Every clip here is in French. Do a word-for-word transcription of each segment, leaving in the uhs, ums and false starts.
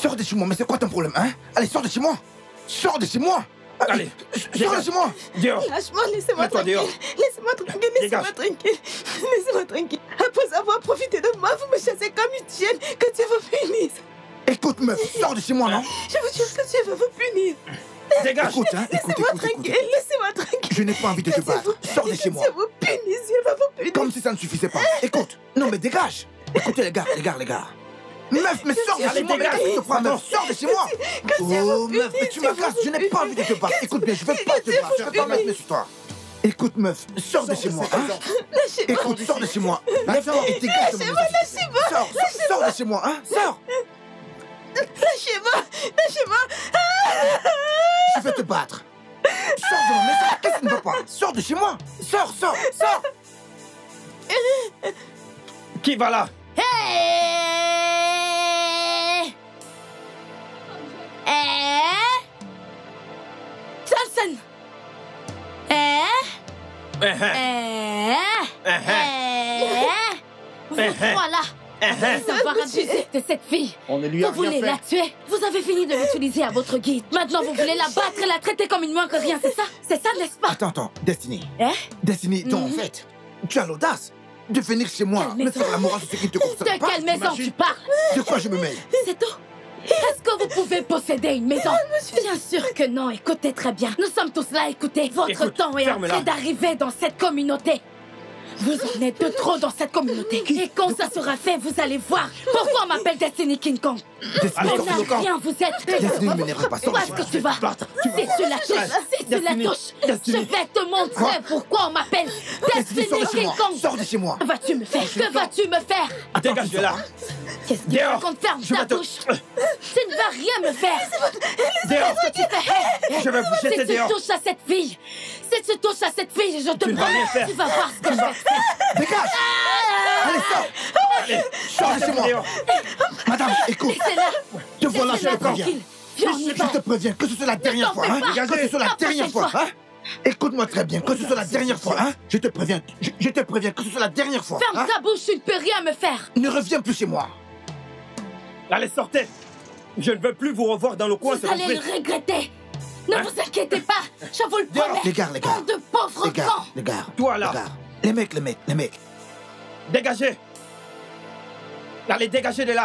Sors de chez moi, mais c'est quoi ton problème, hein? Allez, sors de chez moi! Sors de chez moi! Allez, sors de chez moi! Dehors! Lâche-moi, laissez-moi tranquille! Laissez-moi tranquille, laissez-moi tranquille! Laissez-moi tranquille! Après avoir profité de moi, vous me chassez comme une chienne! Que Dieu vous punisse! Écoute, meuf, sors de chez moi, non? Je vous jure que Dieu va vous punir! Dégage! Écoute, hein, écoute, laissez-moi écoute, tranquille, écoute. laissez-moi tranquille! Je n'ai pas envie de te battre. Sors de chez moi. Dieu vous punisse, Dieu va vous punir! Comme si ça ne suffisait pas. Écoute, non mais dégage. Écoutez les gars, les gars, les gars. Meuf, mais sors de chez moi, mais qu'est-ce que tu te prends, meuf? Sors de chez moi. Oh, meuf, mais tu m'agaces, je n'ai pas envie de te battre. Écoute bien, je vais pas te battre, je vais pas mettre mes sur toi. Écoute, meuf, sors de chez moi, hein. Écoute, sors de chez moi. Lève-toi et dégage de mon état. Sors, sors de chez moi, hein. Sors. Lâchez-moi! Lâchez-moi! Je vais te battre. Sors de ma maison, qu'est-ce qui ne va pas? Sors de chez moi. Sors, sors, sors. Qui va là? Hey! Eh? Johnson! Eh? Eh, Eh? eh, Eh? Vous trois là, vous avoir abusé de cette fille. On ne lui a Vous voulez rien la fait. tuer. Vous avez fini de l'utiliser à votre guide. Maintenant, vous voulez la battre et la traiter comme une moins que rien, c'est ça? C'est ça, n'est-ce pas? Attends, attends, Destiny. Eh? Destiny, donc en Mhm. fait, tu as l'audace de venir chez moi, Quelle me maison? faire la morale sur ce qui ne te concerne De pas. quelle maison t'imagines? tu parles? De quoi je me mêle? C'est tout? Est-ce que vous pouvez posséder une maison? Bien sûr que non, écoutez très bien. Nous sommes tous là, écoutez. Votre Écoute, temps est en ferme-la. train d'arriver dans cette communauté. Vous en êtes de trop dans cette communauté. Et quand ça sera fait, vous allez voir pourquoi on m'appelle Destiny King Kong. Destiny, On sors n'a de camp. rien, vous êtes... Destiny ne m'énerve pas, sors Où de est-ce chez que moi. tu vas? Si tu la touches, si tu la Destiny, touches, Destiny. je vais te montrer Quoi? pourquoi on m'appelle Destiny, sors Destiny de chez King moi. Kong. Sors de chez moi. Que vas-tu me faire? Que vas-tu me faire? Dégage de là! Qu'est-ce que tu Dehors. racontes? Ferme Je ta vais te- bouche. Tu ne vas rien me faire. Dehors! Qu'est-ce que tu fais? Je vais vous jeter Si tu dehors! touches à cette fille, si tu touches à cette fille, je te Tu ne vas rien faire. Tu vas voir ce que je vais te faire. Dégage. Allez, sors. Allez, Sors de chez moi. dehors. Madame, écoute. C'est là. Te voilà, je Laissez-la te préviens. tranquille. Viens, on y Je va. te préviens que ce soit la dernière t'en fois, fais hein. pas. Que ce soit la La dernière prochaine fois, hein. Écoute-moi très bien, que ce soit la dernière fois, hein. Je te préviens, je, je te préviens que ce soit la dernière fois, Ferme hein. ta bouche, tu ne peux rien me faire. Ne reviens plus chez moi. Allez, sortez! Je ne veux plus vous revoir dans le coin, Vous c'est allez compris? le regretter. Ne vous inquiétez pas, je vous le promets. Les gars, les gars. Bande de pauvres Les gars, cons. les gars. Toi, là. Les gars. Les mecs, les mecs, les mecs. Dégagez! Allez, dégagez de là!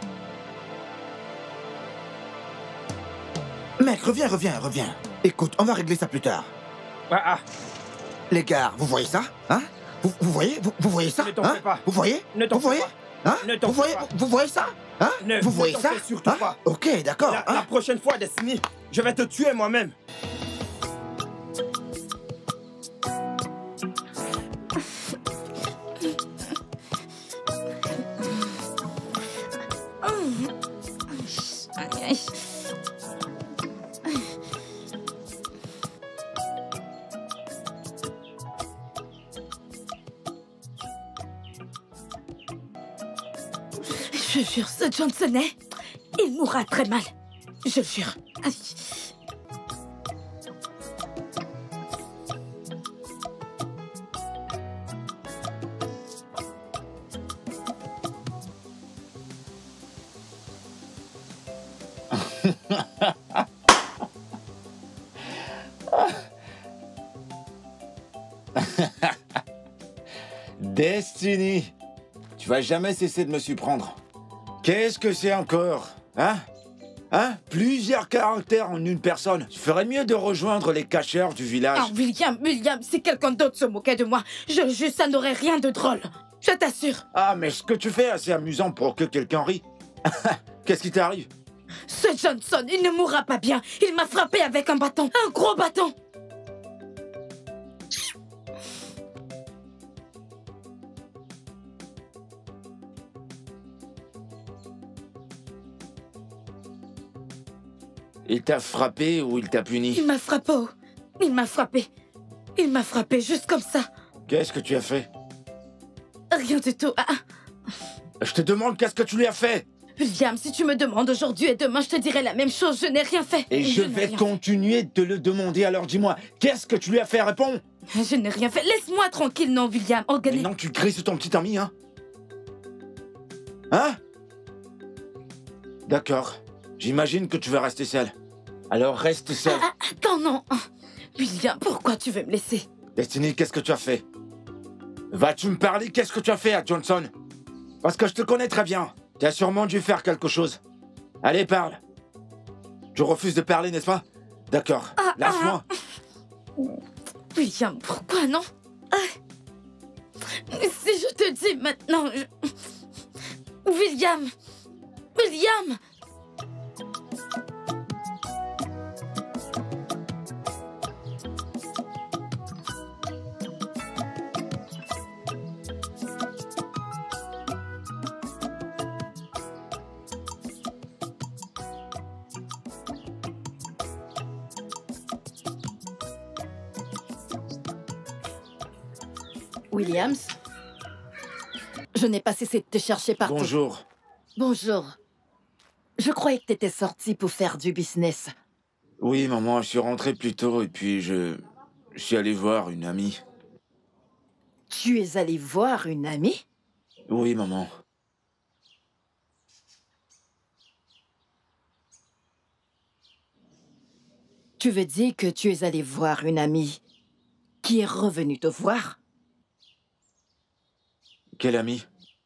Mec, reviens, reviens, reviens. Écoute, on va régler ça plus tard. Ah, ah. Les gars, vous voyez ça, hein? Vous, vous voyez, vous, vous voyez ça, Ne t'en hein? fais pas. Vous voyez? Ne t'en Vous voyez? fais Hein? Ne t'en Vous fais voyez, pas. vous voyez ça? Hein? Ne- Vous ne voyez t'en ça? fais surtout Hein? pas. Ok, d'accord. La, hein? la prochaine fois, Destiny, je vais te tuer moi-même. Je jure, ce Johnsonet, il mourra très mal. Je jure. Aïe. Destiny, tu vas jamais cesser de me surprendre. Qu'est-ce que c'est encore? Hein? Hein? Plusieurs caractères en une personne. Tu ferais mieux de rejoindre les cacheurs du village. Ah, William, William, si quelqu'un d'autre se moquait de moi, je le jure, ça n'aurait rien de drôle. Je t'assure. Ah, mais ce que tu fais est assez amusant pour que quelqu'un rie. Qu'est-ce qui t'arrive? Ce Johnson, il ne mourra pas bien. Il m'a frappé avec un bâton, un gros bâton. Il t'a frappé ou il t'a puni? Il m'a frappé. oh. Il m'a frappé. Il m'a frappé juste comme ça. Qu'est-ce que tu as fait? Rien du tout. Ah, ah. Je te demande qu'est-ce que tu lui as fait? William, si tu me demandes aujourd'hui et demain, je te dirai la même chose. Je n'ai rien fait. Et je n'ai vais rien continuer de te le demander, alors dis-moi, qu'est-ce que tu lui as fait? Réponds! fait. Je n'ai rien fait. Laisse-moi tranquille, non, William. Mais Organise. non, tu cries sur ton petit ami, hein? Hein? D'accord. J'imagine que tu veux rester seule. Alors reste seule. Ah, attends, non. William, pourquoi tu veux me laisser? Destiny, qu'est-ce que tu as fait? Vas-tu me parler? Qu'est-ce que tu as fait à Johnson? Parce que je te connais très bien. Tu as sûrement dû faire quelque chose. Allez, parle. Tu refuses de parler, n'est-ce pas? D'accord, ah, lâche-moi. Ah. William, pourquoi non? Ah. Si je te dis maintenant... Je... William! William! Williams, je n'ai pas cessé de te chercher partout. Bonjour. Bonjour. Je croyais que tu étais sorti pour faire du business. Oui, maman, je suis rentré plus tôt et puis je... je suis allé voir une amie. Tu es allé voir une amie? Oui, maman. Tu veux dire que tu es allé voir une amie qui est revenue te voir? Quelle amie?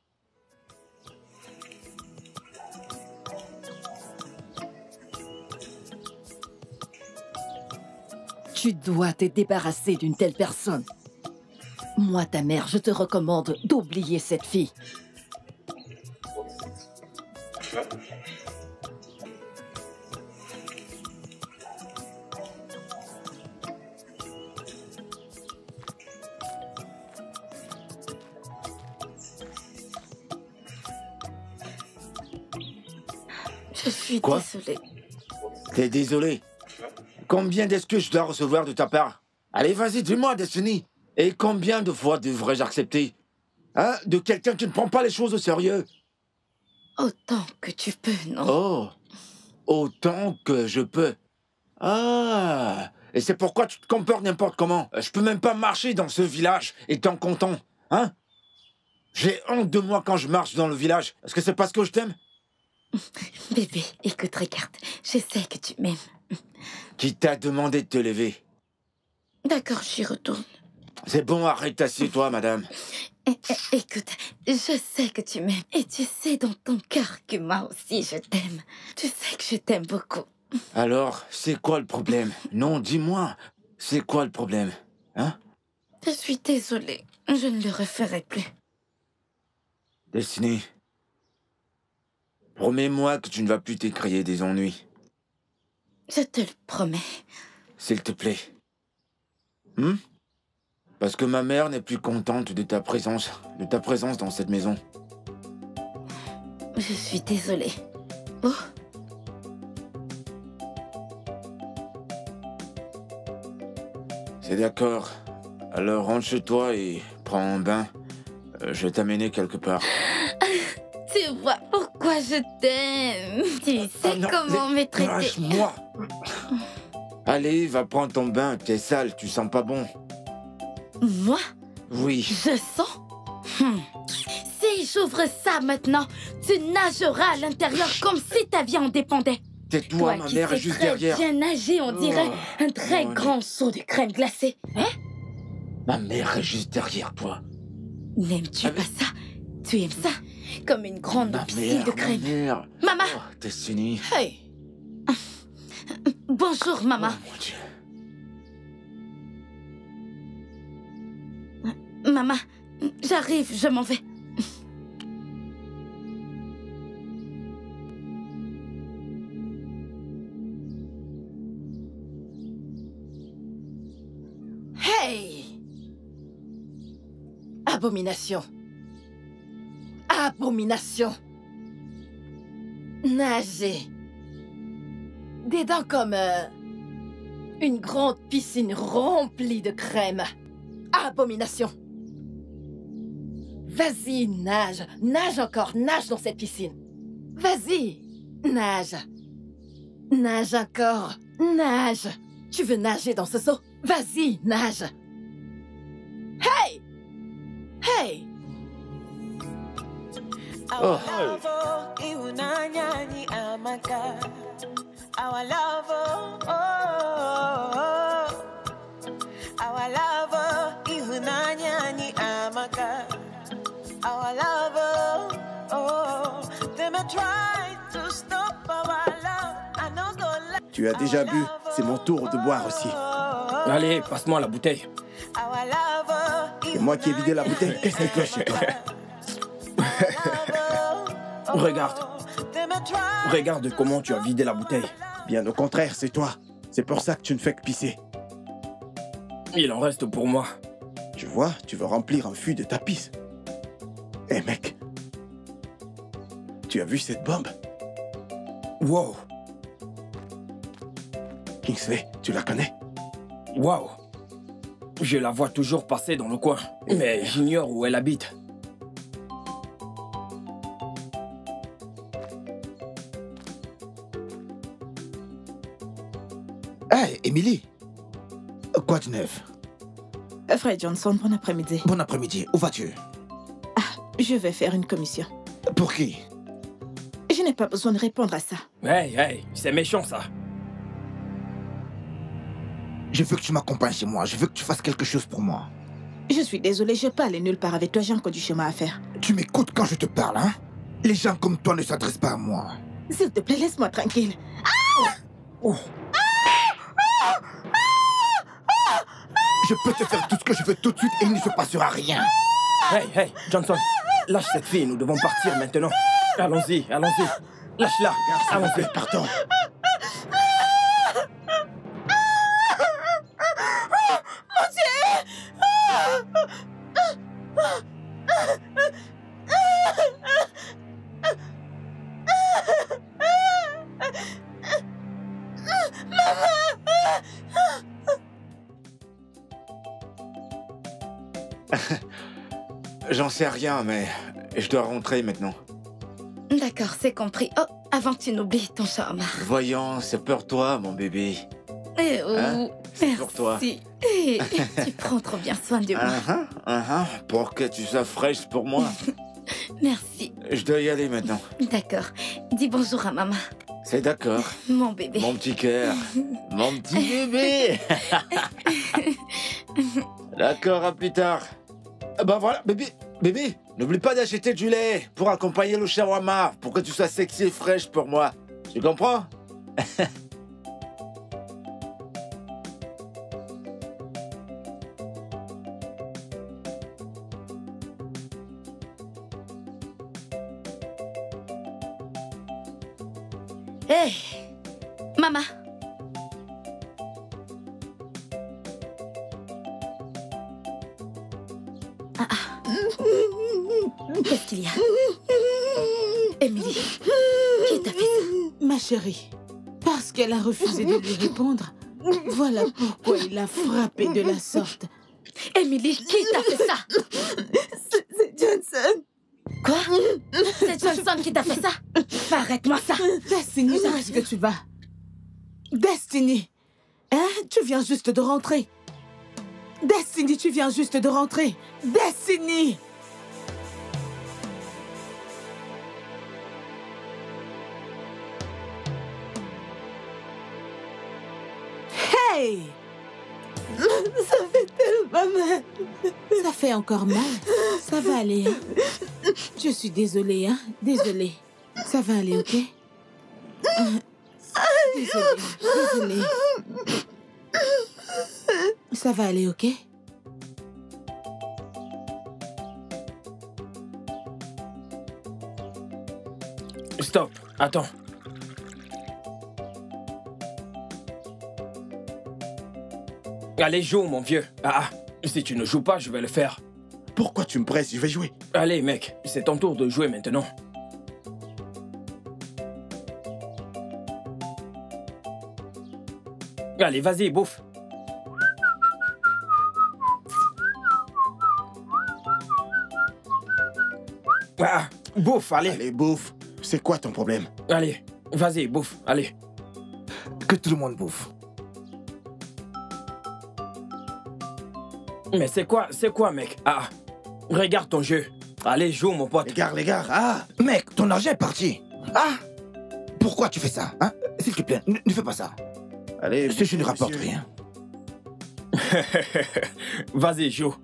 Tu dois te débarrasser d'une telle personne. Moi, ta mère, je te recommande d'oublier cette fille. Je suis Quoi? désolée. T'es désolé? Combien d'excuses je dois recevoir de ta part? Allez, vas-y, dis-moi, Destiny. Et combien de fois devrais-je accepter? Hein? De quelqu'un qui ne prend pas les choses au sérieux? Autant que tu peux, non? Oh! Autant que je peux. Ah! Et c'est pourquoi tu te comportes n'importe comment. Je peux même pas marcher dans ce village étant content. Hein? J'ai honte de moi quand je marche dans le village. Est-ce que c'est parce que je t'aime? Bébé, écoute, regarde. Je sais que tu m'aimes. Qui t'a demandé de te lever? D'accord, j'y retourne. C'est bon, arrête, assieds-toi, madame. É é écoute, je sais que tu m'aimes. Et tu sais dans ton cœur que moi aussi je t'aime. Tu sais que je t'aime beaucoup. Alors, c'est quoi le problème? Non, dis-moi. C'est quoi le problème? Hein? Je suis désolée. Je ne le referai plus. Destiny. Promets-moi que tu ne vas plus t'écrier des ennuis. Je te le promets. S'il te plaît. Hum? Parce que ma mère n'est plus contente de ta présence, de ta présence dans cette maison. Je suis désolée. Oh. C'est d'accord. Alors rentre chez toi et prends un bain. Euh, je vais t'amener quelque part. Tu vois pourquoi je t'aime. Tu sais Ah non, comment me traiter. Lâche-moi. Allez, va prendre ton bain. T'es sale, tu sens pas bon. Moi? Oui. Je sens. Hmm. Si j'ouvre ça maintenant, tu nageras à l'intérieur comme si ta vie en dépendait. Tais-toi, ma mère est juste derrière. Bien nager, on dirait Oh. un très Oh, grand seau de crème glacée. Hein? Ma mère est juste derrière toi. N'aimes-tu Ah, pas ça? Tu aimes ça? Comme une grande Ma piscine mère, de ma crème. mère. Maman! Oh, Destiny. Hey! Bonjour, maman. Oh, mon Dieu. Maman, j'arrive, je m'en vais. Hey! Abomination. Abomination. Nager. Des dents comme euh, une grande piscine remplie de crème. Abomination. Vas-y, nage. Nage encore. Nage dans cette piscine. Vas-y. Nage. Nage encore. Nage. Tu veux nager dans ce seau? Vas-y, nage. Hey! Hey! Oh. Tu as déjà bu, c'est mon tour de boire aussi. Allez, passe-moi la bouteille. C'est moi qui ai vidé la bouteille. Qu'est-ce qui cloche chez toi? Regarde. Regarde comment tu as vidé la bouteille. Bien au contraire, c'est toi. C'est pour ça que tu ne fais que pisser. Il en reste pour moi. Tu vois, tu veux remplir un fût de ta pisse. Eh mec, tu as vu cette bombe? Wow. Kingsley, tu la connais? Wow. Je la vois toujours passer dans le coin, mais j'ignore où elle habite. Hey, Emily. Quoi de neuf? Fred Johnson, bon après-midi. Bon après-midi, où vas-tu? Ah, je vais faire une commission. Pour qui? Je n'ai pas besoin de répondre à ça. Hey, hey, c'est méchant ça. Je veux que tu m'accompagnes chez moi, je veux que tu fasses quelque chose pour moi. Je suis désolée, je ne vais pas aller nulle part avec toi, j'ai encore du chemin à faire. Tu m'écoutes quand je te parle, hein? Les gens comme toi ne s'adressent pas à moi. S'il te plaît, laisse-moi tranquille. Ah! Oh. Je peux te faire tout ce que je veux tout de suite et il ne se passera rien. Hey, hey, Johnson, lâche cette fille, nous devons partir maintenant. Allons-y, allons-y. Lâche-la, allons-y. Partons. J'en sais rien, mais je dois rentrer maintenant. D'accord, c'est compris. Oh, avant que tu n'oublies ton charme. Voyons, c'est pour toi, mon bébé. Eh oh, Hein? C'est merci. pour toi. Eh, tu prends trop bien soin de moi. Uh-huh, uh-huh, pour que tu sois fraîche pour moi. Merci. Je dois y aller maintenant. D'accord. Dis bonjour à maman. C'est d'accord. Mon bébé. Mon petit cœur. Mon petit bébé. D'accord, à plus tard. Bah voilà, bébé, bébé, n'oublie pas d'acheter du lait pour accompagner le shawarma, pour que tu sois sexy et fraîche pour moi. Tu comprends? Hé, hey, maman. Ah, ah. Qu'est-ce qu'il y a? Emily, qui t'a fait ça? Ma chérie, parce qu'elle a refusé de lui répondre, voilà pourquoi il l'a frappée de la sorte. Emily, qui t'a fait ça? C'est Johnson. Quoi? C'est Johnson qui t'a fait ça? Arrête-moi ça. Destiny, où est-ce que tu vas? Destiny, hein? Tu viens juste de rentrer. Destiny, tu viens juste de rentrer. Destiny! Hey! Ça fait tellement mal. Ça fait encore mal. Ça va aller. Hein? Je suis désolée, hein? Désolée. Ça va aller, ok? Désolée. Désolée. Ça va aller, ok? Stop, attends. Allez, joue, mon vieux. Ah, si tu ne joues pas, je vais le faire. Pourquoi tu me presses? Je vais jouer. Allez, mec, c'est ton tour de jouer maintenant. Allez, vas-y, bouffe. Ah, bouffe, allez. Allez, bouffe. C'est quoi ton problème? Allez, vas-y, bouffe, allez. Que tout le monde bouffe. Mais c'est quoi, c'est quoi, mec? Ah, regarde ton jeu. Allez, joue, mon pote. Les gars, les gars, ah. Mec, ton argent est parti. Ah. Pourquoi tu fais ça, hein? S'il te plaît, ne, ne fais pas ça. Allez, Si je ne rapporte rien. Vas-y, joue.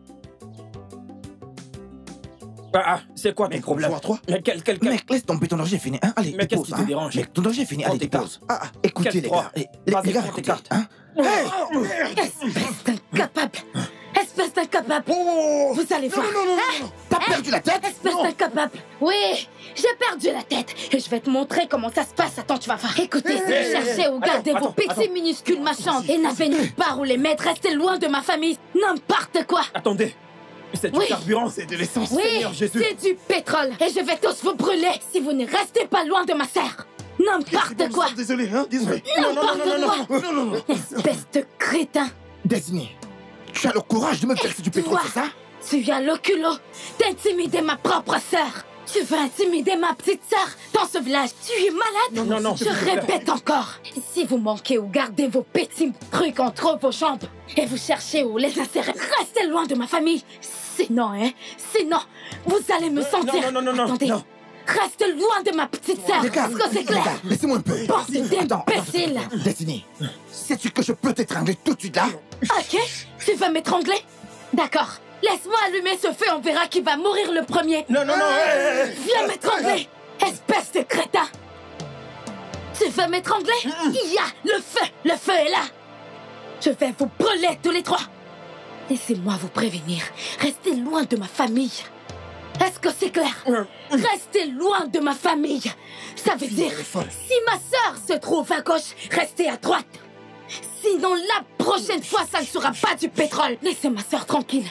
Ah, ah, c'est quoi ton Mec, problème? on joue à trois. Mais quel, quel, quel... Mec, laisse tomber, ton argent est fini. Hein? Allez, Mais qu'est-ce dépose, qui te hein? dérange? Mec, ton argent est fini. Prends Allez, tes dépose. cartes. Ah, ah, écoutez, Quel les trois? gars. Les, les, Vas-y, les gars, prends tes écoutez. cartes. Hein? Espèce d'incapable. Espèce d'incapable. Oh, Vous allez voir. non, non, non, non, non. T'as perdu la tête? Espèce d'incapable. Oui, j'ai perdu la tête. Et je vais te montrer comment ça se passe. Attends, tu vas voir. Écoutez, si vous cherchez ou gardez attends, vos petits attends. minuscules machins et n'avez nulle part où les mettre, restez loin de ma famille. N'importe quoi. Attendez. C'est du Oui. carburant. C'est de l'essence. Oui, Seigneur Jésus. c'est du pétrole. Et je vais tous vous brûler si vous ne restez pas loin de ma sœur. N'importe quoi. Désolé, hein, désolé. Non, non, non, non, non, non. Non, non, non. Espèce de crétin. Destiny, tu as le courage de me dire que c'est du pétrole, toi, c'est ça? Tu as le culot d'intimider ma propre sœur. Tu veux intimider ma petite sœur dans ce village. Tu es malade. Non, non, non. Je répète encore. Si vous manquez ou gardez vos petits trucs entre vos jambes et vous cherchez où les insérer, restez loin de ma famille. Sinon, hein, sinon, vous allez me sentir. non, non, non, non, Attendez, non. reste loin de ma petite sœur. Les gars, Est-ce que c'est les clair? gars, laissez-moi un peu. Bande Attends, d'imbéciles. attends. Destiny, sais-tu que je peux t'étrangler tout de suite là? Ok, tu vas m'étrangler? D'accord. Laisse-moi allumer ce feu, on verra qui va mourir le premier. Non, non, non. hey, hey, hey. Viens m'étrangler, espèce de crétin. Tu veux m'étrangler? Il y a le feu, le feu est là. Je vais vous brûler tous les trois. Laissez-moi vous prévenir, restez loin de ma famille. Est-ce que c'est clair? Restez loin de ma famille. Ça veut dire, si ma sœur se trouve à gauche, restez à droite. Sinon, la prochaine fois, ça ne sera pas du pétrole. Laissez ma sœur tranquille.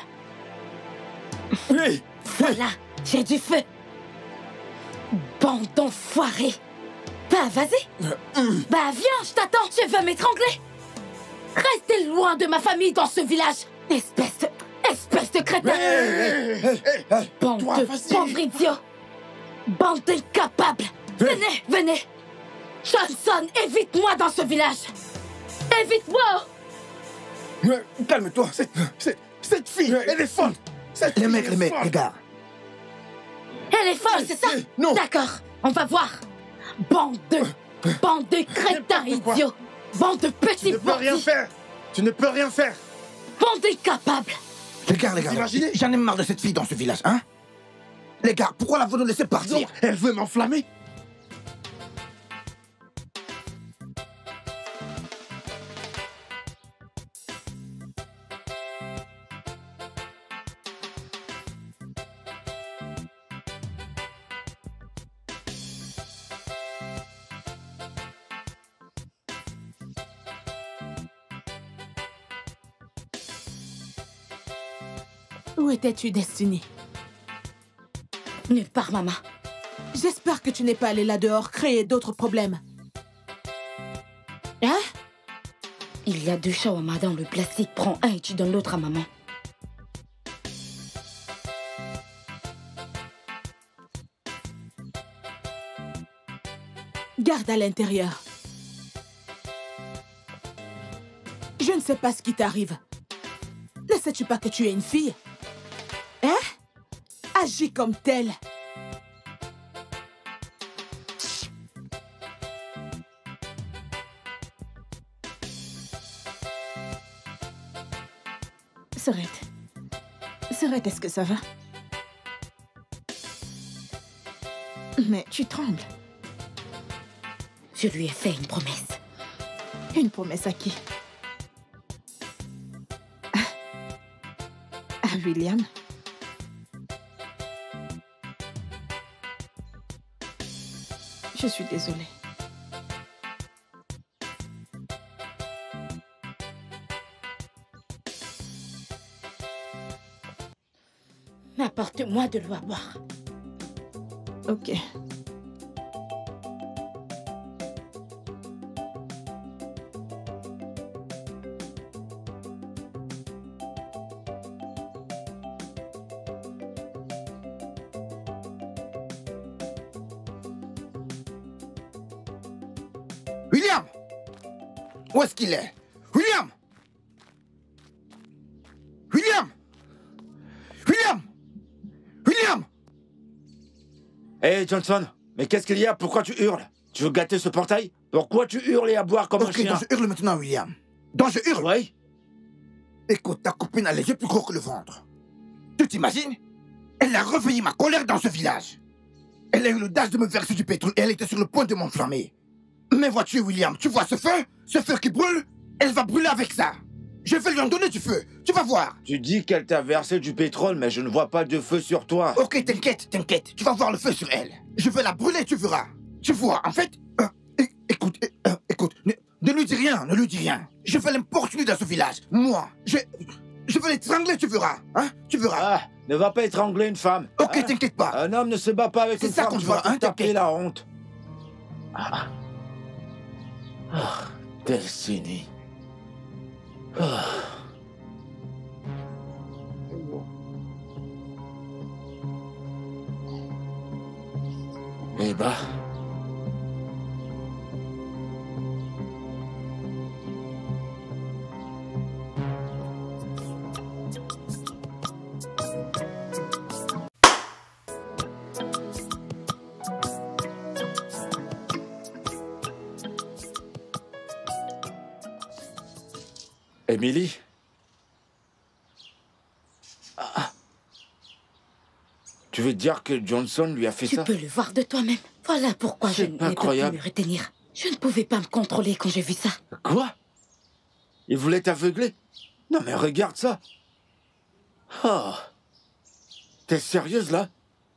Oui. Voilà, j'ai du feu. Bande d'enfoirés. Bah, vas-y. Bah, viens, je t'attends. Tu veux m'étrangler? Restez loin de ma famille dans ce village. Espèce de... Espèce de crétin. Bande Toi, de vas-y. pauvres idiots. Bande d'incapables. Venez, venez. Johnson, évite-moi dans ce village. Évite-moi. Mais calme-toi. Cette, cette, cette fille, elle est folle. Cette Les fille, mecs, elle les est mecs, folle. les gars. Elle est folle, c'est ça? Non. D'accord, on va voir. Bande de... Bande de crétins N'importe quoi. idiots. Bande de Tu petits ne peux rien bandits. faire. Tu ne peux rien faire. Bande d'incapables. Les gars, les gars, Vous imaginez? j'en ai marre de cette fille dans ce village, hein? Les gars, pourquoi la vous nous laisser Donc, partir? elle veut m'enflammer. Où étais-tu, Destiny? Nulle part, maman. J'espère que tu n'es pas allé là dehors créer d'autres problèmes. Hein? Il y a deux shawarma dans le plastique. Prends un et tu donnes l'autre à maman. Garde à l'intérieur. Je ne sais pas ce qui t'arrive. Ne sais-tu pas que tu es une fille? Hein? Agis comme telle. Sorette. Sorette, est-ce que ça va? Mais tu trembles. Je lui ai fait une promesse. Une promesse à qui? À, à William? Je suis désolée. Apporte-moi de l'eau à boire. Ok. William! Où est-ce qu'il est? William! William! William! William! Hé, Johnson, mais qu'est-ce qu'il y a? Pourquoi tu hurles? Tu veux gâter ce portail? Pourquoi tu hurles et aboies comme un Ok, chien? donc je hurle maintenant, William. Donc je hurle. Oui. Écoute, ta copine a les yeux plus gros que le ventre. Tu t'imagines? Elle a réveillé ma colère dans ce village. Elle a eu l'audace de me verser du pétrole et elle était sur le point de m'enflammer. Mais vois-tu, William, tu vois ce feu? Ce feu qui brûle? Elle va brûler avec ça. Je vais lui en donner du feu. Tu vas voir. Tu dis qu'elle t'a versé du pétrole, mais je ne vois pas de feu sur toi. Ok, t'inquiète, t'inquiète. Tu vas voir le feu sur elle. Je vais la brûler, tu verras. Tu vois, en fait... euh, é- écoute, é- euh, écoute, ne, ne lui dis rien, ne lui dis rien. Je vais l'importuner dans ce village. Moi, je... Je vais l'étrangler, tu verras. Hein? Tu verras. Ah, ne va pas étrangler une femme. Ok, hein? t'inquiète pas. Un homme ne se bat pas avec C'est une ça femme, qu'on tu fera, vas hein, te taper t'inquiète. la honte. Ah. Ah, Destiny. Ah. Eh ben... Emily? Ah. Tu veux dire que Johnson lui a fait Tu ça? peux le voir de toi-même. Voilà pourquoi je C'est n'ai pas pu incroyable. me retenir. Je ne pouvais pas me contrôler quand j'ai vu ça. Quoi? Il voulait t'aveugler? Non mais regarde ça. Oh. T'es sérieuse là?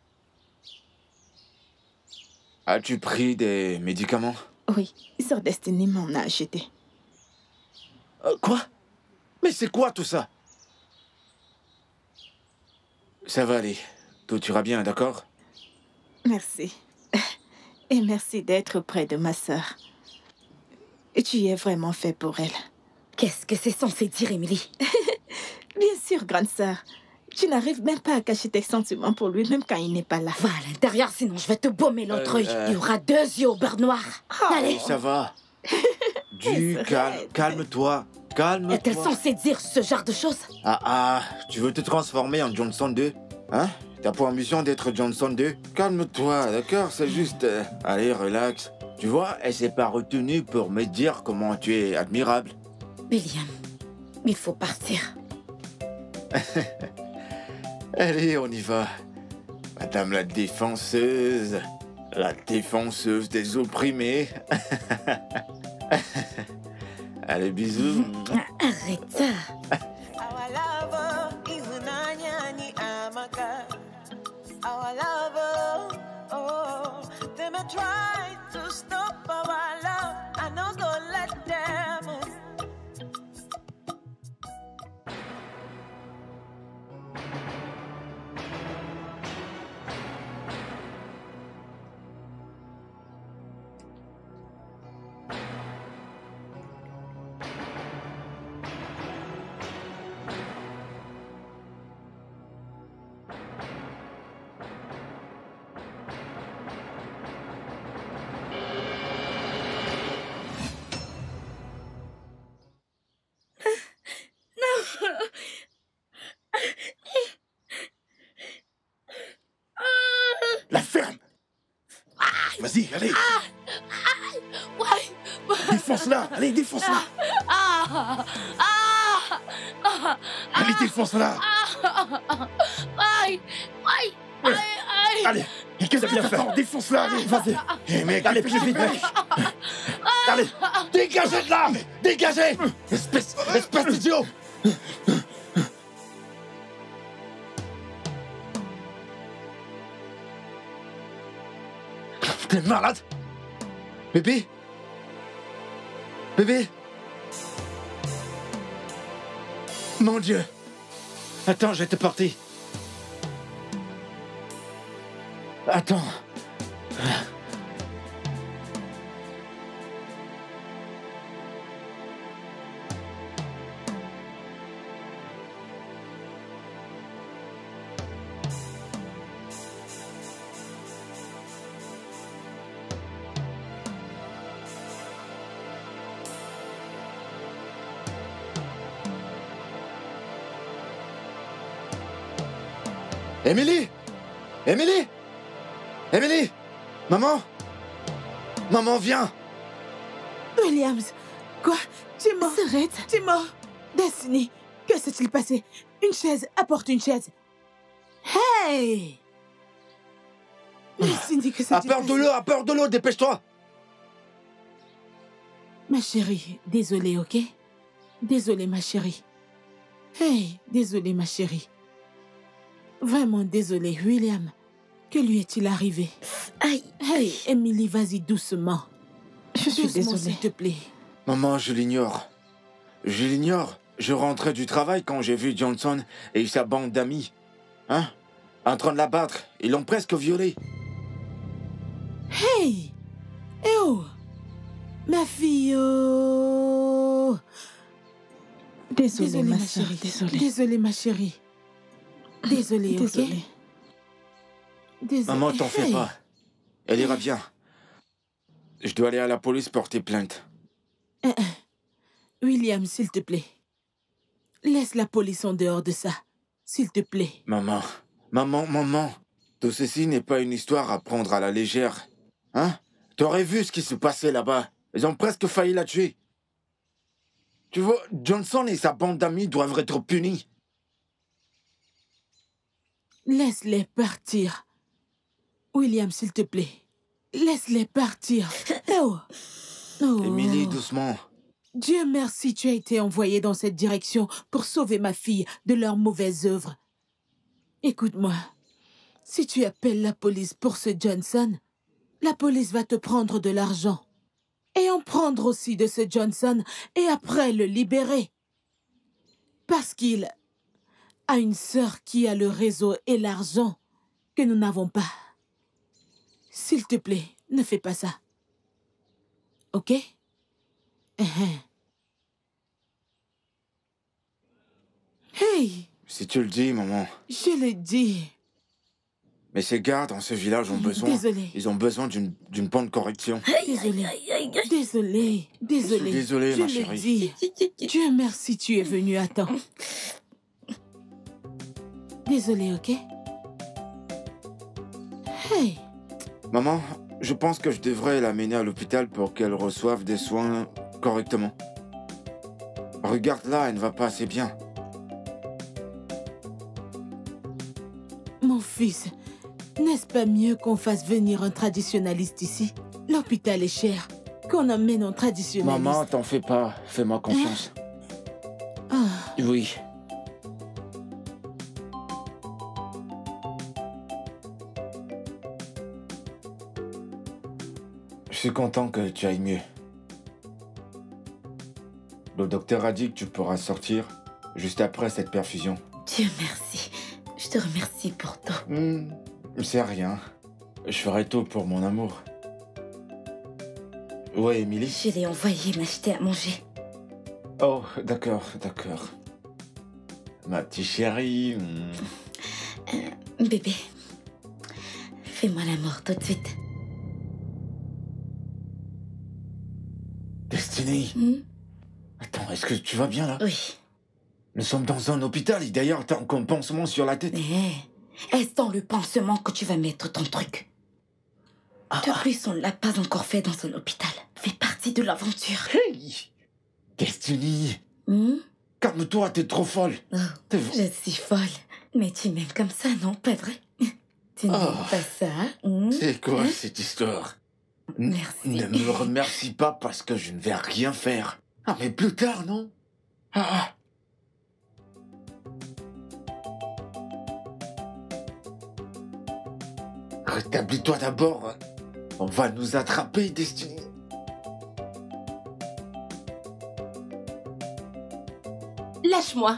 As-tu pris des médicaments? Oui, Sœur Destiny m'en a acheté. Euh, quoi? Mais c'est quoi tout ça? Ça va aller. Tout ira bien, d'accord? Merci. Et merci d'être près de ma sœur. Tu es vraiment fait pour elle. Qu'est-ce que c'est censé dire, Emily? Bien sûr, grande sœur. Tu n'arrives même pas à cacher tes sentiments pour lui, même quand il n'est pas là. Va à l'intérieur, sinon je vais te baumer l'autre Euh, œil. euh. Il y aura deux yeux au beurre noir. Allez, Ça va. Du Arrête. calme, calme-toi. est-elle Calme-toi. censée dire ce genre de choses? Ah ah, tu veux te transformer en Johnson deux? Hein? T'as pour ambition d'être Johnson deux? Calme-toi, d'accord? C'est juste... euh, allez, relax. Tu vois, elle s'est pas retenue pour me dire comment tu es admirable. William, il faut partir. Allez, on y va. Madame la défenseuse. La défenseuse des opprimés. Allez, bisous. Arrête ça. Our lover is Nanyani Amaka. Our lover, oh, they may try to stop our love. I know go let them. La ferme. Vas-y, allez. Ouais. Défonce-la. Allez, défonce-la. Ah, ah, ah, Allez, défonce-la. aïe, aïe, aïe, aïe. Allez. Et qu'est-ce que tu faire? Défonce-la. Allez, vas-y. Eh mec, allez, plus vite, mec. Allez, dégagez de là. Dégagez. Espèce, espèce d'idiot. T'es malade? Bébé? Bébé? Mon Dieu! Attends, je vais te porter. Attends. Émilie! Émilie! Emily! Maman! Maman, viens! Williams, quoi? Tu es mort? S'arrête. Tu es mort? Destiny, que s'est-il passé? Une chaise, apporte une chaise. Hey! Destiny, que À s'est-il peur passé? de l'eau, à peur de l'eau, dépêche-toi! Ma chérie, désolée, ok? Désolée, ma chérie. Hey, désolée, ma chérie. Vraiment désolée, William. Que lui est-il arrivé? Aïe. Hey, Emily, vas-y doucement. Je suis Doucement, désolée. s'il te plaît. Maman, je l'ignore. Je l'ignore. Je rentrais du travail quand j'ai vu Johnson et sa bande d'amis. Hein? En train de la battre. Ils l'ont presque violée. Hey! Eh oh! Ma fille, oh! Désolée, Désolée, ma ma sœur, chérie. désolée. Désolée, ma chérie. Désolée, ok? Désolée. Désolée. Maman, t'en fais Hey. pas. Elle ira bien. Je dois aller à la police porter plainte. Euh, euh. William, s'il te plaît. Laisse la police en dehors de ça. S'il te plaît. Maman, maman, maman. Tout ceci n'est pas une histoire à prendre à la légère. Hein? T'aurais vu ce qui se passait là-bas. Ils ont presque failli la tuer. Tu vois, Johnson et sa bande d'amis doivent être punis. Laisse-les partir. William, s'il te plaît. Laisse-les partir. Oh. Oh. Emily, doucement. Dieu merci, tu as été envoyée dans cette direction pour sauver ma fille de leurs mauvaises œuvres. Écoute-moi. Si tu appelles la police pour ce Johnson, la police va te prendre de l'argent. Et en prendre aussi de ce Johnson et après le libérer. Parce qu'il a une sœur qui a le réseau et l'argent que nous n'avons pas. S'il te plaît, ne fais pas ça. Ok? Uh-huh. Hey, Si tu le dis, maman. je le dis. Mais ces gars dans ce village ont besoin... Désolée. Ils ont besoin d'une d'une bonne correction. Désolée. Désolée. Désolée. Désolé, je ma le chérie. dis. Dieu merci, tu es venu à temps. Désolée, ok? Hey, Maman, je pense que je devrais l'amener à l'hôpital pour qu'elle reçoive des soins correctement. Regarde-la, elle ne va pas assez bien. mon fils, n'est-ce pas mieux qu'on fasse venir un traditionnaliste ici? L'hôpital est cher. Qu'on amène un traditionnaliste. Maman, t'en fais pas. Fais-moi confiance. Ah, Oui. Je suis content que tu ailles mieux. Le docteur a dit que tu pourras sortir juste après cette perfusion. Dieu merci. Je te remercie pour tout. Hmm, c'est rien. Je ferai tout pour mon amour. Ouais, Emily? Je l'ai envoyé m'acheter à manger. Oh, d'accord, d'accord. Ma petite chérie. hmm. Euh, bébé, fais-moi l'amour tout de suite. Destiny. Hmm? Attends, est-ce que tu vas bien là? Oui. Nous sommes dans un hôpital et d'ailleurs t'as un pansement sur la tête. Mais est-ce dans le pansement que tu vas mettre ton truc? Ah, De plus, on ne l'a pas encore fait dans un hôpital. Fait partie de l'aventure. Hey! Destiny! Hmm? Calme-toi, t'es trop folle. Oh, T'es... je suis folle. Mais tu m'aimes comme ça, non, pas vrai? Tu n'aimes Oh. pas ça, hmm? C'est quoi Hein? cette histoire? N- Merci. Ne me remercie pas parce que je ne vais rien faire. Ah, mais plus tard, non? Ah! Rétablis-toi d'abord. On va nous attraper, Destiny. Lâche-moi.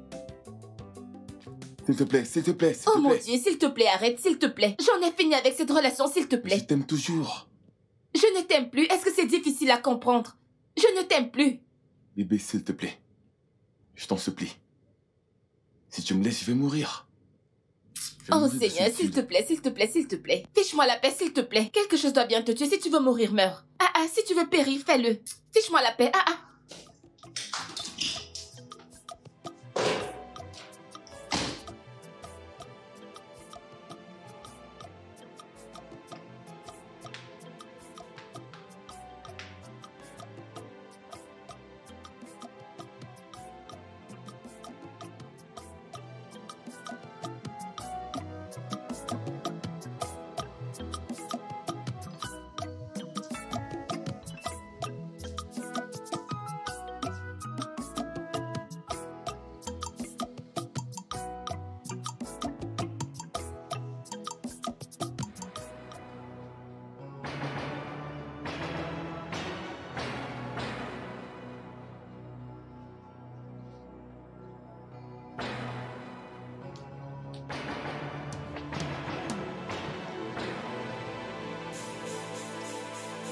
S'il te plaît, s'il te plaît, s'il Oh te mon plaît. Dieu, s'il te plaît, arrête, s'il te plaît. J'en ai fini avec cette relation, s'il te Je plaît. t'aime toujours. Je ne t'aime plus. Est-ce que c'est difficile à comprendre? Je ne t'aime plus. Bébé, s'il te plaît. Je t'en supplie. Si tu me laisses, je vais mourir. Je vais Oh mourir de Seigneur, s'il solitude. te plaît, s'il te plaît, s'il te plaît. Fiche-moi la paix, s'il te plaît. Quelque chose doit bien te tuer. Si tu veux mourir, meurs. Ah ah, si tu veux périr, fais-le. Fiche-moi la paix. Ah ah.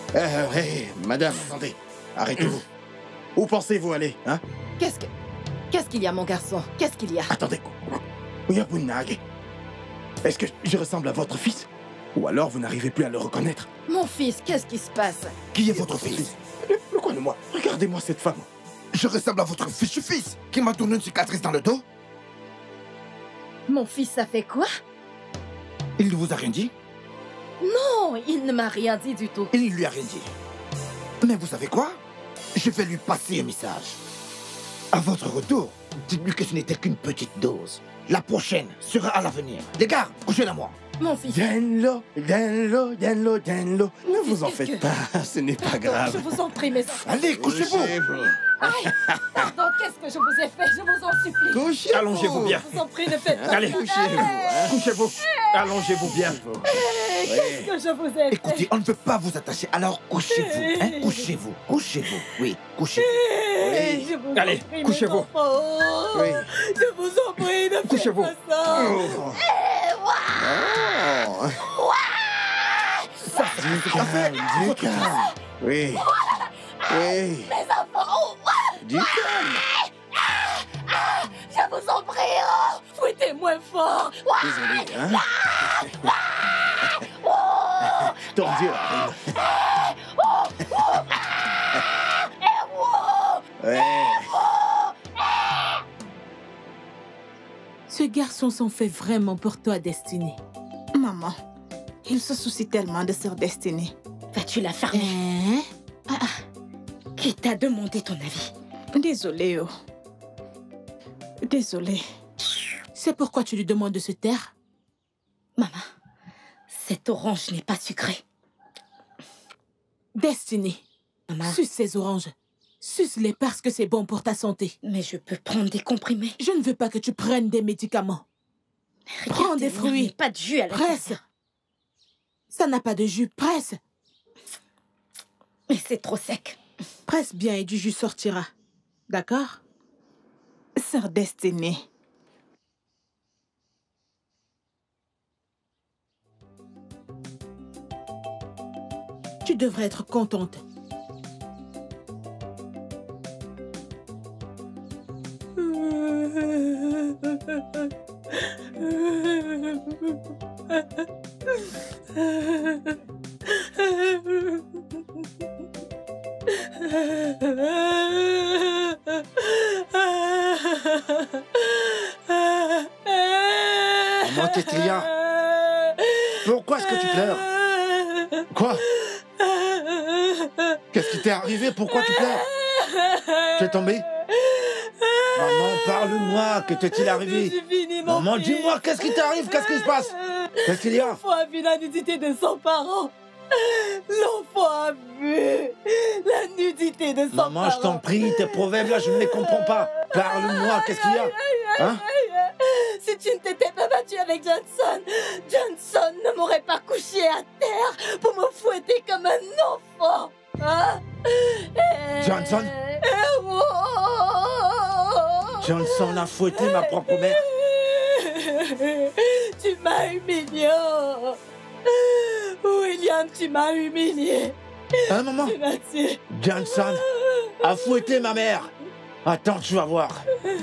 Euh, hé, madame, attendez. Arrêtez-vous. Où pensez-vous aller, hein? Qu'est-ce que... Qu'est-ce qu'il y a, mon garçon? Qu'est-ce qu'il y a? Attendez. Uyabunage. Est-ce que je ressemble à votre fils? Ou alors vous n'arrivez plus à le reconnaître? Mon fils, qu'est-ce qui se passe? Qui est votre fils? Le, le quoi de moi? Regardez-moi cette femme. Je ressemble à votre fichu fils qui m'a tourné une cicatrice dans le dos. Mon fils, ça fait quoi? Il ne vous a rien dit? Non, il ne m'a rien dit du tout. Il ne lui a rien dit. Mais vous savez quoi? Je vais lui passer un message. À votre retour, dites-lui que ce n'était qu'une petite dose. La prochaine sera à l'avenir. Les gars, couchez à moi. Mon fils. Denlo, Denlo, Denlo, Denlo. Ne vous en faites pas, ce n'est pas grave. Je vous en prie, mes enfants. Allez, couchez-vous. Aïe, pardon, qu'est-ce que je vous ai fait? Je vous en supplie. Couchez-vous. Allongez-vous bien. Je vous en prie, ne faites pas. Allez, couchez-vous. Hein. Couchez-vous. Allongez-vous bien. Qu'est-ce que je vous ai fait? Écoutez, on ne veut pas vous attacher, alors couchez-vous. Hein? Couchez-vous, couchez-vous. Oui, couchez-vous. Oui. Je vous Allez, en prie, couchez-vous. mes enfants. Oui. Je vous en prie, ne faites Couchez-vous. pas ça. Oh. Oh. Ça, c'est Du calme, du calme. Oui. Oui. Mes enfants. Du calme. Je vous en prie. Oh. Fouettez moins fort. Désolé, hein? Ton Dieu arrive. Ouais. Ce garçon s'en fait vraiment pour toi, Destinée. Maman, il se soucie tellement de Sœur Destinée. Vas-tu la fermer? Hein? Ah, ah. Qui t'a demandé ton avis? Désolée, oh. Désolée. C'est pourquoi tu lui demandes de se taire? Maman, cette orange n'est pas sucrée. Destinée, Maman. suce ces oranges. Suce-les parce que c'est bon pour ta santé. Mais je peux prendre des comprimés. Je ne veux pas que tu prennes des médicaments. Prends des Regardez-moi, fruits. il n'y a pas de jus à Presse. l'intérieur. Ça n'a pas de jus. Presse. Mais c'est trop sec. Presse bien et du jus sortira. D'accord? Sœur Destinée. Tu devrais être contente. Maman Tétlia, pourquoi est-ce que tu pleures? Quoi? Qu'est-ce qui t'est arrivé? Pourquoi tu pleures? Tu es tombé? Maman, parle-moi, que t'est-il arrivé? Fini, mon Maman, fils. dis-moi, qu'est-ce qui t'arrive? Qu'est-ce qui se passe? Qu'est-ce qu'il y a? L'enfant a vu la nudité de son parent. L'enfant a vu la nudité de son parent. Maman, je t'en prie, tes proverbes là, je ne les comprends pas. Parle-moi, qu'est-ce qu'il y a? Hein? Si tu ne t'étais pas battu avec Johnson, Johnson ne m'aurait pas couché à terre pour me fouetter comme un enfant. Hein? Et- Johnson? Et- oh. Johnson a fouetté ma propre mère. Tu m'as humilié. William, tu m'as humilié. Hein, maman? Tu m'as tué. Johnson a fouetté ma mère. Attends, tu vas voir.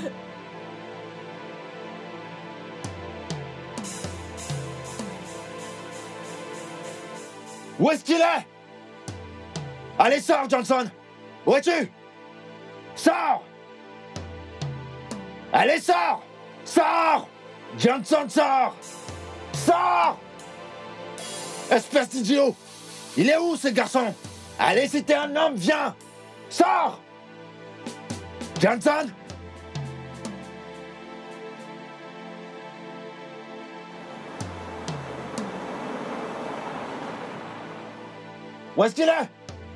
Où est-ce qu'il est? Allez, sors, Johnson. Où es-tu? Sors! Allez, sors! Sors! Johnson, sors! Sors! Espèce d'idiot! Il est où, ce garçon? Allez, si t'es un homme, viens! Sors! Johnson? Où est-ce qu'il est?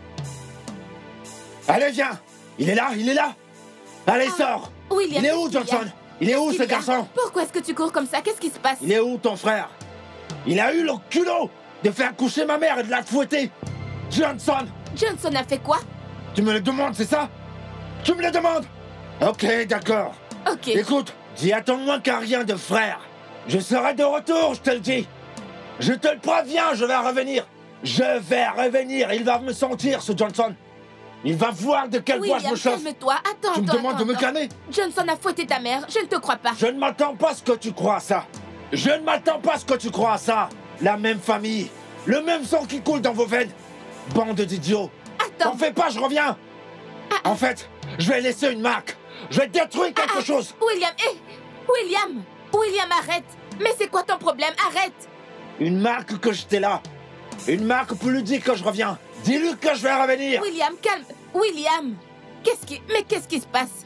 Allez, viens! Il est là, il est là! Allez, sors! William, Il est où, qu'est-ce qu'il y a? Johnson? Il est où, Qu'est-ce ce qu'il y a? garçon? Pourquoi est-ce que tu cours comme ça? Qu'est-ce qui se passe? Il est où, ton frère? Il a eu le culot de faire coucher ma mère et de la fouetter! Johnson! Johnson a fait quoi? Tu me le demandes, c'est ça? Tu me le demandes? Ok, d'accord. Ok. Écoute, dis à ton moins qu'un rien de frère. Je serai de retour, je te le dis. Je te le préviens, je vais revenir. Je vais revenir, il va me sentir, ce Johnson. Il va voir de quel bois je me chauffe. calme-toi. Attends, Tu me attends, demandes attends, de me attends. calmer? Johnson a fouetté ta mère. Je ne te crois pas. Je ne m'attends pas à ce que tu crois à ça. Je ne m'attends pas à ce que tu crois à ça. La même famille, le même sang qui coule dans vos veines. Bande d'idiots. Attends. T'en fais pas, je reviens. En fait, je vais laisser une marque. Je vais détruire quelque Ah, ah, chose. William, hé William William, arrête. Mais c'est quoi ton problème? Arrête. Une marque que j'étais là. Une marque pour lui dire que je reviens. Dis-lui que je vais revenir. William, calme. William, qu'est-ce qui... Mais qu'est-ce qui se passe?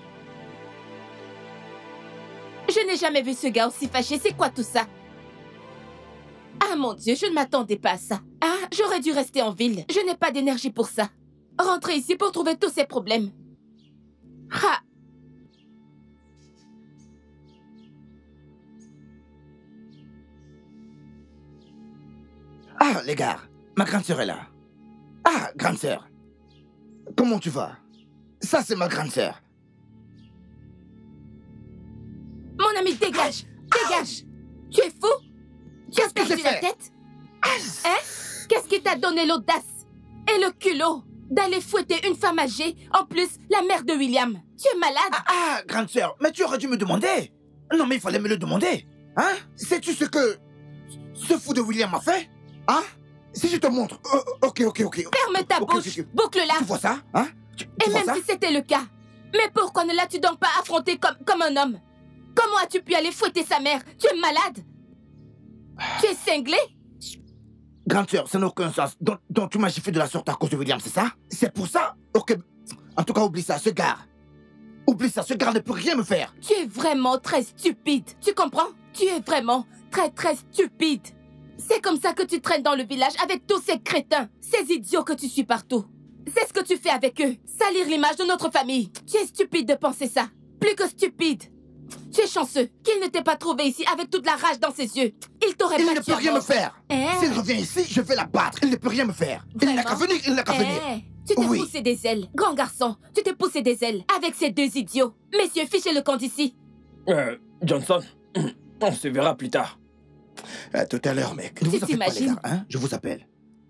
Je n'ai jamais vu ce gars aussi fâché. C'est quoi tout ça? Ah mon Dieu, je ne m'attendais pas à ça. Ah, j'aurais dû rester en ville. Je n'ai pas d'énergie pour ça. Rentrer ici pour trouver tous ces problèmes. Ah. Ah, les gars, ma grande sœur est là. Ah, grande sœur. Comment tu vas? Ça, c'est ma grande sœur. Mon ami, dégage. Dégage. Tu es fou? Tu as Qu'est-ce que j'ai perdu la fait? tête? Hein? Qu'est-ce qui t'a donné l'audace et le culot d'aller fouetter une femme âgée, en plus la mère de William? Tu es malade? Ah, ah, grande sœur, mais tu aurais dû me demander. Non, mais il fallait me le demander. Hein? Sais-tu ce que ce fou de William a fait? Hein? Si je te montre... Oh, ok, ok, ok. Ferme ta Ok, ok, bouche. ok. Boucle-la. Tu vois ça? Hein? Tu, tu Et vois même ça? si c'était le cas, mais pourquoi ne l'as-tu donc pas affronté comme, comme un homme? Comment as-tu pu aller fouetter sa mère? Tu es malade? Tu es cinglé? Grande sœur, ça n'a aucun sens. Donc, donc tu m'as giflé de la sorte à cause de William, c'est ça? C'est pour ça? Ok. En tout cas, oublie ça, ce gars. Oublie ça, ce gars ne peut rien me faire. Tu es vraiment très stupide. Tu comprends? Tu es vraiment très très stupide. C'est comme ça que tu traînes dans le village avec tous ces crétins, ces idiots que tu suis partout. C'est ce que tu fais avec eux. Salir l'image de notre famille. Tu es stupide de penser ça. Plus que stupide. Tu es chanceux qu'il ne t'ait pas trouvé ici avec toute la rage dans ses yeux. Il t'aurait Il pas ne tué peut rien à me mort. faire. Hein? S'il revient ici, je vais la battre. Il ne peut rien me faire. Il n'a qu'à Vraiment? venir, il n'a qu'à venir. Eh, tu t'es Oui. poussé des ailes. Grand garçon, tu t'es poussé des ailes avec ces deux idiots. Messieurs, fichez le camp d'ici. Euh, Johnson, on se verra plus tard. À tout à l'heure, mec. Ne Tu vous en faites pas, les t'imagines? gars, hein? Je vous appelle.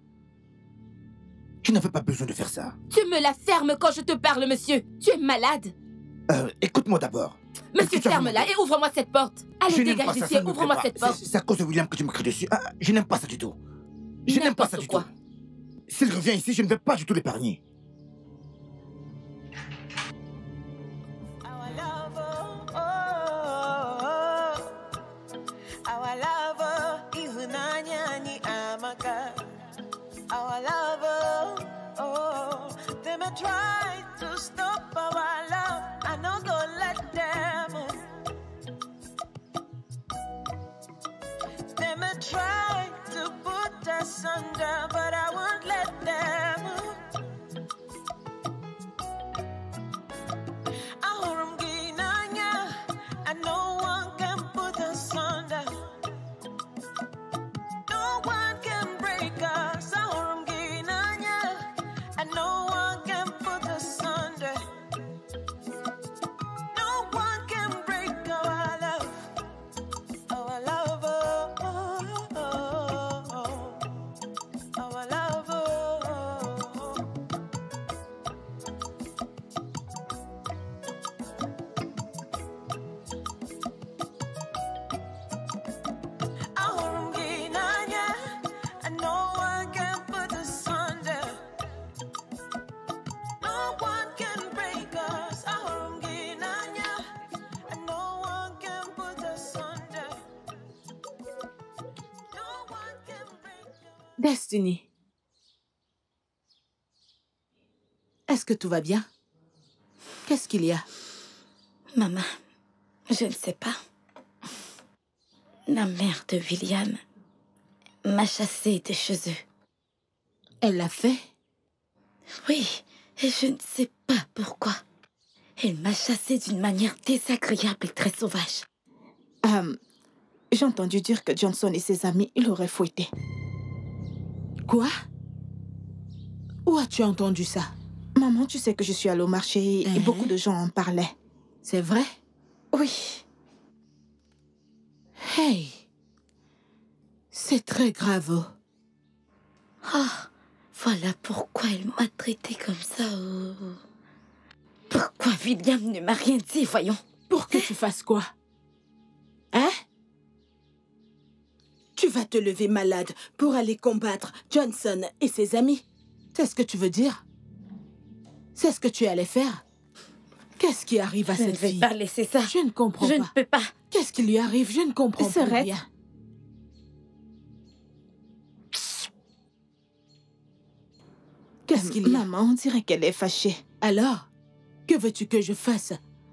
Tu n'avais pas besoin de faire ça. Tu me la fermes quand je te parle, monsieur. Tu es malade. Euh, écoute-moi d'abord. Monsieur, ferme-la et ouvre-moi cette porte. Allez, Je n'aime dégage pas ça, d'ici ça et ne me plaît ouvre-moi pas. cette C'est- porte. C'est à cause de William que tu me cries dessus. Ah, je n'aime pas ça du tout. Je n'aime pas ça du tout. N'importe S'il revient ici, je ne vais pas du tout l'épargner. Our lover, oh, our lover, ihunanyani amaka. Our lover, oh, they may try to stop our love. I know go let them. They may try to put us under, but I won't let them. Ahurumginanya, and no one can put us under. No one can break us. Ahurumginanya, and no one can put us under. No one can break our love, our love, oh, oh, oh, our love. Oh. Ahurumginanya, and no one can put us under. No one can break us. Ahurumginanya, and no one can put us under. No one can break us. Destiny. Est-ce que tout va bien? Qu'est-ce qu'il y a? Maman, je ne sais pas. La mère de William m'a chassée de chez eux. Elle l'a fait? Oui, et je ne sais pas pourquoi. Elle m'a chassée d'une manière désagréable et très sauvage. Euh, J'ai entendu dire que Johnson et ses amis l'auraient fouetté. Quoi? Où as-tu entendu ça? Maman, tu sais que je suis allée au marché et Hein? beaucoup de gens en parlaient. C'est vrai? Oui. Hey! C'est très grave. Ah, voilà pourquoi il m'a traité comme ça. Oh. Pourquoi William ne m'a rien dit, voyons. Pour que tu fasses quoi? Hein? Tu vas te lever malade pour aller combattre Johnson et ses amis. C'est ce que tu veux dire? C'est ce que tu allais faire? Qu'est-ce qui arrive à Je ne cette vais fille? pas laisser ça. Je ne comprends Je pas. ne peux pas. Qu'est-ce qui lui arrive? Je ne comprends plus Serette. rien. Qu'est-ce qu'il y a? Maman, on dirait qu'elle est fâchée. Alors, que veux-tu que je fasse?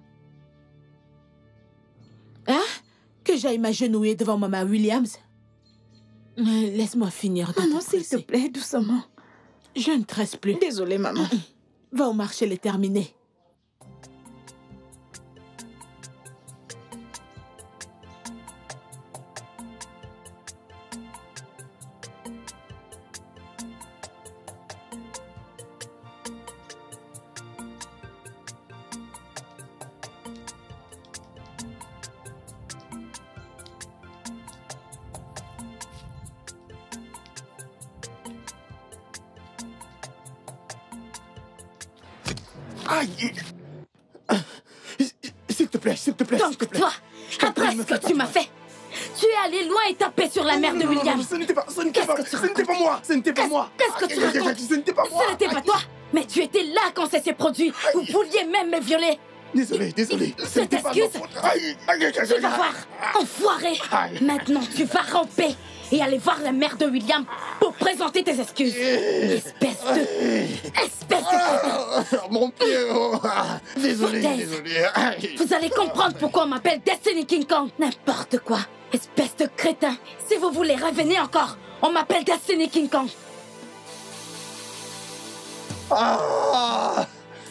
Hein? Que j'aille m'agenouiller devant Maman Williams? Euh, Laisse-moi finir de Maman, te s'il te presser. plaît, doucement. Je ne tresse plus. Désolée, maman. Va au marché les terminer. Aïe! S'il te plaît, s'il te plaît, s'il Donc te plaît. toi, Je t'en après prie, ce me fais que pas tu de m'as mal. fait, tu es allé loin et tapé sur la mère Non, de non, non, William. non, ce n'était pas, ce n'était pas, Qu'est-ce que tu ce n'était pas racontes? moi, ce n'était pas moi. Qu'est-ce que tu Aïe, aïe, aïe, racontes? Ce n'était pas moi. Ce n'était pas Aïe. toi, mais tu étais là quand ça s'est produit. Vous vouliez même me violer. Désolé, désolé. Ce Cette n'était pas ma excuse, faute. Aïe, aïe, aïe, aïe, tu vas aïe. voir, enfoiré. Aïe. Maintenant, tu vas ramper et aller voir la mère de William pour présenter tes excuses. Espèce de... Espèce de... Ah, mon pied. Oh. Ah, Désolé, Foutaise. désolé. Aïe. Vous allez comprendre pourquoi on m'appelle Destiny King Kong. N'importe quoi. Espèce de crétin. Si vous voulez revenir encore, on m'appelle Destiny King Kong. Ah.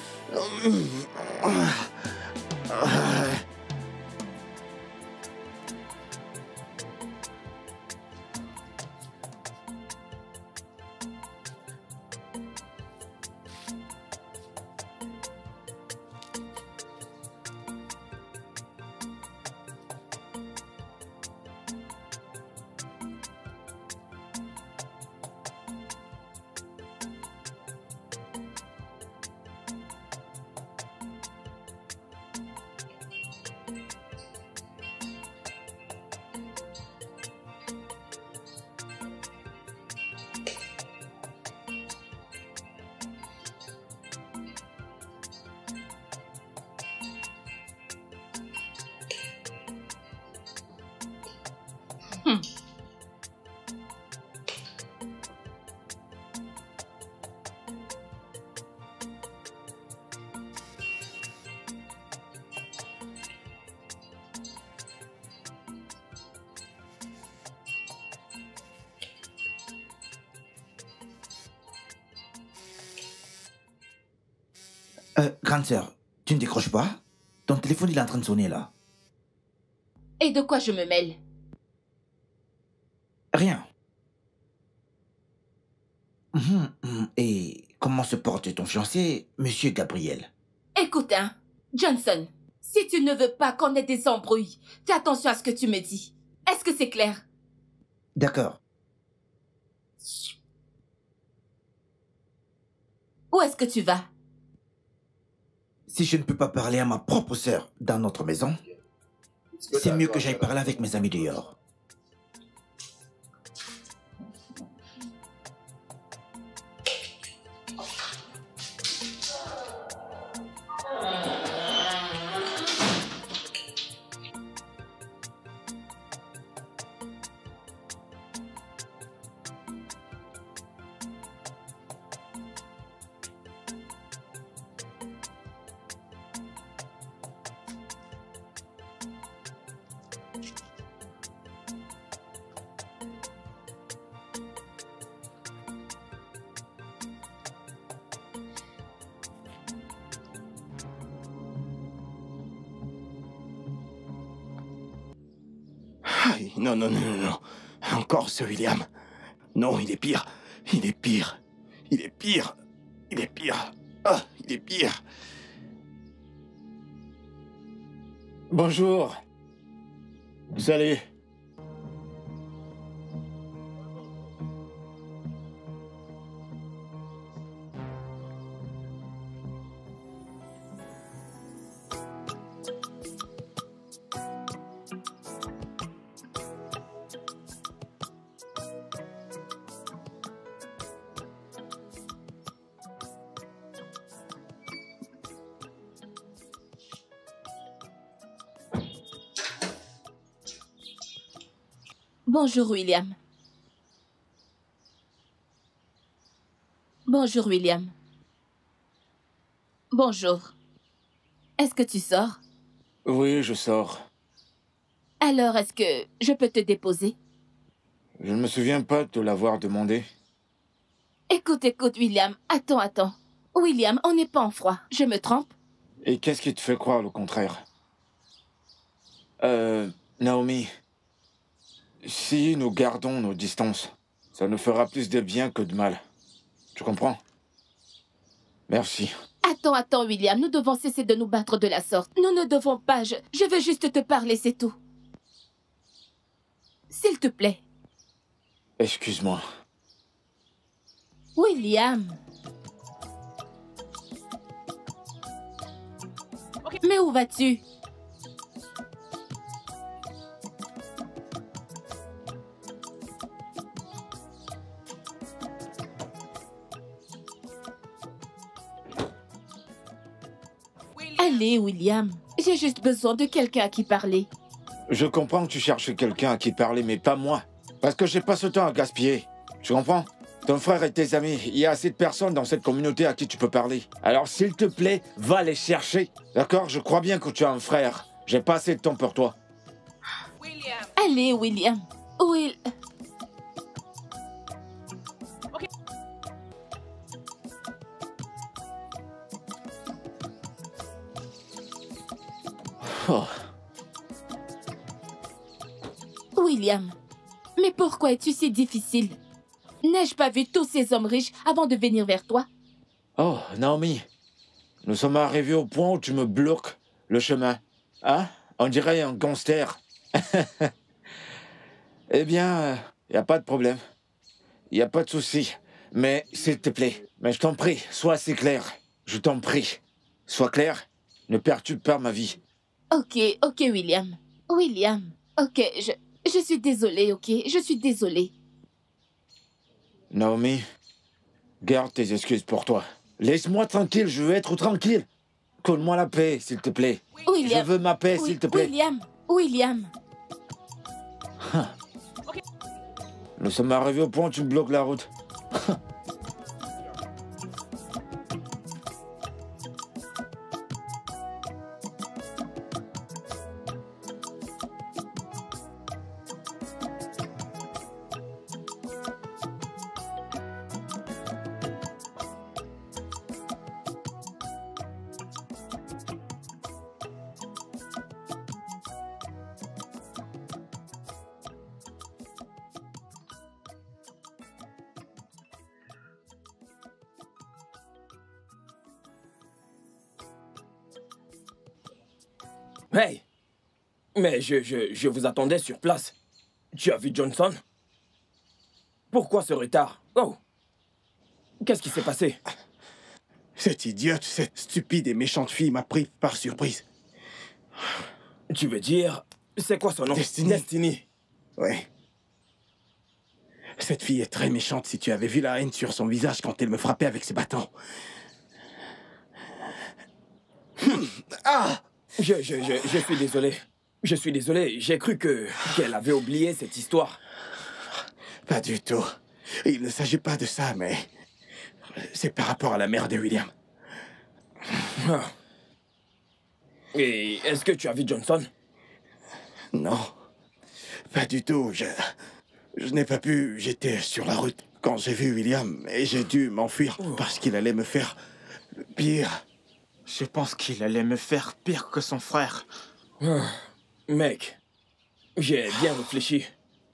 Euh, grande sœur, tu ne décroches pas? Ton téléphone, il est en train de sonner, là. Et de quoi je me mêle? Rien. Mhm, mhm. Et comment se porte ton fiancé, Monsieur Gabriel? Écoute, hein, Johnson, si tu ne veux pas qu'on ait des embrouilles, fais attention à ce que tu me dis. Est-ce que c'est clair? D'accord. Où est-ce que tu vas? Si je ne peux pas parler à ma propre sœur dans notre maison, c'est mieux que j'aille parler avec mes amis dehors. Aïe, non, non, non, non, non. Encore ce William. Non, il est pire. Il est pire. Il est pire. Il est pire. Ah, il est pire. Bonjour. Salut. Bonjour, William. Bonjour, William. Bonjour. Est-ce que tu sors? Oui, je sors. Alors, est-ce que je peux te déposer? Je ne me souviens pas de te l'avoir demandé. Écoute, écoute, William. Attends, attends. William, on n'est pas en froid. Je me trompe? Et qu'est-ce qui te fait croire le contraire? Euh, Naomi, si nous gardons nos distances, ça nous fera plus de bien que de mal. Tu comprends? Merci. Attends, attends, William. Nous devons cesser de nous battre de la sorte. Nous ne devons pas... Je, je veux juste te parler, c'est tout. S'il te plaît. Excuse-moi. William. Mais où vas-tu? Allez, William. J'ai juste besoin de quelqu'un à qui parler. Je comprends que tu cherches quelqu'un à qui parler, mais pas moi. Parce que j'ai pas ce temps à gaspiller. Tu comprends? Ton frère et tes amis, il y a assez de personnes dans cette communauté à qui tu peux parler. Alors s'il te plaît, va les chercher. D'accord? Je crois bien que tu as un frère. J'ai pas assez de temps pour toi. William. Allez, William. Will... Okay. Oh. William, mais pourquoi es-tu si difficile? N'ai-je pas vu tous ces hommes riches avant de venir vers toi? Oh, Naomi, nous sommes arrivés au point où tu me bloques le chemin. Hein? On dirait un gangster. Eh bien, il n'y a pas de problème. Il n'y a pas de souci. Mais, s'il te plaît, mais je t'en prie, sois assez clair. Je t'en prie. Sois clair, ne perturbe pas ma vie. Ok, ok, William. William, ok, je, je suis désolée, ok? Je suis désolée. Naomi, garde tes excuses pour toi. Laisse-moi tranquille, je veux être tranquille. Colle-moi la paix, s'il te plaît. William. Je veux ma paix, s'il te plaît. William, William. Nous sommes arrivés au point où tu me bloques la route. Hey! Mais je, je, je vous attendais sur place. Tu as vu Johnson? Pourquoi ce retard? Oh! Qu'est-ce qui s'est passé? Cette idiote, cette stupide et méchante fille m'a pris par surprise. Tu veux dire... C'est quoi son nom? Destiny. Destiny. Oui. Cette fille est très méchante. Si tu avais vu la haine sur son visage quand elle me frappait avec ses bâtons. Ah! Je, je, je, je suis désolé. Je suis désolé. J'ai cru que qu'elle avait oublié cette histoire. Pas du tout. Il ne s'agit pas de ça, mais... c'est par rapport à la mère de William. Ah. Et est-ce que tu as vu Johnson? Non. Pas du tout. Je... Je n'ai pas pu... J'étais sur la route quand j'ai vu William et j'ai dû m'enfuir parce qu'il allait me faire pire. Je pense qu'il allait me faire pire que son frère. Ah, mec, j'ai bien réfléchi.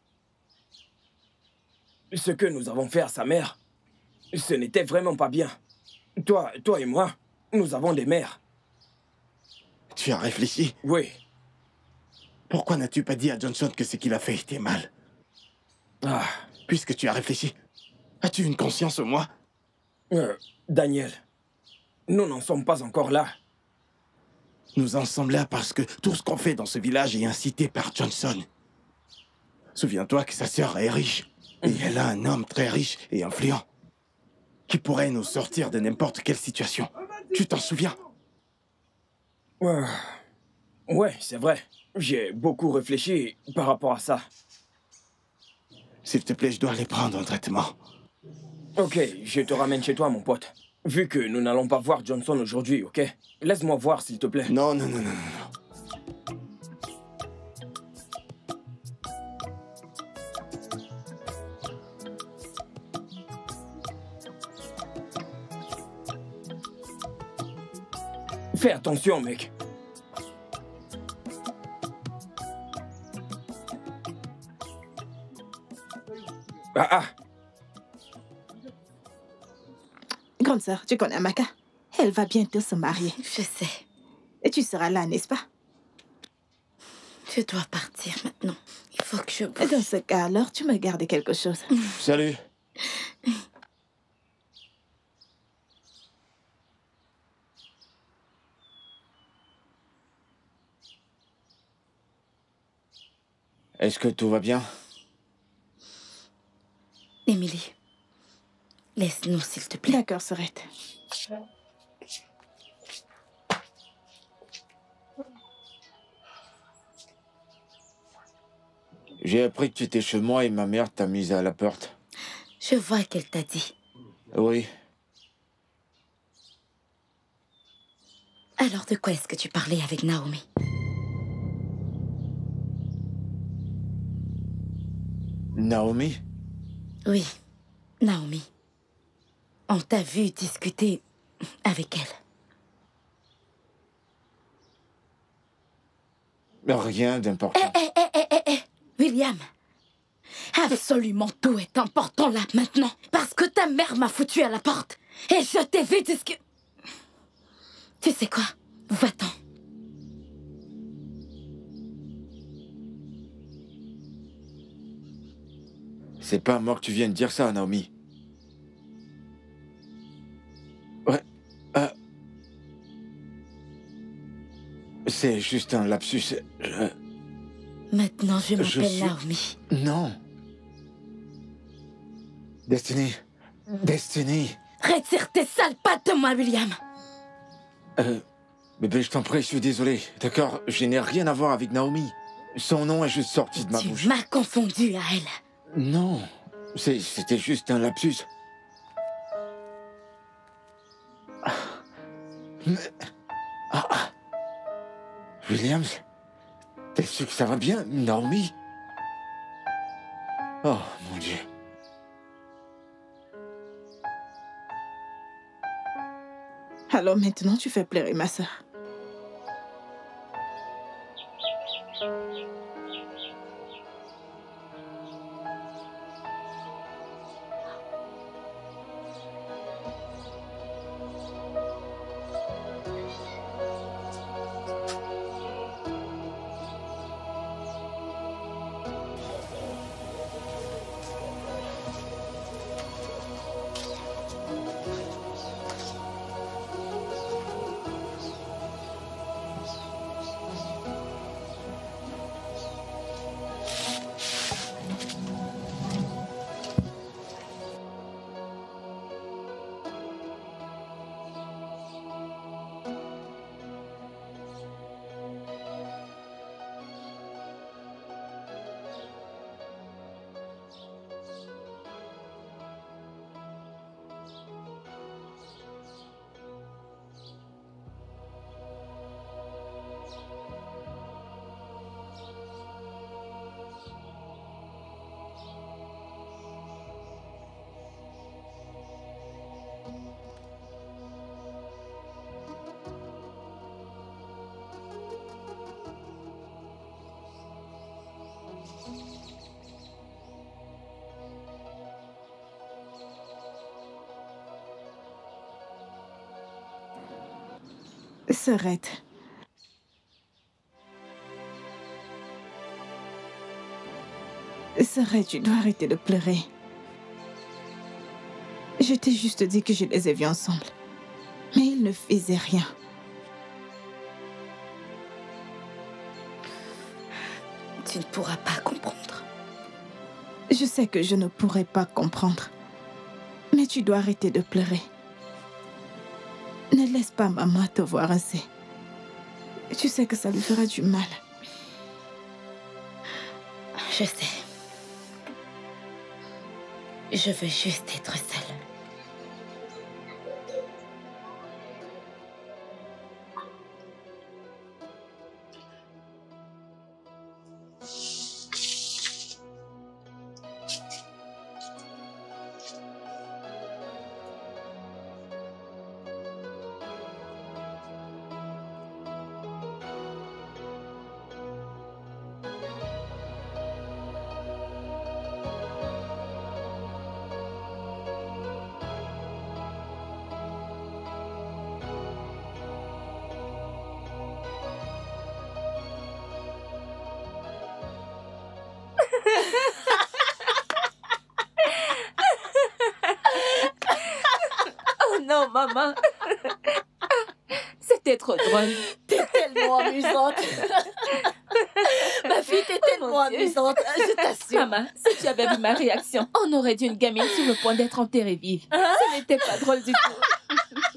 Ce que nous avons fait à sa mère, ce n'était vraiment pas bien. Toi, toi et moi, nous avons des mères. Tu as réfléchi? Oui. Pourquoi n'as-tu pas dit à Johnson que ce qu'il a fait était mal? Ah. Puisque tu as réfléchi, as-tu une conscience, moi? Euh, Daniel, nous n'en sommes pas encore là. Nous en sommes là parce que tout ce qu'on fait dans ce village est incité par Johnson. Souviens-toi que sa sœur est riche. Et elle a un homme très riche et influent qui pourrait nous sortir de n'importe quelle situation. Tu t'en souviens? Euh, ouais, c'est vrai. J'ai beaucoup réfléchi par rapport à ça. S'il te plaît, je dois aller prendre un traitement. Ok, je te ramène chez toi, mon pote. Vu que nous n'allons pas voir Johnson aujourd'hui, ok? Laisse-moi voir, s'il te plaît. Non, non, non, non, non. Fais attention, mec. Ah ah. Grande sœur, tu connais Amaka? Elle va bientôt se marier. Je sais. Et tu seras là, n'est-ce pas? Je dois partir maintenant. Il faut que je Et bouge. dans ce cas, alors, tu me gardes quelque chose. Salut. Est-ce que tout va bien? Émilie, laisse-nous, s'il te plaît. D'accord, Sorette. J'ai appris que tu étais chez moi et ma mère t'a mise à la porte. Je vois qu'elle t'a dit. Oui. Alors, de quoi est-ce que tu parlais avec Naomi? Naomi? Oui, Naomi. On t'a vu discuter avec elle. Rien d'important. Eh, eh, eh, eh, eh, eh, William. Absolument tout est important là, maintenant. Parce que ta mère m'a foutu à la porte. Et je t'ai vu discuter... Tu sais quoi? Va-t'en. C'est pas à moi que tu viens de dire ça, Naomi. Ouais. Euh... C'est juste un lapsus. Je... Maintenant, je m'appelle Je suis- Naomi. Non. Destiny. Destiny. Retire tes sales pattes de moi, William. Euh... Bébé, je t'en prie, je suis désolé. D'accord? Je n'ai rien à voir avec Naomi. Son nom est juste sorti de ma Tu bouche. m'as confondu à elle. Non. C'est- C'était juste un lapsus. Ah. Mais... Ah, ah. Williams, t'es sûr que ça va bien, Naomi? Oh, mon Dieu. Alors maintenant, tu fais pleurer ma sœur. Sorette. Sorette, tu dois arrêter de pleurer. Je t'ai juste dit que je les ai vus ensemble. Mais ils ne faisaient rien. Tu ne pourras pas comprendre. Je sais que je ne pourrai pas comprendre. Mais tu dois arrêter de pleurer. Ne laisse pas maman te voir ainsi. Tu sais que ça lui fera du mal. Je sais. Je veux juste être seule. Oh non, maman. C'était trop drôle. T'es tellement amusante. Ma fille, t'es tellement Mon Dieu. amusante, je t'assure. Maman, si tu avais vu ma réaction, on aurait dit une gamine sur le point d'être enterrée vive. Ce n'était pas drôle du tout.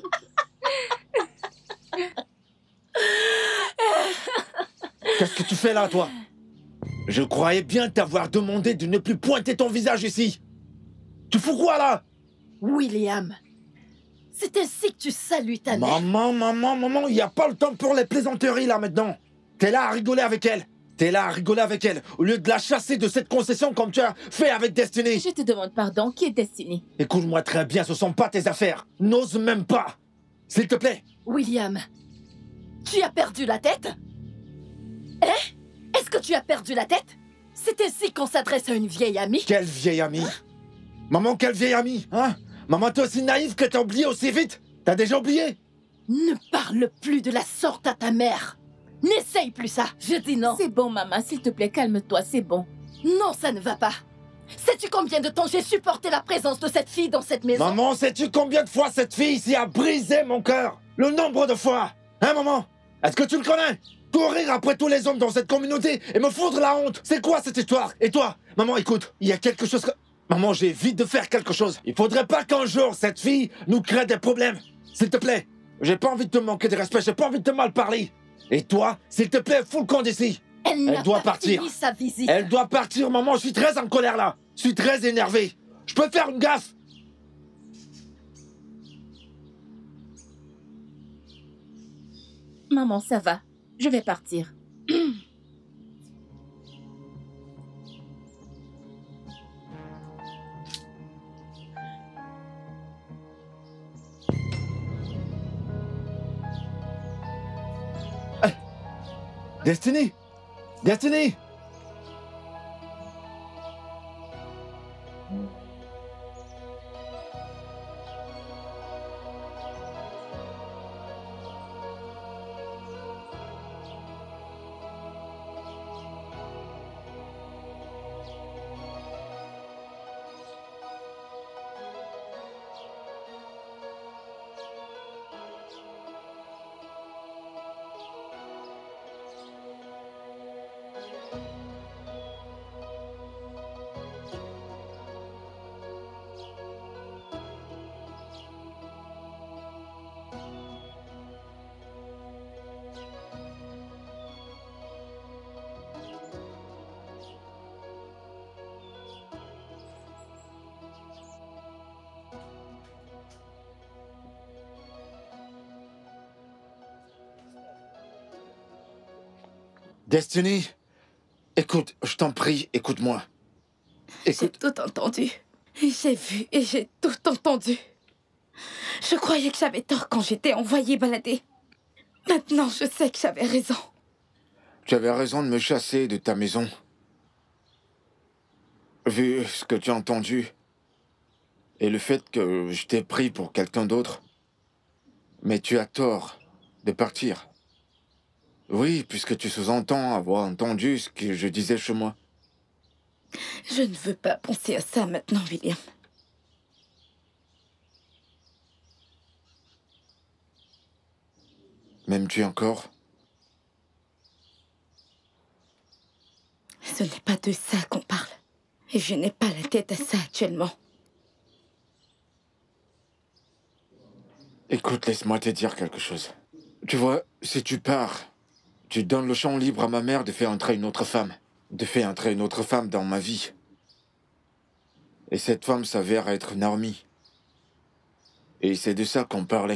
Qu'est-ce que tu fais là, toi? Je croyais bien t'avoir demandé de ne plus pointer ton visage ici. Tu fous quoi, là? William, c'est ainsi que tu salues ta mère. Maman, maman, maman, il n'y a pas le temps pour les plaisanteries, là, maintenant. T'es là à rigoler avec elle. T'es là à rigoler avec elle, au lieu de la chasser de cette concession comme tu as fait avec Destiny. Je te demande pardon, qui est Destiny? Écoute-moi très bien, ce sont pas tes affaires. N'ose même pas. S'il te plaît. William, tu as perdu la tête? Hein? Est-ce que tu as perdu la tête? C'est ainsi qu'on s'adresse à une vieille amie? Quelle vieille amie? Maman, quelle vieille amie, hein? Maman, t'es aussi naïve que t'as oublié aussi vite? T'as déjà oublié? Ne parle plus de la sorte à ta mère. N'essaye plus ça, je dis non. C'est bon, maman, s'il te plaît, calme-toi, c'est bon. Non, ça ne va pas. Sais-tu combien de temps j'ai supporté la présence de cette fille dans cette maison? Maman, sais-tu combien de fois cette fille ici a brisé mon cœur? Le nombre de fois. Hein, maman? Est-ce que tu le connais? Courir après tous les hommes dans cette communauté et me foutre la honte. C'est quoi cette histoire? Et toi? Maman, écoute, il y a quelque chose que... Maman, j'ai vite de faire quelque chose. Il faudrait pas qu'un jour, cette fille nous crée des problèmes. S'il te plaît. J'ai pas envie de te manquer de respect, j'ai pas envie de te mal parler. Et toi, s'il te plaît, fous le camp d'ici. Elle, Elle doit pas partir. fini sa visite. Elle doit partir, maman. Je suis très en colère, là. Je suis très énervé. Je peux faire une gaffe. Maman, ça va. Je vais partir. Destiny! Destiny! Destiny, écoute, je t'en prie, écoute-moi. J'ai Écoute. tout entendu. J'ai vu et j'ai tout entendu. Je croyais que j'avais tort quand j'étais envoyée balader. Maintenant, je sais que j'avais raison. Tu avais raison de me chasser de ta maison. Vu ce que tu as entendu et le fait que je t'ai pris pour quelqu'un d'autre. Mais tu as tort de partir. Oui, puisque tu sous-entends avoir entendu ce que je disais chez moi. Je ne veux pas penser à ça maintenant, William. M'aimes-tu encore? Ce n'est pas de ça qu'on parle. Et je n'ai pas la tête à ça actuellement. Écoute, laisse-moi te dire quelque chose. Tu vois, si tu pars, tu donnes le champ libre à ma mère de faire entrer une autre femme. De faire entrer une autre femme dans ma vie. Et cette femme s'avère être Naomi. Et c'est de ça qu'on parlait.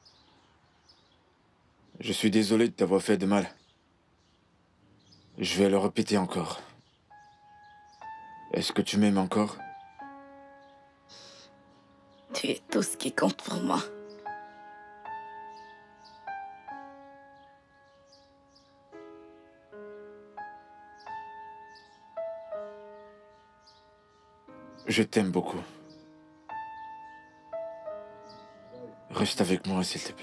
Je suis désolé de t'avoir fait de mal. Je vais le répéter encore. Est-ce que tu m'aimes encore? Tu es tout ce qui compte pour moi. Je t'aime beaucoup. Reste avec moi, s'il te plaît.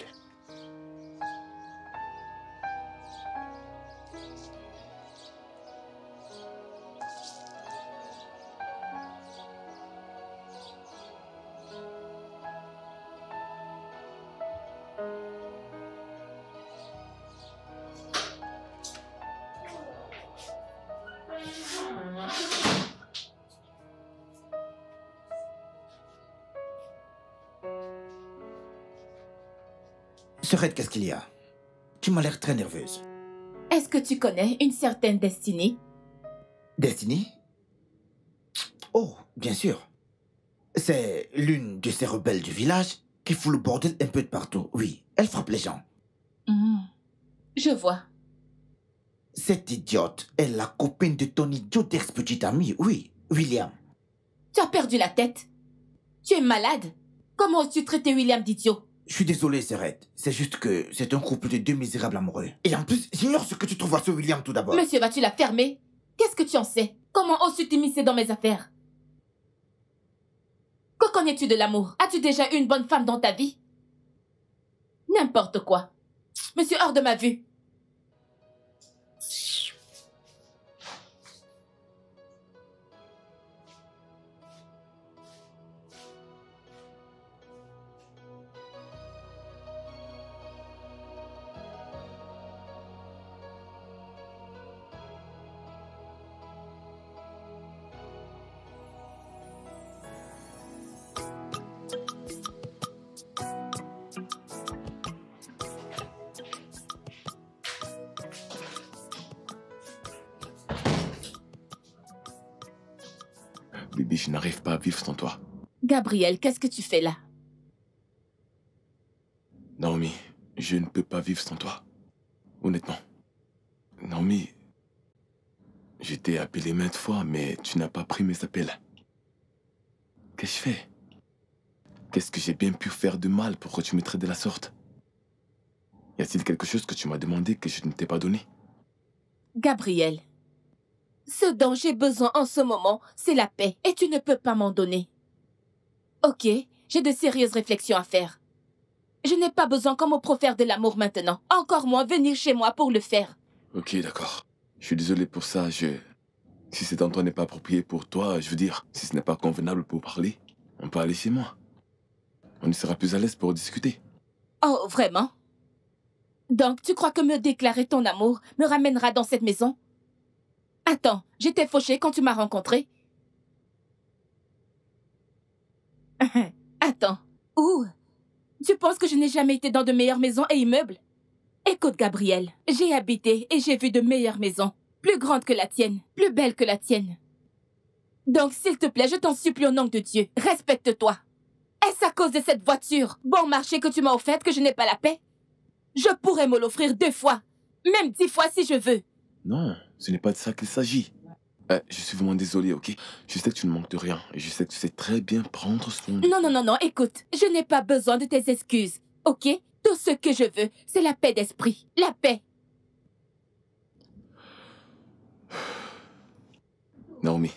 Serette, qu'est-ce qu'il y a? Tu m'as l'air très nerveuse. Est-ce que tu connais une certaine Destiny? Destiny? Oh, bien sûr. C'est l'une de ces rebelles du village qui fout le bordel un peu de partout. Oui, elle frappe les gens. Mmh. Je vois. Cette idiote est la copine de ton idiot d'ex-petit ami, oui, William. Tu as perdu la tête. Tu es malade. Comment oses-tu traiter William d'idiot? Je suis désolé, Serette. C'est juste que c'est un couple de deux misérables amoureux. Et en plus, j'ignore ce que tu trouves à ce William tout d'abord. Monsieur, vas-tu la fermer? Qu'est-ce que tu en sais? Comment oses-tu t'immiscer dans mes affaires? Que connais-tu de l'amour? As-tu déjà eu une bonne femme dans ta vie? N'importe quoi. Monsieur, hors de ma vue. Bibi, je n'arrive pas à vivre sans toi. Gabriel, qu'est-ce que tu fais là? Naomi, je ne peux pas vivre sans toi. Honnêtement. Naomi, je t'ai appelé maintes fois, mais tu n'as pas pris mes appels. Qu'est-ce que je fais? Qu'est-ce que j'ai bien pu faire de mal pour que tu me traites de la sorte? Y a-t-il quelque chose que tu m'as demandé que je ne t'ai pas donné? Gabriel, ce dont j'ai besoin en ce moment, c'est la paix, et tu ne peux pas m'en donner. Ok, j'ai de sérieuses réflexions à faire. Je n'ai pas besoin qu'on me profère de l'amour maintenant. Encore moins venir chez moi pour le faire. Ok, d'accord. Je suis désolé pour ça, je... Si cet endroit n'est pas approprié pour toi, je veux dire, si ce n'est pas convenable pour parler, on peut aller chez moi. On y sera plus à l'aise pour discuter. Oh, vraiment? Donc, tu crois que me déclarer ton amour me ramènera dans cette maison? Attends, j'étais fauchée quand tu m'as rencontré. Attends, où? Tu penses que je n'ai jamais été dans de meilleures maisons et immeubles? Écoute, Gabriel, j'ai habité et j'ai vu de meilleures maisons. Plus grandes que la tienne, plus belles que la tienne. Donc, s'il te plaît, je t'en supplie au nom de Dieu, respecte-toi. Est-ce à cause de cette voiture, bon marché que tu m'as offerte que je n'ai pas la paix? Je pourrais me l'offrir deux fois, même dix fois si je veux. Non, ce n'est pas de ça qu'il s'agit. Euh, je suis vraiment désolé, ok? Je sais que tu ne manques de rien et je sais que tu sais très bien prendre soin de... Non, non, non, non, écoute, je n'ai pas besoin de tes excuses, ok? Tout ce que je veux, c'est la paix d'esprit, la paix. Naomi,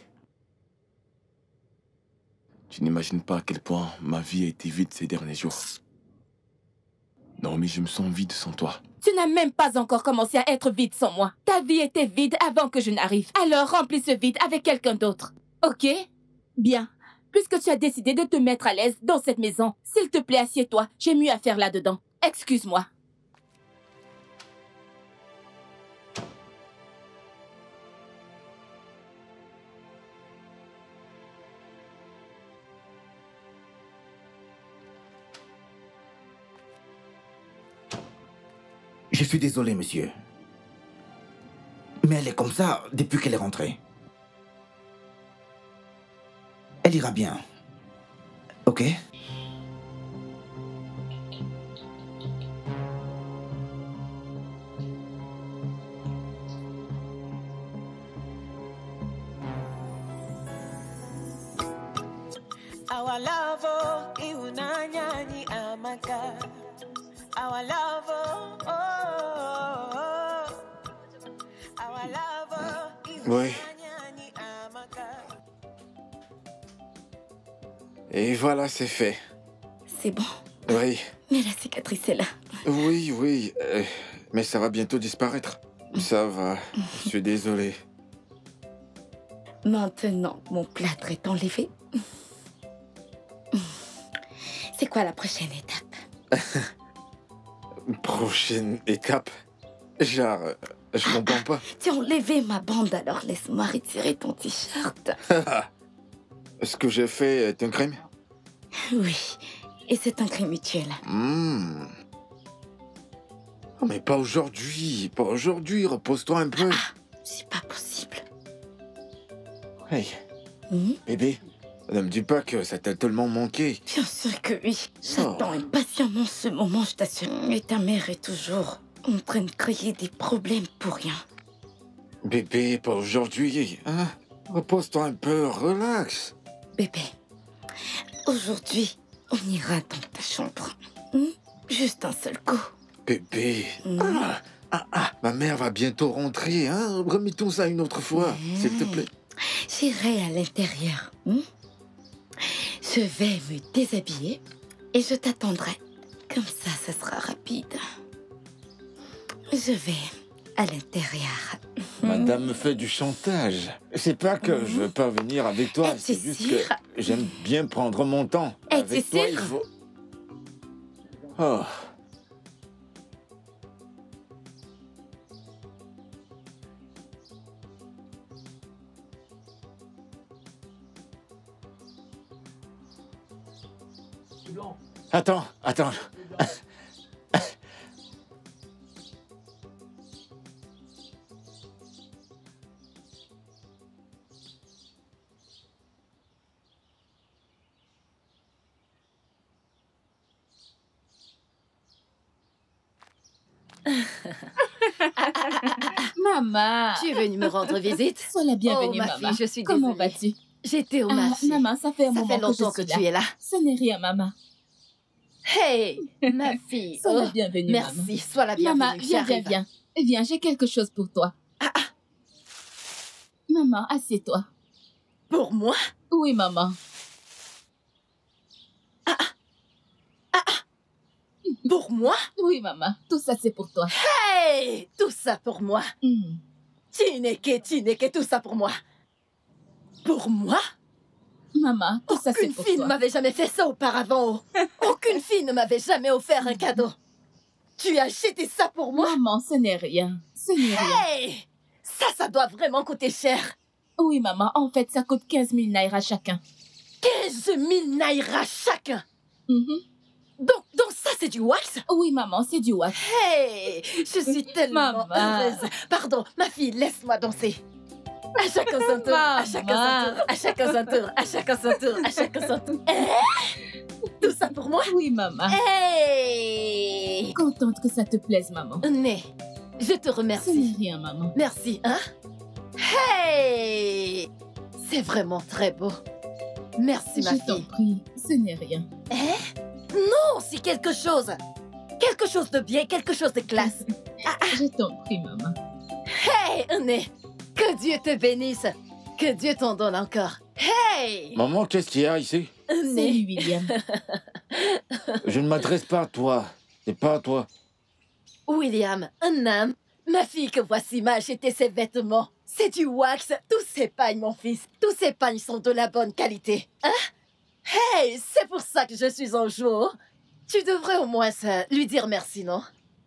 tu n'imagines pas à quel point ma vie a été vide ces derniers jours. Naomi, je me sens vide sans toi. Tu n'as même pas encore commencé à être vide sans moi. Ta vie était vide avant que je n'arrive. Alors remplis ce vide avec quelqu'un d'autre. Ok? Bien. Puisque tu as décidé de te mettre à l'aise dans cette maison, s'il te plaît, assieds-toi. J'ai mieux à faire là-dedans. Excuse-moi. Je suis désolé, monsieur. Mais elle est comme ça depuis qu'elle est rentrée. Elle Elle ira bien. Ok? Our love, oh, iunanyani amaka. Our love, oh, oh, oh. Our love, oh, Oui. iunanyani amaka. Et voilà, c'est fait. C'est bon. Oui. Mais la cicatrice est là. Oui, oui. euh, mais ça va bientôt disparaître. Ça va. Je suis désolé. Maintenant, mon plâtre est enlevé. C'est quoi la prochaine étape? Prochaine étape. Genre, euh, je comprends pas. Tu as enlevé ma bande, alors laisse-moi retirer ton t-shirt. Ce que j'ai fait est un crime? Oui, et c'est un crime mutuel. Hmm. Oh, mais pas aujourd'hui. Pas aujourd'hui. Repose-toi un peu. C'est pas possible. Hey, Hmm? bébé, ne me dis pas que ça t'a tellement manqué. Bien sûr que oui. J'attends impatiemment ce moment, je t'assure. Et ta mère est toujours en train de créer des problèmes pour rien. Bébé, pas aujourd'hui. Hein? Repose-toi un peu, relax. Bébé, aujourd'hui, on ira dans ta chambre. Hmm? Juste un seul coup. Bébé. Hmm? Ah, ah, ah, ma mère va bientôt rentrer, hein? Remettons ça une autre fois, s'il te plaît. J'irai à l'intérieur. Hmm? Je vais me déshabiller et je t'attendrai. Comme ça, ça sera rapide. Je vais à l'intérieur. Madame me fait du chantage. C'est pas que je veux pas venir avec toi, Es-tu c'est juste sûr? que j'aime bien prendre mon temps. Es-tu Avec toi, il sûr? faut... Oh. Attends, attends. Maman, Tu es venue me rendre visite? sois la bienvenue, Oh, ma maman. fille, je suis Comment désolée. vas-tu? J'étais au Ah, marché. maman, ça fait un Ça moment fait que je longtemps que, suis tu là. es là. Ce n'est rien, maman. Hey, ma fille. Sois la Oh, bienvenue, merci, maman. sois la bienvenue. Maman, viens, viens, j'arrive. viens. Viens, j'ai quelque chose pour toi. Maman, assieds-toi. Pour moi? Oui, maman. Pour moi? Oui, maman. Tout ça, c'est pour toi. Hey, tout ça pour moi. Hmm. Tineke, Tineke, tout ça pour moi. Pour moi? Maman, tout ça, c'est Aucune pour fille ne toi. m'avait jamais fait ça auparavant. Aucune fille ne m'avait jamais offert un cadeau. Tu as acheté ça pour moi? Maman, ce n'est rien. Ce n'est rien. Hey! Ça, ça doit vraiment coûter cher. Oui, maman. En fait, ça coûte quinze mille naira chacun. quinze mille naira chacun. Mhm. Donc, donc ça, c'est du wax? Oui, maman, c'est du wax. Hey! Je suis tellement Maman. heureuse. Pardon, ma fille, laisse-moi danser. À chacun son tour, à chacun son tour, à chacun son tour, à chacun son tour, à chacun son tour. Eh? Tout ça pour moi? Oui, maman. Hey! Contente que ça te plaise, maman. Né, je te Ce remercie. n'est rien, maman. Merci, hein? Hey! C'est vraiment très beau. Merci, ma Je t'en fille. prie, ce n'est rien. Non, c'est quelque chose. Quelque chose de bien, quelque chose de classe. Je t'en prie, maman. Hey, Né, que Dieu te bénisse. Que Dieu t'en donne encore. Hey! Maman, qu'est-ce qu'il y a ici? Salut, Né. William. Je ne m'adresse pas à toi. C'est pas à toi. William, un homme. Ma fille que voici m'a acheté ses vêtements. C'est du wax. Tous ces pagnes, mon fils. Tous ces pagnes sont de la bonne qualité. Hein? Hey, c'est pour ça que je suis en jour. Tu devrais au moins ça, lui dire merci, non?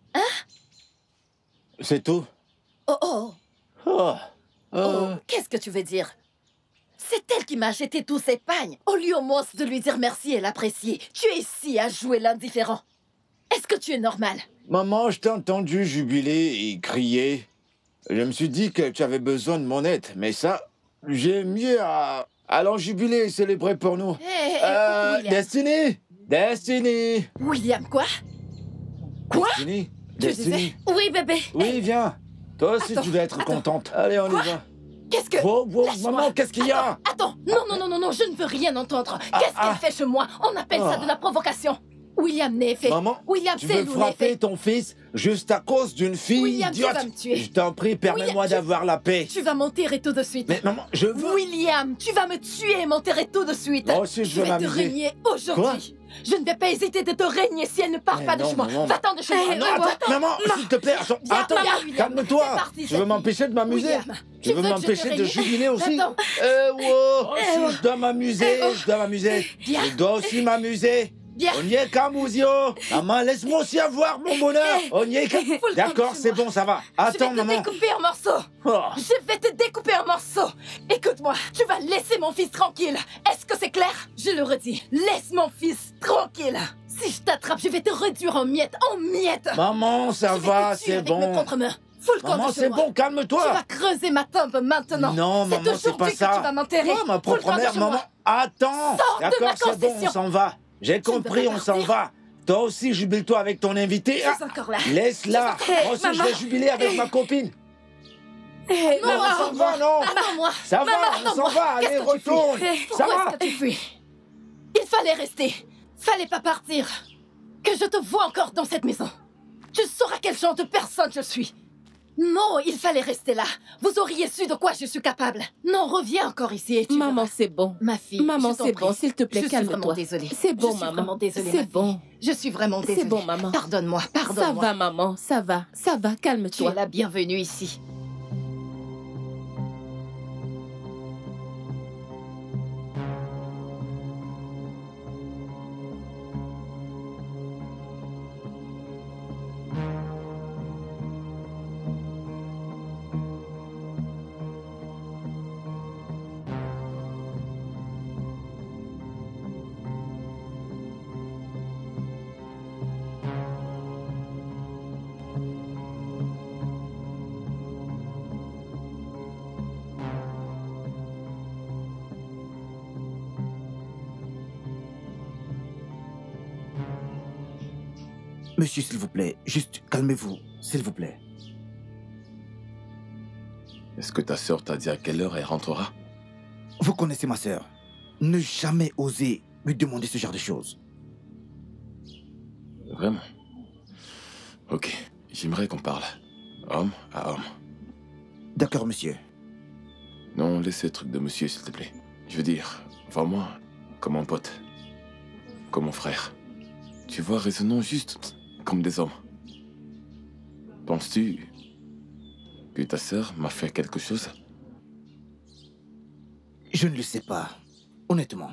C'est tout? Oh, oh, Oh. oh, Oh. qu'est-ce que tu veux dire? C'est elle qui m'a acheté tous ces pagnes. Au lieu au moins de lui dire merci et l'apprécier, tu es ici à jouer l'indifférent. Est-ce que tu es normal? Maman, je t'ai entendu jubiler et crier. Je me suis dit que tu avais besoin de mon aide, mais ça, j'ai mieux à, Allons jubiler et célébrer pour nous. Hé, Euh, William. Destiny Destiny William, quoi? Quoi? Destiny Tu Destiny disais? Oui, bébé. Oui, viens. Toi aussi, Attends, tu vas être attends. contente. Allez, on y va. Qu'est-ce que... Wow, wow, Laisse-moi. maman, qu'est-ce qu'il y a? Attends, non, non, non, non, non, je ne veux rien entendre. Ah, Qu'est-ce qu'elle ah. fait chez moi? On appelle ça Ah. de la provocation. William Nefe. Maman, William, tu c'est veux nous, frapper Nefe. ton fils juste à cause d'une fille William, tu idiote? vas me tuer. Je t'en prie, permets-moi William, tu- d'avoir la paix. Tu vas m'enterrer tout de suite. Mais maman, je veux... William, tu vas me tuer et m'enterrer tout de suite. Moi aussi, je veux vais te m'amuser. régner aujourd'hui. Je ne vais pas hésiter de te régner si elle ne part Eh pas de non, chez moi. maman. Va-t'en de chez moi. Ah non, Va-t'en. attends, maman, s'il te plaît, attends, Viens, attends, viens, William. calme-toi. C'est parti, Tu c'est veux fini. m'empêcher de m'amuser? William, Tu tu veux veux que je m'empêcher te de règne? jubiler aussi? Va-t'en. Eh, wow, Eh, si oh. je dois m'amuser, Eh, oh. je dois m'amuser. Viens. Je dois aussi m'amuser. Viens. On y est qu'à Mouzio. Maman, laisse-moi aussi avoir mon bonheur. Eh, On y est qu'à... Faut le temps D'accord, de c'est chez moi. bon, ça va. Je Attends, vais te maman. découper en morceaux. Oh. Je vais te découper en morceaux. Écoute-moi, tu vas laisser mon fils tranquille. Est-ce que c'est clair? Je le redis, laisse mon fils tranquille. Si je t'attrape, je vais te réduire en miettes, en miettes. Maman, ça Je vais va, te tuer c'est avec mes bon. propres mains. Fous le camp Maman, de chez c'est moi. bon, Tu calme-toi. vas creuser ma tombe maintenant. Non, maman, c'est aujourd'hui pas que ça. tu vas m'enterrer. Moi, ma Fous le propre camp de mère, chez maman. moi. Attends. Sors de ma D'accord, c'est bon, on concession. s'en va. J'ai ne veux compris, pas on s'en partir. va. Toi aussi, jubile-toi avec ton invité. Je Ah, suis encore là. laisse-la. Je suis encore- Moi aussi, Maman. je vais jubiler avec ma copine. Non, on s'en va, non. Attends-moi. Ça va, Maman, on s'en attends-moi. va. Allez, Qu'est-ce que tu retourne. fais? Ça Pourquoi va. est-ce que tu fuis? Il fallait rester. Fallait pas partir. Que je te vois encore dans cette maison. Tu sauras quel genre de personne je suis. Non, il fallait rester là. Vous auriez su de quoi je suis capable. Non, reviens encore ici et tu Maman, verras. c'est bon. Ma fille, Maman, je t'en c'est prie. bon, s'il te plaît, Je suis vraiment calme-toi. désolée. C'est bon, Je suis maman. vraiment désolée, ma C'est fille. bon. Je suis vraiment désolée. C'est bon, maman. Pardonne-moi, Ça pardonne-moi. va, maman, ça va, ça va, Tu es calme-toi. la bienvenue ici. Monsieur, s'il vous plaît, juste calmez-vous, s'il vous plaît. Est-ce que ta sœur t'a dit à quelle heure elle rentrera? Vous connaissez ma sœur. Ne jamais oser lui demander ce genre de choses. Vraiment? Ok, j'aimerais qu'on parle. Homme à homme. D'accord, monsieur. Non, laisse ce truc de monsieur, s'il te plaît. Je veux dire, vois-moi comme un pote. Comme mon frère. Tu vois, raisonnons juste comme des hommes. Penses-tu que ta sœur m'a fait quelque chose? Je ne le sais pas, honnêtement.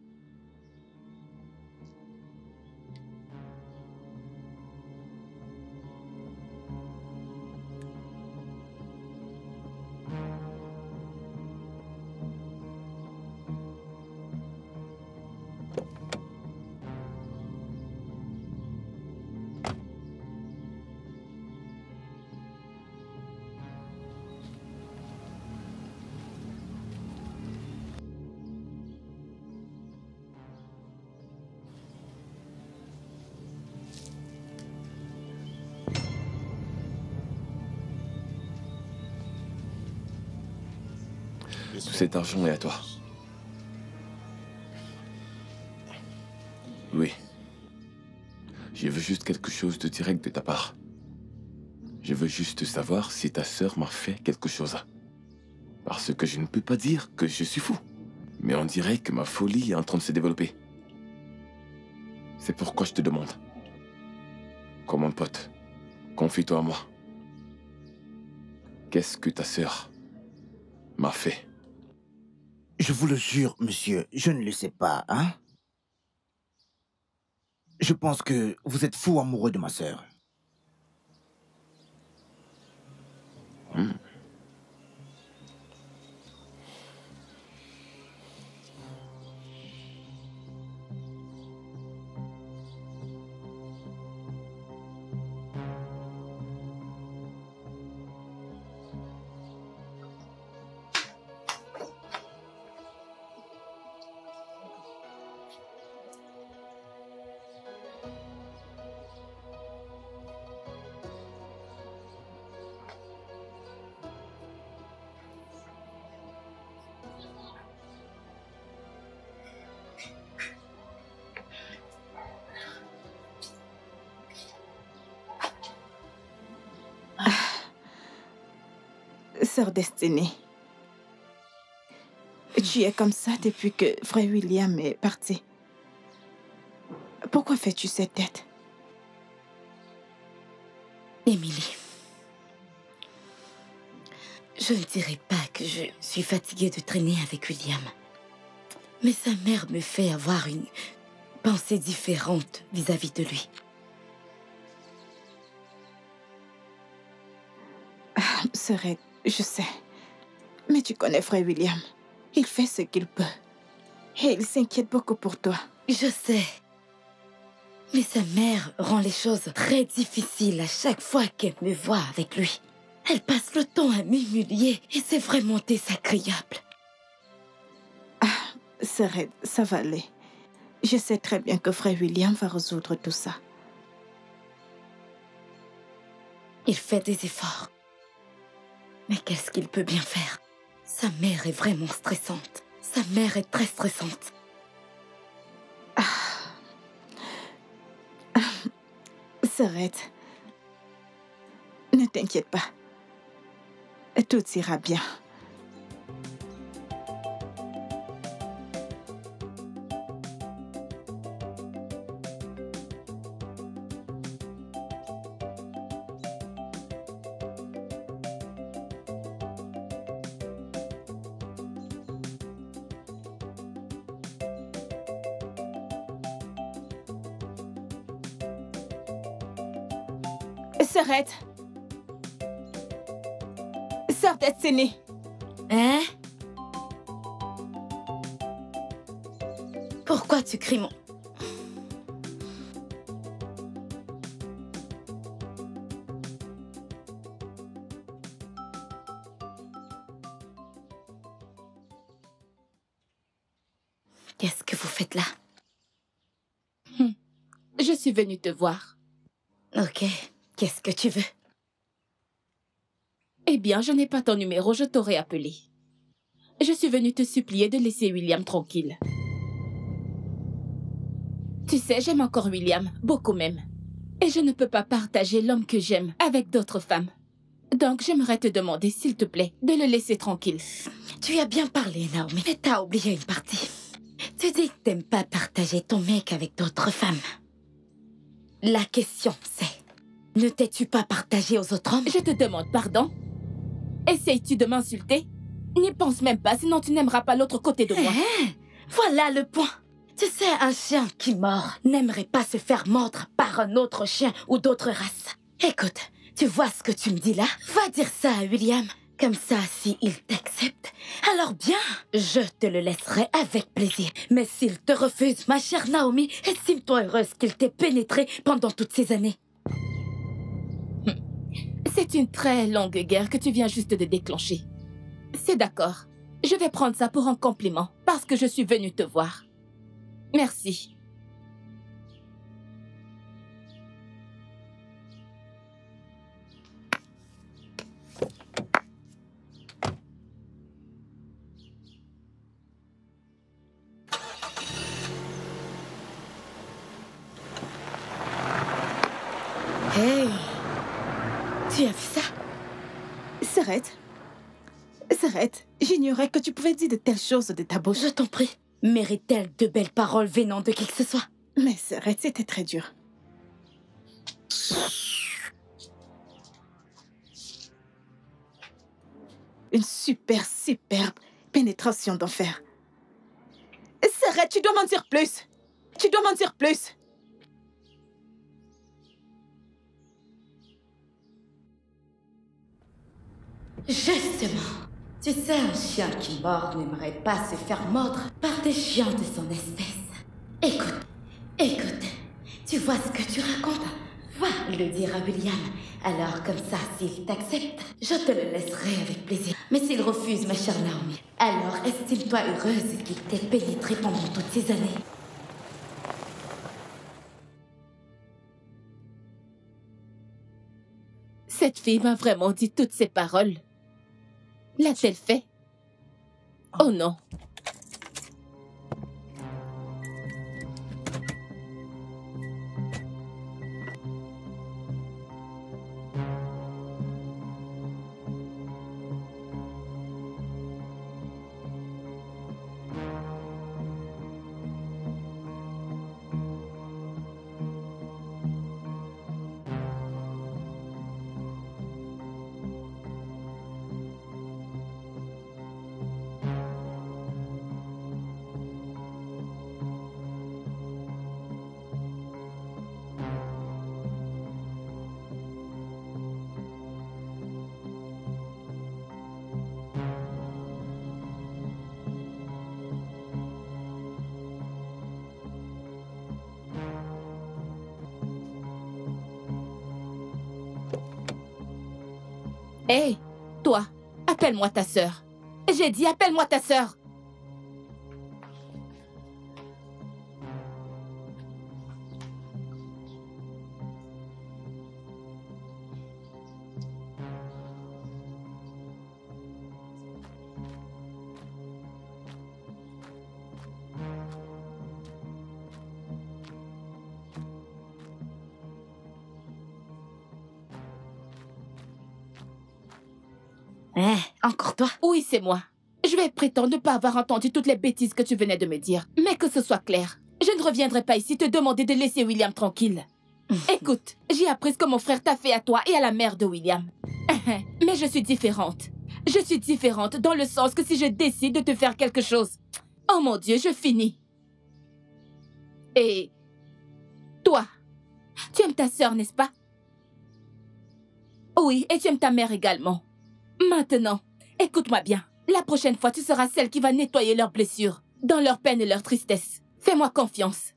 Tout cet argent est à toi. Oui. Je veux juste quelque chose de direct de ta part. Je veux juste savoir si ta sœur m'a fait quelque chose. Parce que je ne peux pas dire que je suis fou. Mais on dirait que ma folie est en train de se développer. C'est pourquoi je te demande. Comme un pote, confie-toi à moi. Qu'est-ce que ta sœur m'a fait? Je vous le jure, monsieur, je ne le sais pas, hein? Je pense que vous êtes fou amoureux de ma sœur. Hmm. Sœur Destinée, tu es comme ça depuis que frère William est parti. Pourquoi fais-tu cette tête? Émilie, je ne dirais pas que je suis fatiguée de traîner avec William. Mais sa mère me fait avoir une pensée différente vis-à-vis de lui. Ah, Sœurette, je sais. Mais tu connais frère William. Il fait ce qu'il peut. Et il s'inquiète beaucoup pour toi. Je sais. Mais sa mère rend les choses très difficiles à chaque fois qu'elle me voit avec lui. Elle passe le temps à m'humilier et c'est vraiment désagréable. Ah, Sœurette, ça va aller. Je sais très bien que frère William va résoudre tout ça. Il fait des efforts. Mais qu'est-ce qu'il peut bien faire? Sa mère est vraiment stressante. Sa mère est très stressante. Ah. Ah. Sœurette, ne t'inquiète pas. Tout ira bien. Sœurette. Sœur Destinée. Hein? Pourquoi tu cries mon... Qu'est-ce que vous faites là? Hum. Je suis venue te voir. Ok. Qu'est-ce que tu veux? Eh bien, je n'ai pas ton numéro, je t'aurais appelé. Je suis venue te supplier de laisser William tranquille. Tu sais, j'aime encore William, beaucoup même. Et je ne peux pas partager l'homme que j'aime avec d'autres femmes. Donc, j'aimerais te demander, s'il te plaît, de le laisser tranquille. Tu as bien parlé, Naomi, mais t'as oublié une partie. Tu dis que t'aimes pas partager ton mec avec d'autres femmes. La question, c'est... Ne t'es-tu pas partagé aux autres hommes? Je te demande pardon. Essayes-tu de m'insulter? N'y pense même pas, sinon tu n'aimeras pas l'autre côté de moi. Hein? Voilà le point. Tu sais, un chien qui mord n'aimerait pas se faire mordre par un autre chien ou d'autres races. Écoute, tu vois ce que tu me dis là? Va dire ça à William. Comme ça, s'il t'accepte, alors bien, je te le laisserai avec plaisir. Mais s'il te refuse, ma chère Naomi, estime-toi heureuse qu'il t'ait pénétré pendant toutes ces années. C'est une très longue guerre que tu viens juste de déclencher. C'est d'accord. Je vais prendre ça pour un compliment, parce que je suis venue te voir. Merci. Hey! Tu as vu ça? Sœurette. Sœurette, j'ignorais que tu pouvais dire de telles choses de ta bouche. Je t'en prie. Mérite-t-elle de belles paroles venant de qui que ce soit? Mais Sœurette, c'était très dur. Une super, superbe pénétration d'enfer. Sœurette, tu dois m'en dire plus. Tu dois m'en dire plus. Justement, tu sais, un chien qui mord n'aimerait pas se faire mordre par des chiens de son espèce. Écoute, écoute, tu vois ce que tu racontes? Va le dire à William. Alors comme ça, s'il t'accepte, je te le laisserai avec plaisir. Mais s'il refuse, ma chère Naomi, alors estime-toi heureuse qu'il t'ait pénétré pendant toutes ces années. Cette fille m'a vraiment dit toutes ces paroles. L'a-t-elle fait? Oh non. Hé, toi, appelle-moi ta sœur. J'ai dit appelle-moi ta sœur. Hein, encore toi? Oui, c'est moi. Je vais prétendre ne pas avoir entendu toutes les bêtises que tu venais de me dire. Mais que ce soit clair, je ne reviendrai pas ici te demander de laisser William tranquille. Écoute, j'ai appris ce que mon frère t'a fait à toi et à la mère de William. Mais je suis différente. Je suis différente dans le sens que si je décide de te faire quelque chose, oh mon Dieu, je finis. Et toi, tu aimes ta sœur, n'est-ce pas? Oui, et tu aimes ta mère également. Maintenant, écoute-moi bien. La prochaine fois, tu seras celle qui va nettoyer leurs blessures, dans leur peine et leur tristesse. Fais-moi confiance.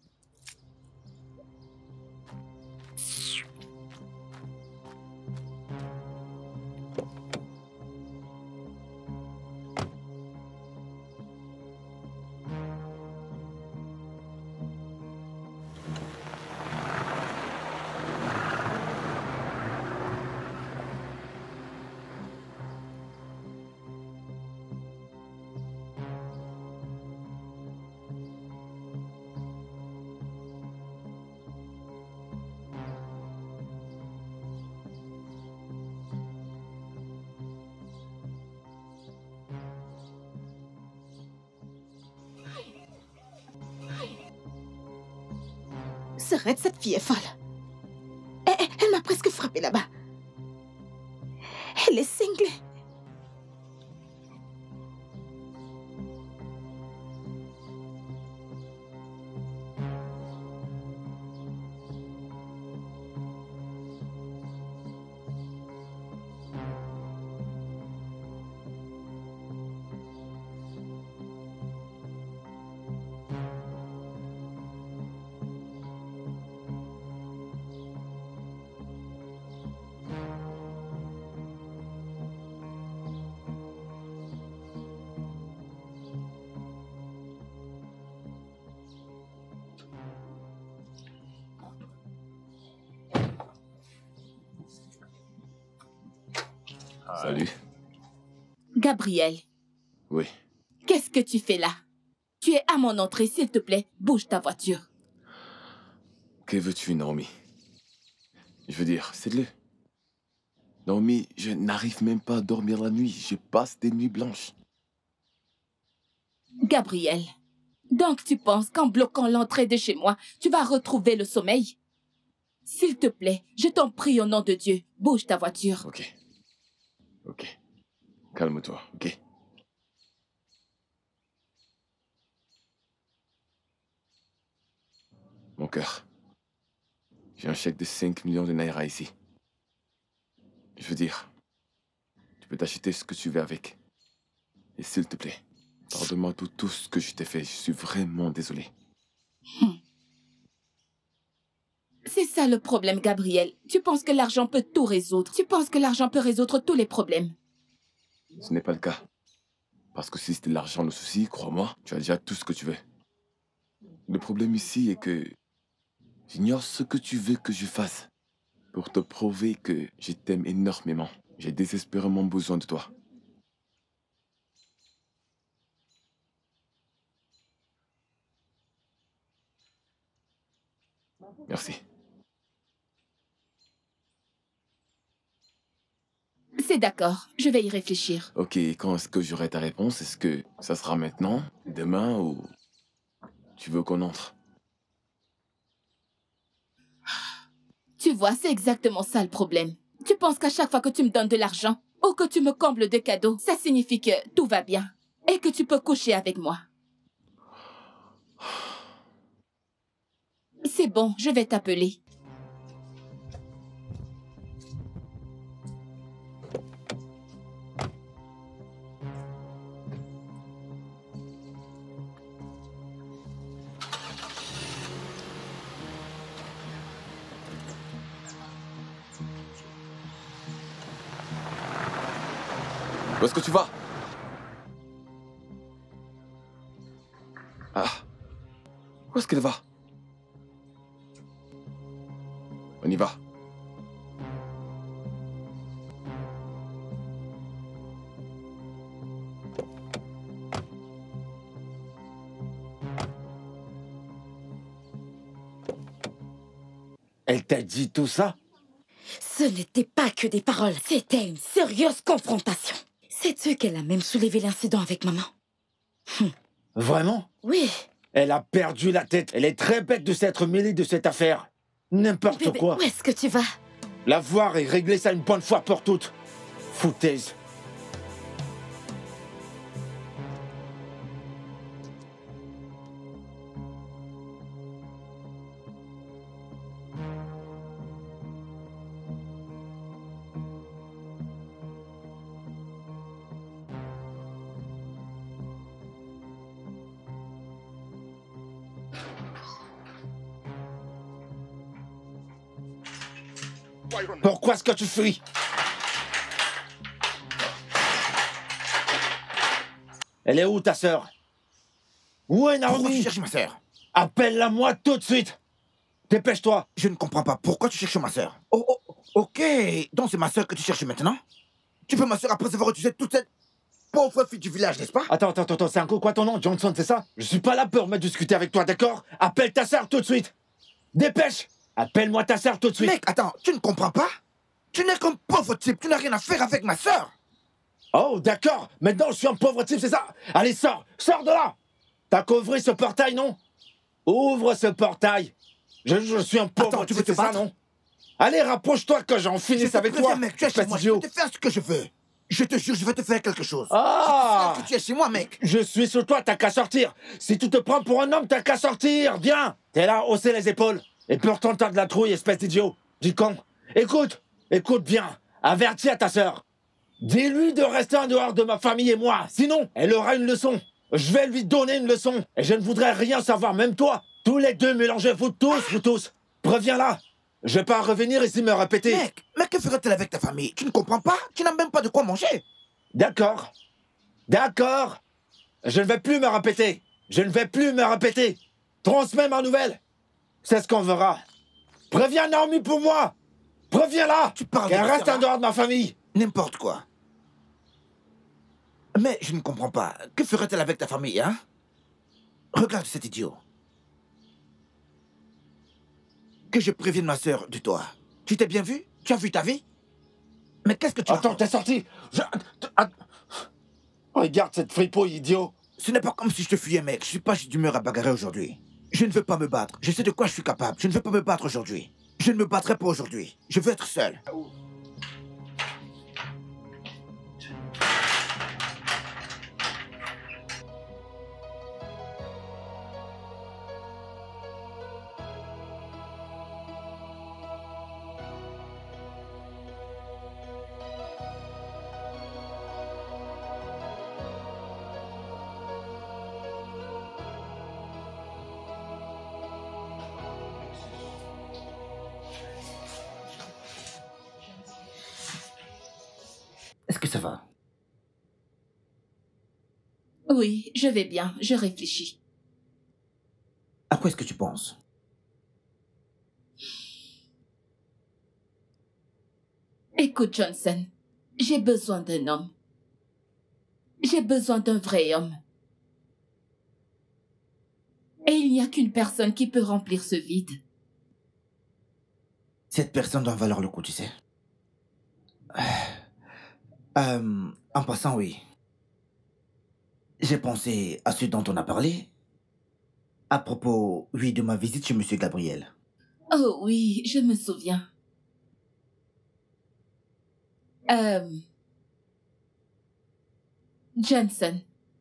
Arrête, cette fille est folle. Elle, elle m'a presque frappée là-bas. Elle est cinglée. Salut. Gabriel. Oui. Qu'est-ce que tu fais là? Tu es à mon entrée, s'il te plaît, bouge ta voiture. Que veux-tu, Naomi? Je veux dire, c'est-le. Naomi, je n'arrive même pas à dormir la nuit. Je passe des nuits blanches. Gabriel, donc tu penses qu'en bloquant l'entrée de chez moi, tu vas retrouver le sommeil? S'il te plaît, je t'en prie au nom de Dieu, bouge ta voiture. Ok. Ok. Calme-toi, ok? Mon cœur. J'ai un chèque de cinq millions de naira ici. Je veux dire, tu peux t'acheter ce que tu veux avec. Et s'il te plaît, pardonne-moi tout, tout ce que je t'ai fait. Je suis vraiment désolé. Hmm. C'est ça le problème, Gabriel. Tu penses que l'argent peut tout résoudre. Tu penses que l'argent peut résoudre tous les problèmes. Ce n'est pas le cas. Parce que si c'était l'argent le souci, crois-moi, tu as déjà tout ce que tu veux. Le problème ici est que j'ignore ce que tu veux que je fasse pour te prouver que je t'aime énormément. J'ai désespérément besoin de toi. Merci. C'est d'accord, je vais y réfléchir. Ok, quand est-ce que j'aurai ta réponse? Est-ce que ça sera maintenant, demain ou tu veux qu'on entre? Tu vois, c'est exactement ça le problème. Tu penses qu'à chaque fois que tu me donnes de l'argent ou que tu me combles de cadeaux, ça signifie que tout va bien et que tu peux coucher avec moi. C'est bon, je vais t'appeler. Où est-ce que tu vas? Ah. Où est-ce qu'elle va? On y va. Elle t'a dit tout ça? Ce n'était pas que des paroles, c'était une sérieuse confrontation. Sais-tu qu'elle a même soulevé l'incident avec maman? Hum. Vraiment? Oui. Elle a perdu la tête. Elle est très bête de s'être mêlée de cette affaire. N'importe Bébé, quoi. où est-ce que tu vas? La voir et régler ça une bonne fois pour toutes. Foutaise. Pourquoi est-ce que tu fuis? Elle est où, ta sœur? Où est Naomi? Pourquoi tu cherches ma sœur? Appelle-la moi tout de suite. Dépêche-toi. Je ne comprends pas. Pourquoi tu cherches ma sœur? Oh, oh, ok. Donc c'est ma sœur que tu cherches maintenant? Tu veux ma sœur après avoir utilisé toute cette pauvre fille du village, n'est-ce pas? Attends, attends, attends. C'est un coup quoi ton nom? Johnson, c'est ça? Je suis pas là pour me discuter avec toi, d'accord? Appelle ta sœur tout de suite. Dépêche. Appelle-moi ta sœur tout de suite. Mec, attends. Tu ne comprends pas? Tu n'es qu'un pauvre type. Tu n'as rien à faire avec ma sœur. Oh, d'accord. Maintenant, je suis un pauvre type, c'est ça? Allez, sors. Sors de là. T'as qu'ouvert ce portail, non? Ouvre ce portail. Je, je suis un pauvre Attends, tu type, veux te c'est ça, battre? non? Allez, rapproche-toi que j'en finisse avec toi. Mec, tu es chez moi. Je idiot. vais te faire ce que je veux. Je te jure, je vais te faire quelque chose. Ah! Je te fais que tu es chez moi, mec. Je suis sur toi, t'as qu'à sortir. Si tu te prends pour un homme, t'as qu'à sortir. Viens. T'es là, hausser les épaules. Et pourtant, t'as de la trouille, espèce d'idiot. Du con. Écoute, écoute bien. Avertis à ta sœur. Dis-lui de rester en dehors de ma famille et moi. Sinon, elle aura une leçon. Je vais lui donner une leçon. Et je ne voudrais rien savoir, même toi. Tous les deux mélangés, vous tous, vous tous. Préviens là. Je vais pas revenir ici me répéter. Mec, mais que ferait-elle avec ta famille? Tu ne comprends pas? Tu n'as même pas de quoi manger. D'accord. D'accord. Je ne vais plus me répéter. Je ne vais plus me répéter. Transmets ma nouvelle. C'est ce qu'on verra. Préviens Naomi pour moi. Préviens-la. Tu parles de qu'elle reste ça, en dehors de ma famille. N'importe quoi. Mais je ne comprends pas. Que ferait-elle avec ta famille, hein? Regarde cet idiot. Que je prévienne ma sœur de toi. Tu t'es bien vu? Tu as vu ta vie? Mais qu'est-ce que tu Attends, t'es sorti. Je... Regarde cette fripouille, idiot. Ce n'est pas comme si je te fuyais, mec. Je suis pas d'humeur à bagarrer aujourd'hui. Je ne veux pas me battre. Je sais de quoi je suis capable. Je ne veux pas me battre aujourd'hui. Je ne me battrai pas aujourd'hui. Je veux être seul. Est-ce que ça va? Oui, je vais bien. Je réfléchis. À quoi est-ce que tu penses? Écoute, Johnson, j'ai besoin d'un homme. J'ai besoin d'un vrai homme. Et il n'y a qu'une personne qui peut remplir ce vide. Cette personne doit valoir le coup, tu sais. Euh, en passant, oui. J'ai pensé à ce dont on a parlé. À propos, oui, de ma visite chez Monsieur Gabriel. Oh oui, je me souviens. Euh... Johnson,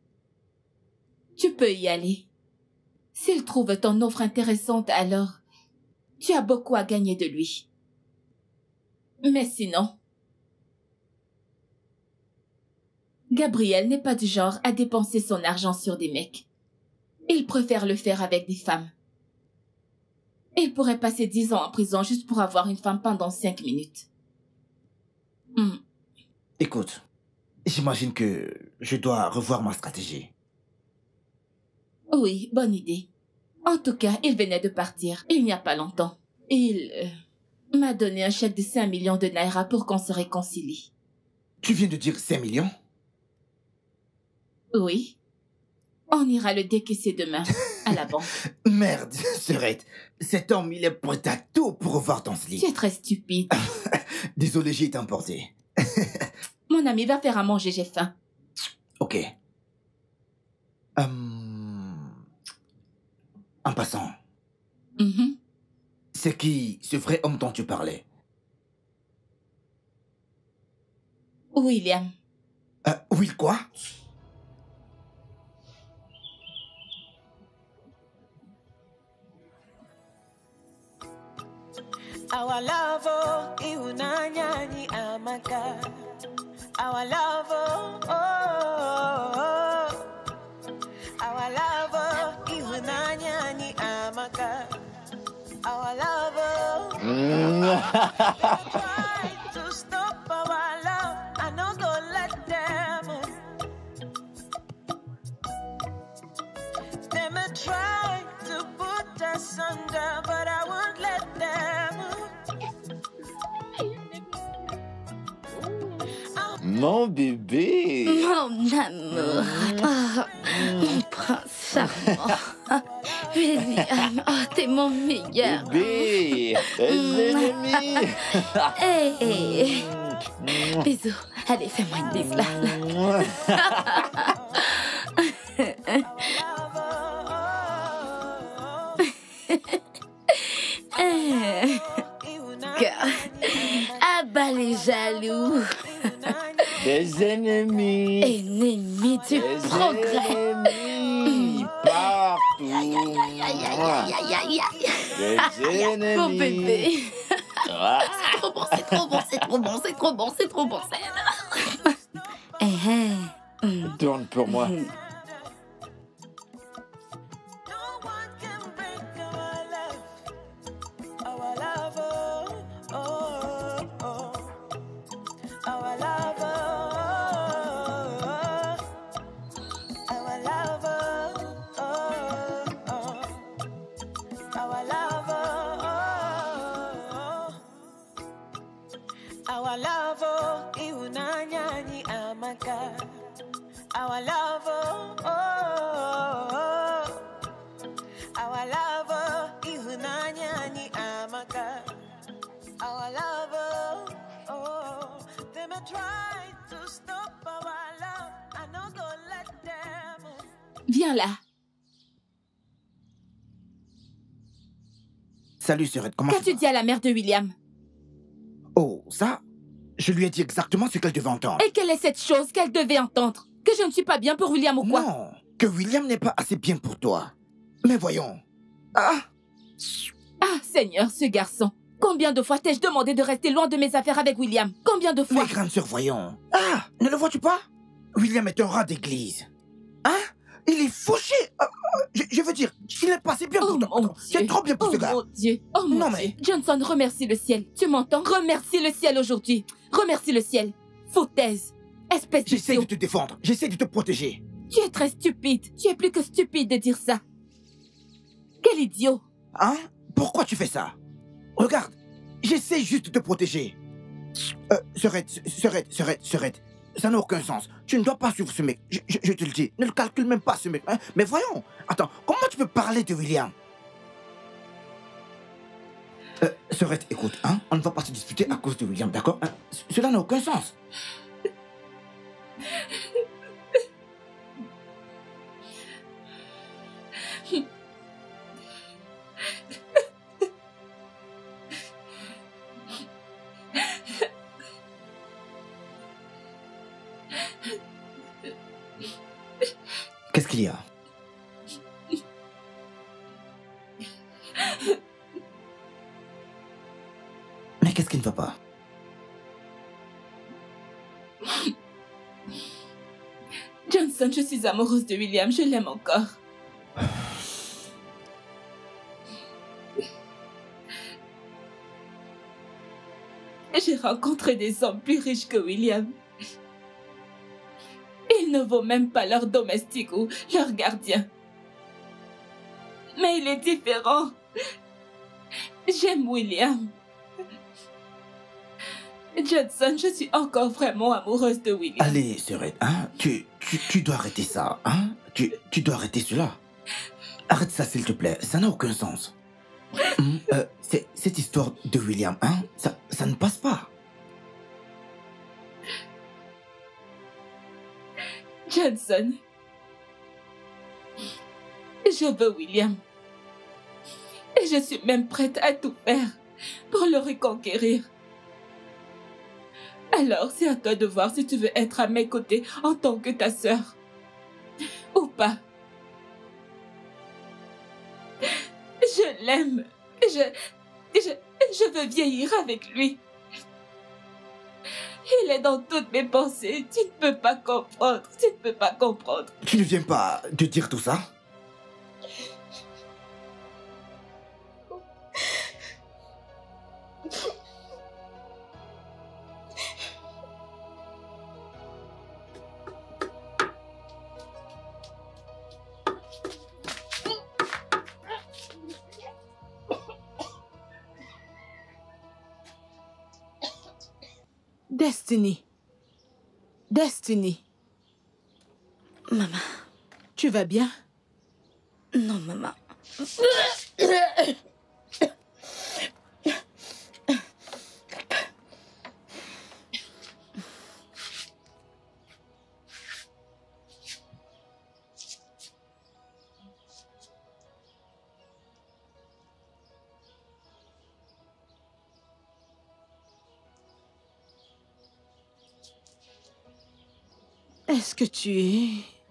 tu peux y aller. S'il trouve ton offre intéressante, alors tu as beaucoup à gagner de lui. Mais sinon, Gabriel n'est pas du genre à dépenser son argent sur des mecs. Il préfère le faire avec des femmes. Il pourrait passer dix ans en prison juste pour avoir une femme pendant cinq minutes. Hmm. Écoute, j'imagine que je dois revoir ma stratégie. Oui, bonne idée. En tout cas, il venait de partir, il n'y a pas longtemps. Il euh, m'a donné un chèque de cinq millions de naira pour qu'on se réconcilie. Tu viens de dire cinq millions? Oui. On ira le décaisser demain, à la banque. Merde, Serette. Cet homme, il est prêt à tout pour revoir ton slip. Tu es très stupide. Désolé, j'ai été emporté. Mon ami, va faire à manger, j'ai faim. Ok. Hum... En passant, Mhm. c'est qui ce vrai homme dont tu parlais? William. Euh, Will quoi? Our love, oh, iunanyani amaka. Our love, oh, oh, oh. Our love, oh, iunanyani amaka. Our love, oh. Try to stop our love. I know go let them. They may try to put us under, but I won't let them. Mon bébé. Mon amour. Oh, mon prince charmant. William, oh, t'es mon meilleur. Bébé, les ennemis. Hey. Bisous. Allez, fais-moi une bise là. Ah bah les jaloux. Des ennemis. Ennemis du Des progrès. ennemis partout. Aïe, aïe, aïe, aïe, aïe, aïe. Des ennemis. Mon bébé. Ah. C'est trop bon, c'est trop bon, c'est trop bon, c'est trop bon, c'est trop bon. Eh, eh. Mm. Tourne pour moi. Mm. Our love, oh, iunanyani amaka. Our love, oh, oh, oh. Our love, oh, iunanyani amaka. Our love, oh, oh. They may try to stop our love. I know go let them. Viens là. Salut, Serette, comment Qu'as-tu dit à la mère de William? Oh, ça? Je lui ai dit exactement ce qu'elle devait entendre. Et quelle est cette chose qu'elle devait entendre? Que je ne suis pas bien pour William ou quoi? Non, que William n'est pas assez bien pour toi. Mais voyons. Ah! Ah, Seigneur, ce garçon. Combien de fois t'ai-je demandé de rester loin de mes affaires avec William? Combien de fois? Mais grande sœur, voyons. Ah! Ne le vois-tu pas? William est un rat d'église. Hein? Il est fauché. Euh, je, je veux dire, il est passé bien Oh pour toi. mon Dieu. C'est trop bien pour Oh ce gars. mon Dieu. Oh mon Non, Dieu. mais- Johnson, remercie le ciel. Tu m'entends? Remercie le ciel aujourd'hui. Remercie le ciel. Foutaise. Espèce J'essaie de d'idiot. te défendre. J'essaie de te protéger. Tu es très stupide. Tu es plus que stupide de dire ça. Quel idiot. Hein? Pourquoi tu fais ça? Regarde, j'essaie juste de te protéger. Euh, Serette, Serette, Serette, Serette. Ça n'a aucun sens. Tu ne dois pas suivre ce mec. Je, je- je te le dis. Ne le calcule même pas, ce mec. Hein? Mais voyons. Attends, comment tu peux parler de William? Euh, Serette, écoute, hein? On ne va pas se disputer à cause de William, d'accord? Hein? C- Cela n'a aucun sens. Qu'est-ce qu'il y a? Mais qu'est-ce qui ne va pas? Johnson, je suis amoureuse de William. Je l'aime encore. J'ai rencontré des hommes plus riches que William. Il ne vaut même pas leur domestique ou leur gardien. Mais il est différent. J'aime William. Johnson, je suis encore vraiment amoureuse de William. Allez, Serette, hein, tu, tu, tu dois arrêter ça, hein. Tu, tu dois arrêter cela. Arrête ça, s'il te plaît, ça n'a aucun sens. Hum, euh, c'est- cette histoire de William, hein, ça, ça ne passe pas. Johnson, je veux William. Et je suis même prête à tout faire pour le reconquérir. Alors, c'est à toi de voir si tu veux être à mes côtés en tant que ta sœur. Ou pas. Je l'aime. Je, je, je veux vieillir avec lui. Il est dans toutes mes pensées. Tu ne peux pas comprendre. Tu ne peux pas comprendre. Tu ne viens pas de dire tout ça? Destiny. Destiny. Maman. Tu vas bien? Non, maman. Est-ce que tu es...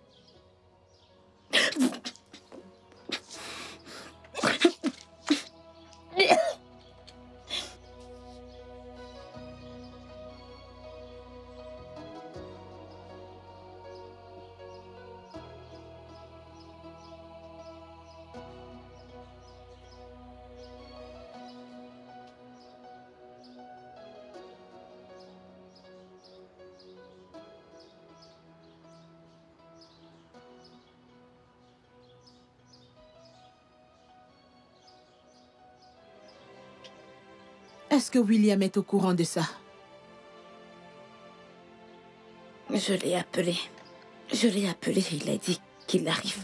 Est-ce que William est au courant de ça? Je l'ai appelé. Je l'ai appelé, il a dit qu'il arrive.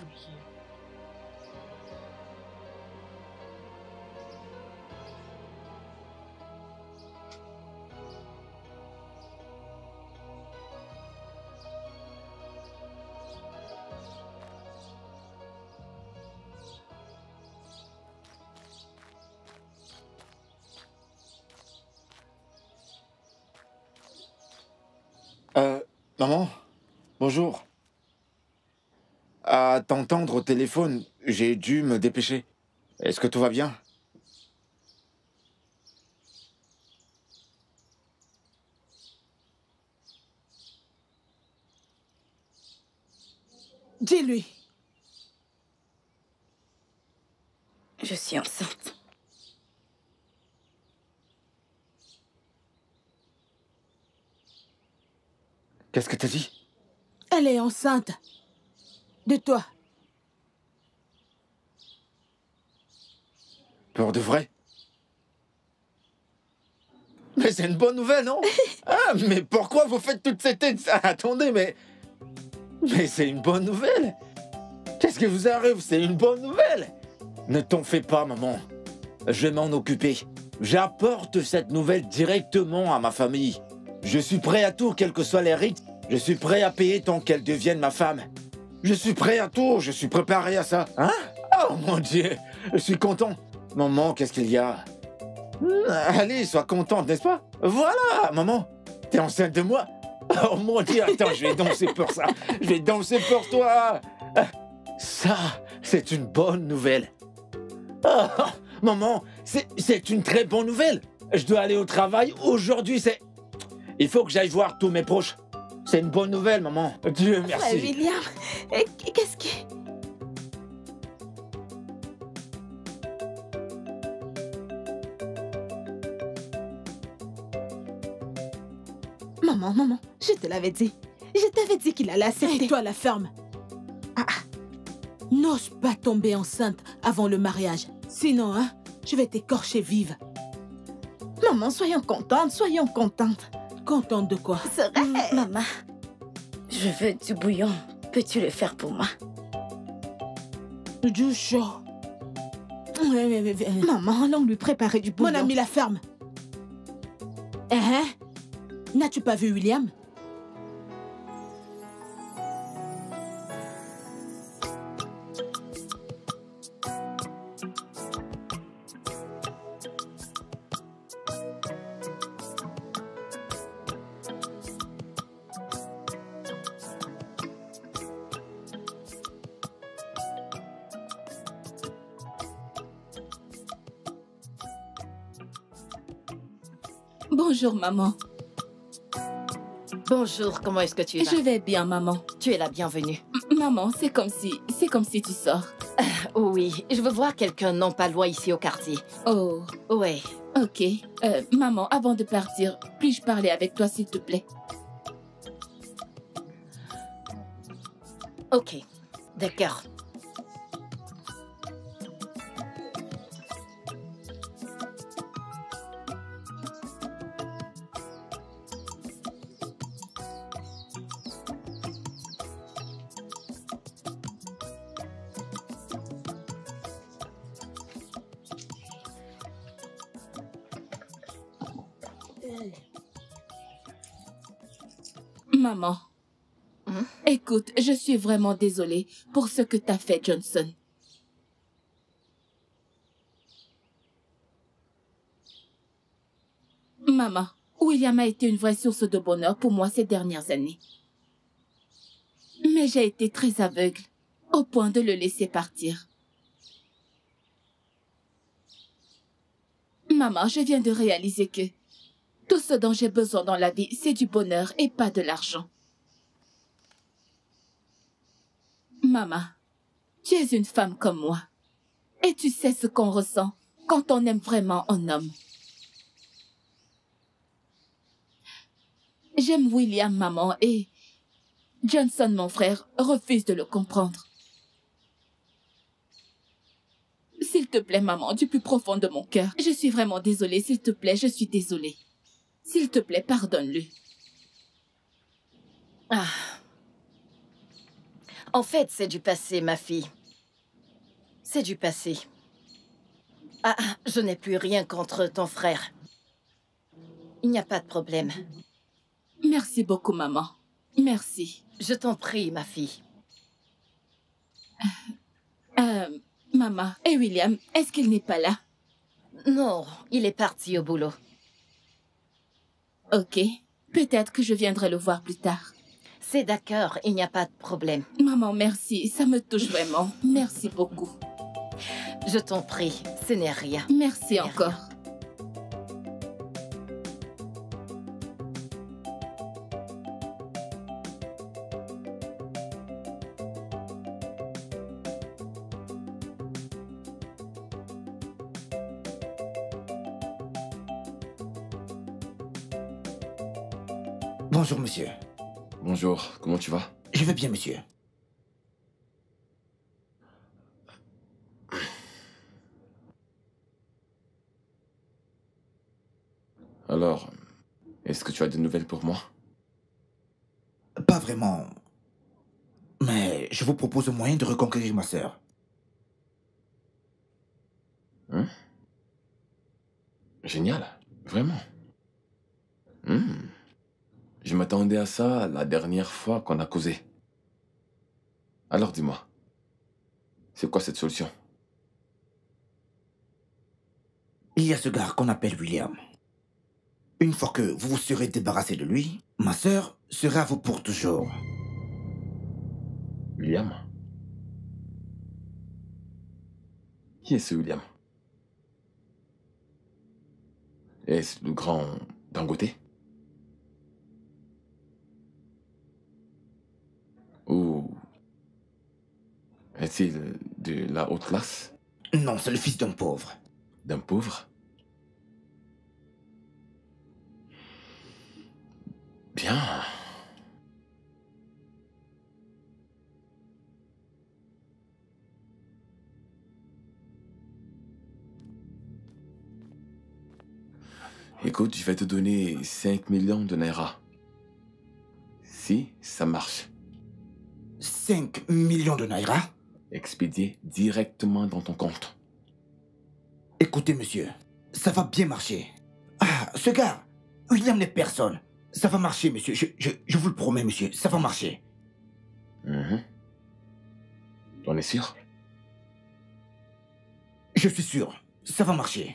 Euh, maman, bonjour. À t'entendre au téléphone, j'ai dû me dépêcher. Est-ce que tout va bien? Dis-lui. Je suis enceinte. Qu'est-ce que t'as dit? Elle est enceinte. De toi. Pour de vrai? Mais c'est une bonne nouvelle, non? Ah, mais pourquoi vous faites toute cette tête? Attendez, mais... Mais c'est une bonne nouvelle. Qu'est-ce que vous arrive? C'est une bonne nouvelle. Ne t'en fais pas, maman. Je vais m'en occuper. J'apporte cette nouvelle directement à ma famille. Je suis prêt à tout, quels que soient les rites. Je suis prêt à payer tant qu'elle devienne ma femme. Je suis prêt à tout, je suis préparé à ça. Hein? Oh mon Dieu, je suis content. Maman, qu'est-ce qu'il y a? Allez, sois contente, n'est-ce pas? Voilà, maman. T'es enceinte de moi? Oh mon Dieu, attends, je vais danser pour ça. Je vais danser pour toi. Ça, c'est une bonne nouvelle. Oh, maman, c'est c'est une très bonne nouvelle. Je dois aller au travail aujourd'hui, c'est... Il faut que j'aille voir tous mes proches. C'est une bonne nouvelle, maman. Dieu merci. Frère William, et qu'est-ce qui... Maman, maman, je te l'avais dit. Je t'avais dit qu'il allait accepter. Et toi, la ferme. Ah, ah. N'ose pas tomber enceinte avant le mariage. Sinon, hein, je vais t'écorcher vive. Maman, soyons contentes, soyons contentes. Contente de quoi? C'est vrai. Mmh, maman, je veux du bouillon. Peux-tu le faire pour moi? Du chaud. Maman, allons lui préparer du bouillon. Mon ami, la ferme. Eh, hein? N'as-tu pas vu William? Bonjour, maman. Bonjour, comment est-ce que tu vas? Je vais bien, maman. Tu es la bienvenue. M maman, c'est comme si... C'est comme si tu sors. Oui, je veux voir quelqu'un non pas loin ici au quartier. Oh. Ouais. Ok. Euh, maman, avant de partir, puis-je parler avec toi, s'il te plaît? Ok. D'accord. Maman, Hein? Écoute, je suis vraiment désolée pour ce que t'as fait, Johnson. Maman, William a été une vraie source de bonheur pour moi ces dernières années. Mais j'ai été très aveugle, au point de le laisser partir. Maman, je viens de réaliser que tout ce dont j'ai besoin dans la vie, c'est du bonheur et pas de l'argent. Maman, tu es une femme comme moi. Et tu sais ce qu'on ressent quand on aime vraiment un homme. J'aime William, maman, et Johnson, mon frère, refuse de le comprendre. S'il te plaît, maman, du plus profond de mon cœur, je suis vraiment désolée, s'il te plaît, je suis désolée. S'il te plaît, pardonne-lui. Ah. En fait, c'est du passé, ma fille. C'est du passé. Ah, je n'ai plus rien contre ton frère. Il n'y a pas de problème. Merci beaucoup, maman. Merci. Je t'en prie, ma fille. Euh, maman, et William, est-ce qu'il n'est pas là? Non, il est parti au boulot. Ok. Peut-être que je viendrai le voir plus tard. C'est d'accord, il n'y a pas de problème. Maman, merci. Ça me touche vraiment. Merci beaucoup. Je t'en prie, ce n'est rien. Merci encore. Rien. Bonjour, monsieur. Bonjour, comment tu vas? Je vais bien, monsieur. Alors, est-ce que tu as de nouvelles pour moi? Pas vraiment. Mais je vous propose un moyen de reconquérir ma sœur. Hein? Génial, vraiment. Hmm. Je m'attendais à ça la dernière fois qu'on a causé. Alors dis-moi, c'est quoi cette solution? Il y a ce gars qu'on appelle William. Une fois que vous vous serez débarrassé de lui, ma sœur sera à vous pour toujours. William? Qui est ce William? Est-ce le grand Dangote? Ou est-il de la haute classe? Non, c'est le fils d'un pauvre. D'un pauvre? Bien. Écoute, je vais te donner cinq millions de naira. Si ça marche. cinq millions de naira? Expédié directement dans ton compte. Écoutez, monsieur, ça va bien marcher. Ah, ce gars, William n'est personne. Ça va marcher, monsieur. Je, je, je vous le promets, monsieur. Ça va marcher. Mm-hmm. On est sûr? Je suis sûr. Ça va marcher.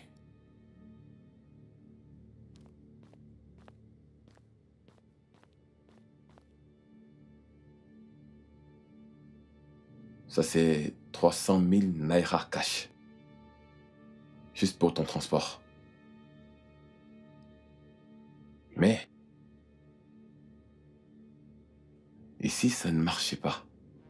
Ça, c'est trois cent mille naira cash. Juste pour ton transport. Mais... et si ça ne marchait pas?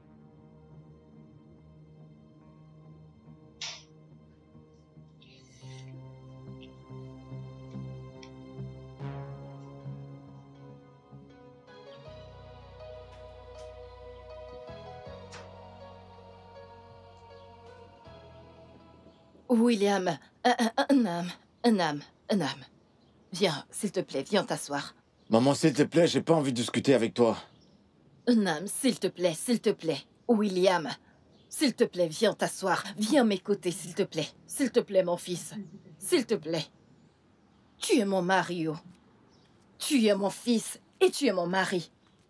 William, un, un, un âme, un âme, un âme. Viens, s'il te plaît, viens t'asseoir. Maman, s'il te plaît, j'ai pas envie de discuter avec toi. Un âme, s'il te plaît, s'il te plaît. William, s'il te plaît, viens t'asseoir. Viens m'écouter, s'il te plaît. S'il te plaît, mon fils. S'il te plaît. Tu es mon mari, oh. Tu es mon fils et tu es mon mari.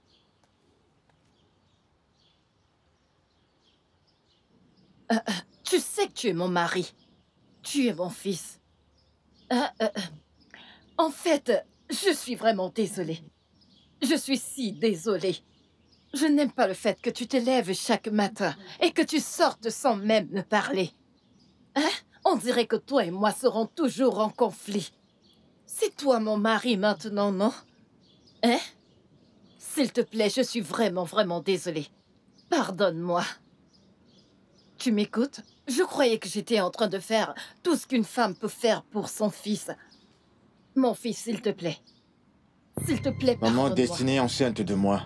Euh, euh, tu sais que tu es mon mari. Tu es mon fils. Euh, euh, euh. En fait, je suis vraiment désolée. Je suis si désolée. Je n'aime pas le fait que tu te lèves chaque matin et que tu sortes sans même me parler. Hein? On dirait que toi et moi serons toujours en conflit. C'est toi mon mari maintenant, non? Hein? S'il te plaît, je suis vraiment, vraiment désolée. Pardonne-moi. Tu m'écoutes? Je croyais que j'étais en train de faire tout ce qu'une femme peut faire pour son fils. Mon fils, s'il te plaît. S'il te plaît, pardonne-moi. Maman, Destinée est enceinte de moi.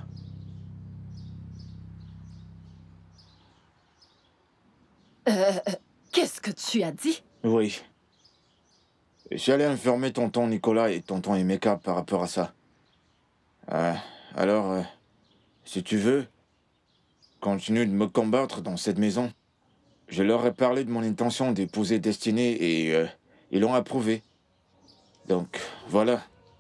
Euh, qu'est-ce que tu as dit? Oui. J'allais informer tonton Nicolas et tonton Emeka par rapport à ça. Euh, alors, euh, si tu veux, continue de me combattre dans cette maison. Je leur ai parlé de mon intention d'épouser Destinée et euh, ils l'ont approuvé. Donc, voilà.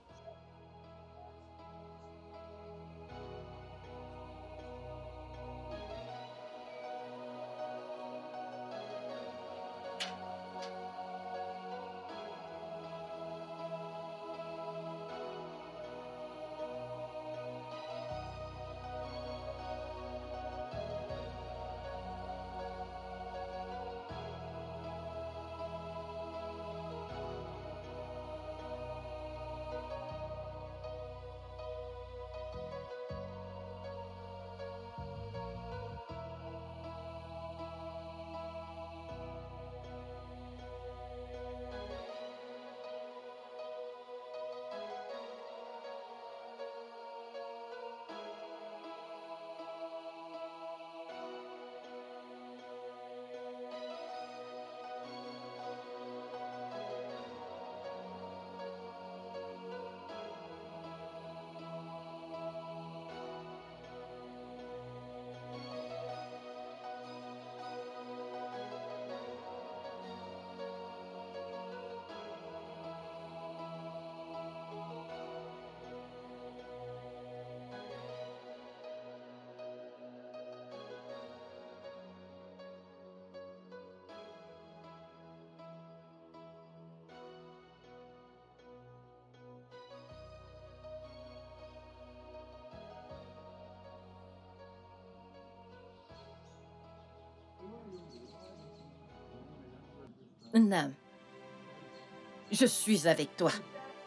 Non. Je suis avec toi.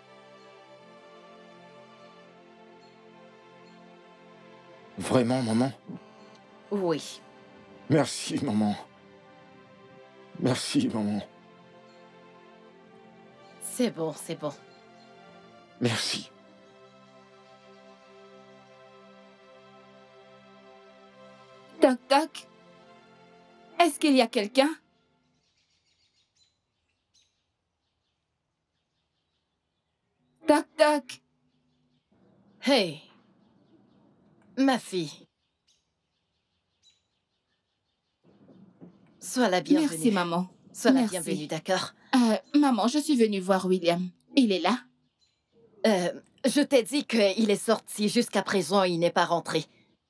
Vraiment, maman? Oui. Merci, maman. Merci, maman. C'est bon, c'est bon. Merci. Toc toc. Est-ce qu'il y a quelqu'un? Toc toc. Hey, ma fille. Sois la bienvenue. Merci, maman. Sois la Merci. bienvenue, d'accord? Euh, maman, je suis venue voir William. Il est là? Euh, je t'ai dit qu'il est sorti. Jusqu'à présent, il n'est pas rentré.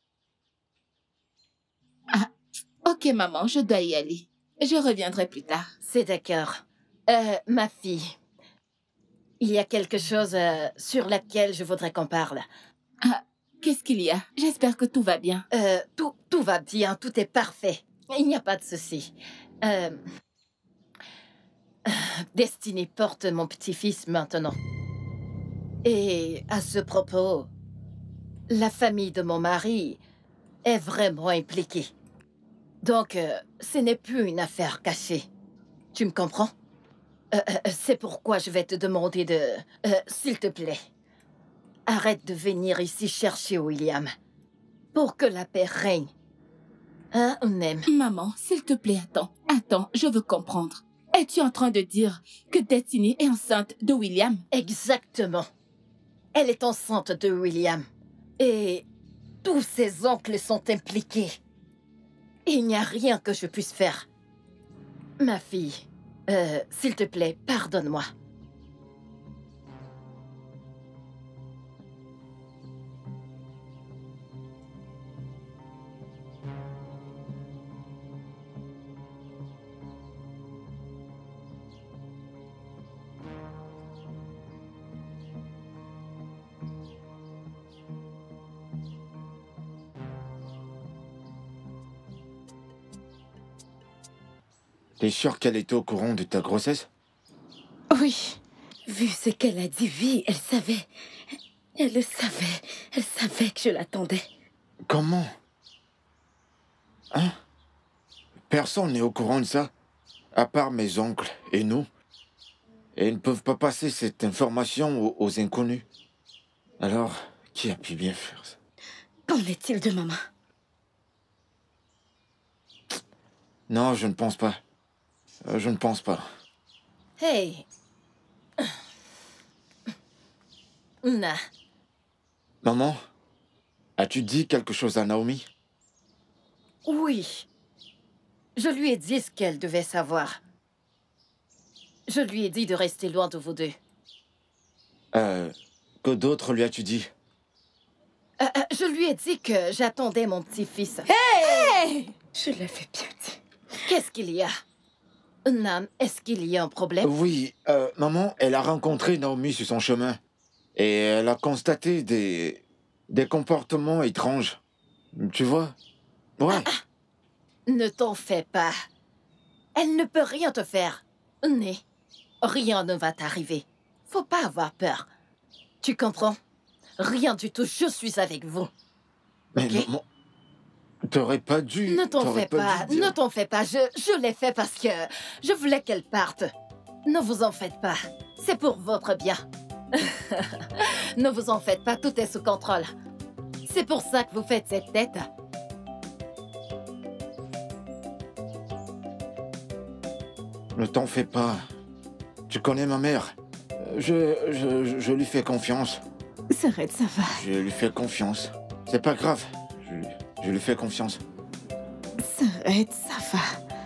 Ah, ok, maman, je dois y aller. Je reviendrai plus tard. C'est d'accord. Euh, ma fille, il y a quelque chose euh, sur laquelle je voudrais qu'on parle. Ah, qu'est-ce qu'il y a? J'espère que tout va bien. Euh, tout, tout va bien, tout est parfait. Il n'y a pas de souci. Euh... Destiny porte mon petit-fils maintenant. Et à ce propos, la famille de mon mari est vraiment impliquée. Donc, euh, ce n'est plus une affaire cachée. Tu me comprends? euh, euh, C'est pourquoi je vais te demander de... Euh, s'il te plaît, arrête de venir ici chercher William. Pour que la paix règne. Hein, on aime. Maman, s'il te plaît, attends. Attends, je veux comprendre. Es-tu en train de dire que Destiny est enceinte de William? Exactement. Elle est enceinte de William. Et tous ses oncles sont impliqués. Il n'y a rien que je puisse faire. Ma fille, euh, s'il te plaît, pardonne-moi. T'es sûr qu'elle était au courant de ta grossesse? Oui. Vu ce qu'elle a dit, oui, elle savait. Elle le savait. Elle savait que je l'attendais. Comment? Hein? Personne n'est au courant de ça, à part mes oncles et nous. Et ils ne peuvent pas passer cette information aux, aux inconnus. Alors, qui a pu bien faire ça? Qu'en est-il de maman? Non, je ne pense pas. Euh, je ne pense pas. Hey. Na. Maman, as-tu dit quelque chose à Naomi? Oui. Je lui ai dit ce qu'elle devait savoir. Je lui ai dit de rester loin de vous deux. Euh, que d'autres lui as-tu dit? Euh, euh, je lui ai dit que j'attendais mon petit-fils. Hey! Je l'avais bien dit. Qu'est-ce qu'il y a? Nam, est-ce qu'il y a un problème? Oui, euh, maman, elle a rencontré Naomi sur son chemin. Et elle a constaté des... des comportements étranges. Tu vois? Ouais. Ah, ah. Ne t'en fais pas. Elle ne peut rien te faire. Né, rien ne va t'arriver. Faut pas avoir peur. Tu comprends? Rien du tout, je suis avec vous. Mais okay? maman, t'aurais pas dû... Ne t'en fais pas, dû dire... ne t'en fais pas. Je, je l'ai fait parce que je voulais qu'elle parte. Ne vous en faites pas. C'est pour votre bien. Ne vous en faites pas, tout est sous contrôle. C'est pour ça que vous faites cette tête. Ne t'en fais pas. Tu connais ma mère. Je, je, je lui fais confiance. Serrette, ça va. Je lui fais confiance. C'est pas grave. Je, je lui fais confiance. Serrette, ça va.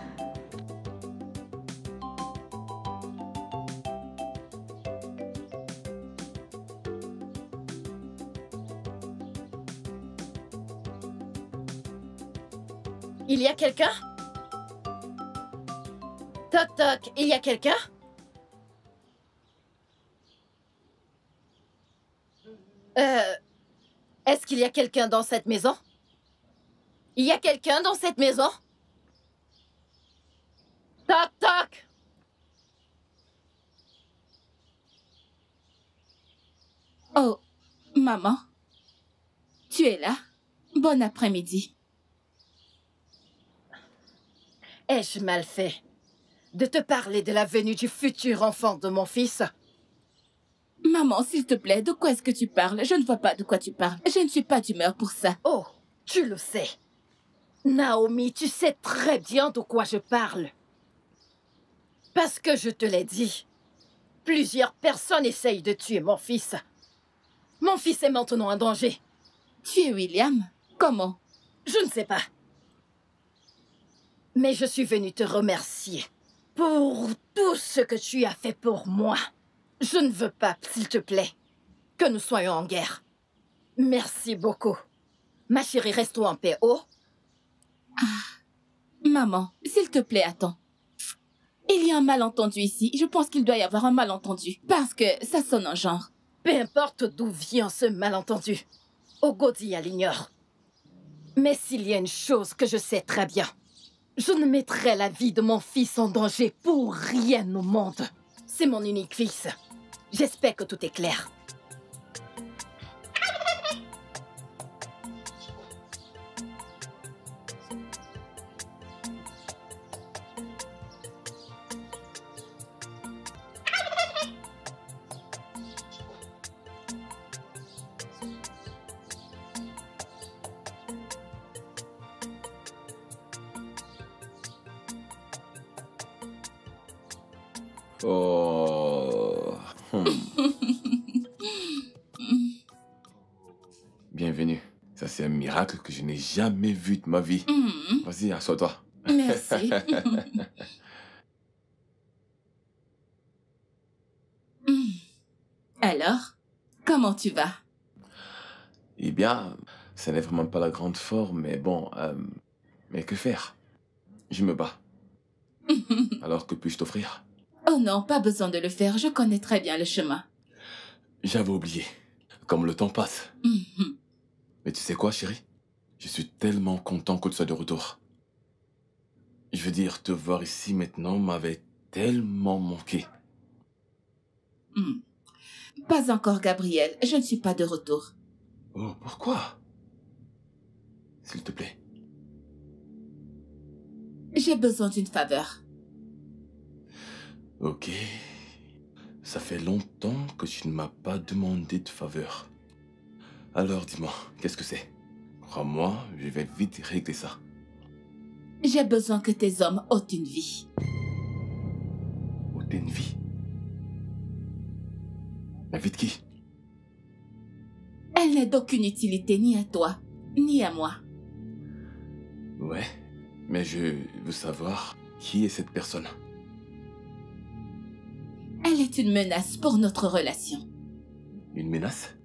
Il y a quelqu'un? Toc toc, il y a quelqu'un? Euh... Est-ce qu'il y a quelqu'un dans cette maison? Il y a quelqu'un dans cette maison? Toc toc! Oh, maman, tu es là? Bon après-midi. Ai-je mal fait de te parler de la venue du futur enfant de mon fils? Maman, s'il te plaît, de quoi est-ce que tu parles? Je ne vois pas de quoi tu parles. Je ne suis pas d'humeur pour ça. Oh, tu le sais. Naomi, tu sais très bien de quoi je parle. Parce que je te l'ai dit. Plusieurs personnes essayent de tuer mon fils. Mon fils est maintenant en danger. Tuer William? Comment? Je ne sais pas. Mais je suis venue te remercier pour tout ce que tu as fait pour moi. Je ne veux pas, s'il te plaît, que nous soyons en guerre. Merci beaucoup. Ma chérie, restons en paix, oh? Ah, maman, s'il te plaît, attends. Il y a un malentendu ici. Je pense qu'il doit y avoir un malentendu. Parce que ça sonne en genre. Peu importe d'où vient ce malentendu. Ogodia l'ignore. Mais s'il y a une chose que je sais très bien, je ne mettrai la vie de mon fils en danger pour rien au monde. C'est mon unique fils. J'espère que tout est clair. Oh. Hmm. Bienvenue. Ça, c'est un miracle que je n'ai jamais vu de ma vie. Mm. Vas-y, assois-toi. Merci. Mm. Alors, comment tu vas? Eh bien, ce n'est vraiment pas la grande forme, mais bon, euh, mais que faire? Je me bats. Alors que puis-je t'offrir? Oh non, pas besoin de le faire. Je connais très bien le chemin. J'avais oublié. Comme le temps passe. Mm-hmm. Mais tu sais quoi, chérie? Je suis tellement content que tu sois de retour. Je veux dire, te voir ici maintenant m'avait tellement manqué. Mm. Pas encore, Gabriel. Je ne suis pas de retour. Oh, pourquoi? S'il te plaît. J'ai besoin d'une faveur. Ok. Ça fait longtemps que tu ne m'as pas demandé de faveur. Alors dis-moi, qu'est-ce que c'est? Crois-moi, je vais vite régler ça. J'ai besoin que tes hommes ôtent une vie. Ôtent une vie? La vie de qui? Elle n'est d'aucune utilité ni à toi, ni à moi. Ouais, mais je veux savoir qui est cette personne. Elle est une menace pour notre relation. Une menace?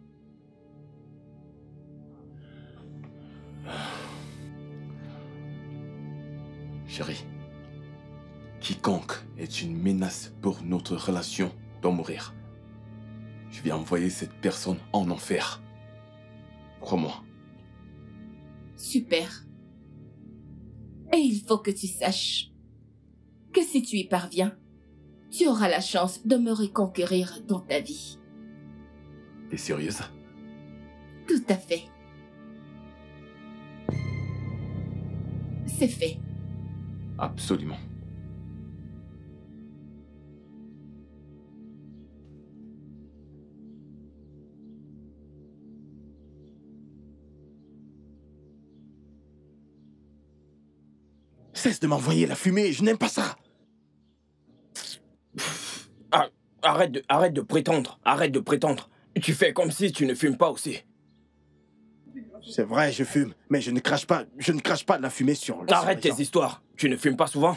Chérie, quiconque est une menace pour notre relation doit mourir. Je vais envoyer cette personne en enfer. Crois-moi. Super. Et il faut que tu saches que si tu y parviens, tu auras la chance de me reconquérir dans ta vie. T'es sérieuse? Tout à fait. C'est fait. Absolument. Cesse de m'envoyer la fumée, je n'aime pas ça. Ah, arrête de, arrête de prétendre, arrête de prétendre. Tu fais comme si tu ne fumes pas aussi. C'est vrai, je fume, mais je ne crache pas, je ne crache pas de la fumée sur le... Arrête tes histoires, tu ne fumes pas souvent?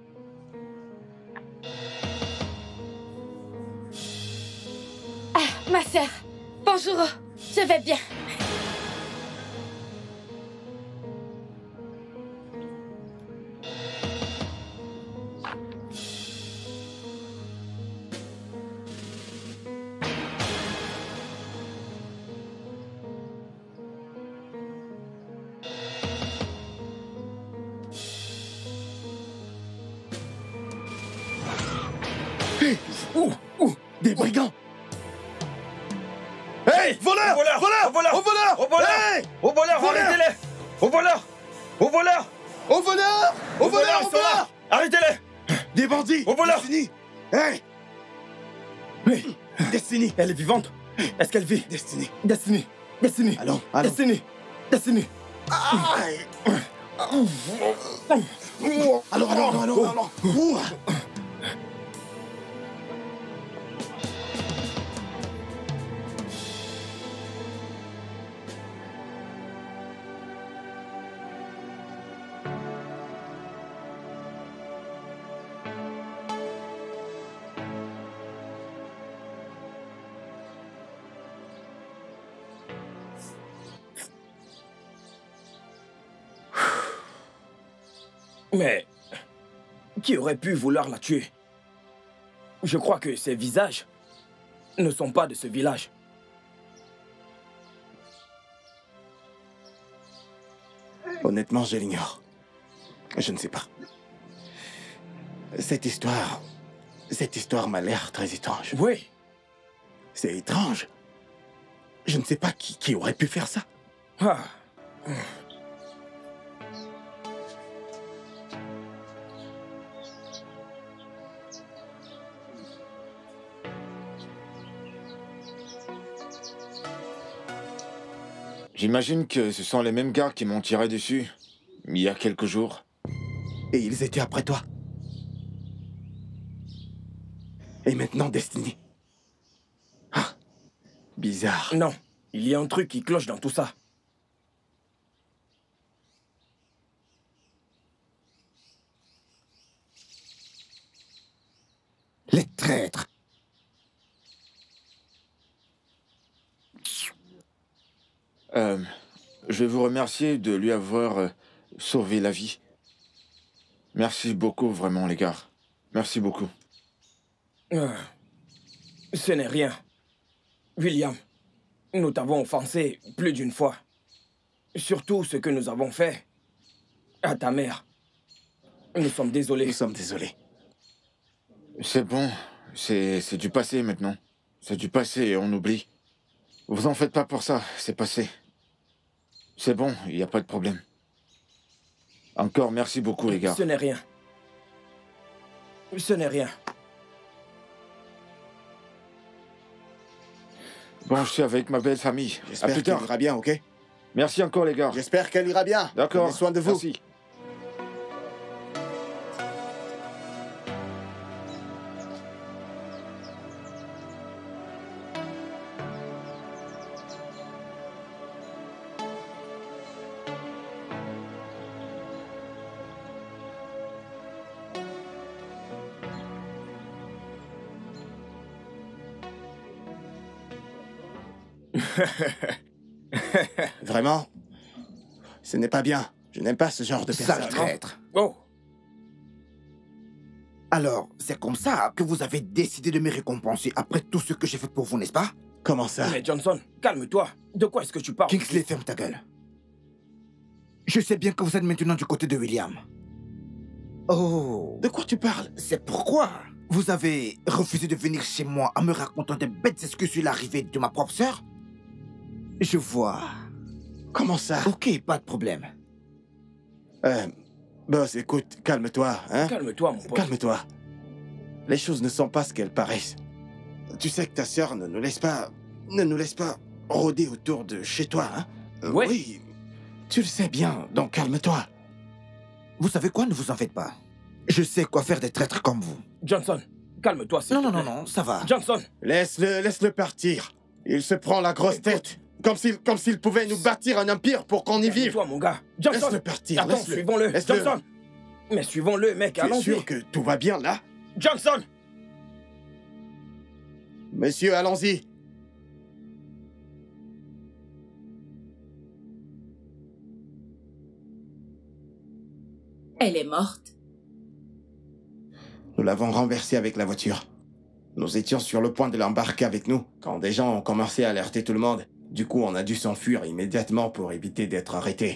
Ah, ma sœur, bonjour, je vais bien. Ouh, ouh, des brigands. Hey, voleur, voleur, voleur, voleur, au voleur, au voleur, hey, au voleur, voleur. arrêtez-les, au voleur, au voleur, au voleur, au voleur, ils au sont là. voleur, Arrêtez-les, des bandits, au voleur. Destiny, hey, mais Destiny, elle est vivante. Est-ce qu'elle vit? Destiny, Destiny, Destiny, allons, allons, Destiny, Destiny. Aïe. Allons, allons, allons, allons, allons. Ouh. Mais qui aurait pu vouloir la tuer? Je crois que ces visages ne sont pas de ce village. Honnêtement, je l'ignore. Je ne sais pas. Cette histoire... Cette histoire m'a l'air très étrange. Oui. C'est étrange. Je ne sais pas qui, qui aurait pu faire ça. Ah. J'imagine que ce sont les mêmes gars qui m'ont tiré dessus il y a quelques jours. Et ils étaient après toi. Et maintenant, Destiny. Ah, bizarre. Non, il y a un truc qui cloche dans tout ça. Les traîtres. Euh, je vais vous remercier de lui avoir euh, sauvé la vie. Merci beaucoup, vraiment, les gars. Merci beaucoup. Euh, ce n'est rien. William, nous t'avons offensé plus d'une fois. Surtout ce que nous avons fait à ta mère. Nous sommes désolés. Nous sommes désolés. C'est bon. C'est c'est du passé maintenant. C'est du passé et on oublie. Vous en faites pas pour ça, c'est passé. C'est bon, il n'y a pas de problème. Encore merci beaucoup, les gars. Ce n'est rien. Ce n'est rien. Bon, je suis avec ma belle famille. J'espère qu'elle ira bien, ok? Merci encore, les gars. J'espère qu'elle ira bien. D'accord. Prenez soin de vous. Merci. Vraiment? Ce n'est pas bien. Je n'aime pas ce genre de Sale personne. traître. Oh. Alors, c'est comme ça que vous avez décidé de me récompenser après tout ce que j'ai fait pour vous, n'est-ce pas? Comment ça? Mais Johnson, calme-toi. De quoi est-ce que tu parles? Kingsley, ferme ta gueule. Je sais bien que vous êtes maintenant du côté de William. Oh. De quoi tu parles? C'est pourquoi vous avez refusé de venir chez moi en me racontant des bêtes excuses sur l'arrivée de ma propre sœur? Je vois. Comment ça? Ok, pas de problème. Euh, boss, écoute, calme-toi, hein? Calme-toi, mon pote. Calme-toi. Les choses ne sont pas ce qu'elles paraissent. Tu sais que ta sœur ne nous laisse pas... ne nous laisse pas rôder autour de chez toi, hein? Euh, Ouais. Oui. Tu le sais bien, donc calme-toi. Vous savez quoi? Ne vous en faites pas. Je sais quoi faire des traîtres comme vous. Johnson, calme-toi, s'il Non, te non, plaît. non, non, ça va. Johnson. Laisse-le, laisse-le partir. Il se prend la grosse tête. Comme s'il, comme s'il pouvait nous bâtir un empire pour qu'on y vive. Toi, mon gars. Johnson. Laisse-le partir, Attends, laisse-le. suivons-le. Laisse-le. Johnson. Mais suivons-le, mec, Tu es allons-y. sûr que tout va bien là? Johnson. Monsieur, allons-y. Elle est morte. Nous l'avons renversée avec la voiture. Nous étions sur le point de l'embarquer avec nous quand des gens ont commencé à alerter tout le monde. Du coup, on a dû s'enfuir immédiatement pour éviter d'être arrêtés.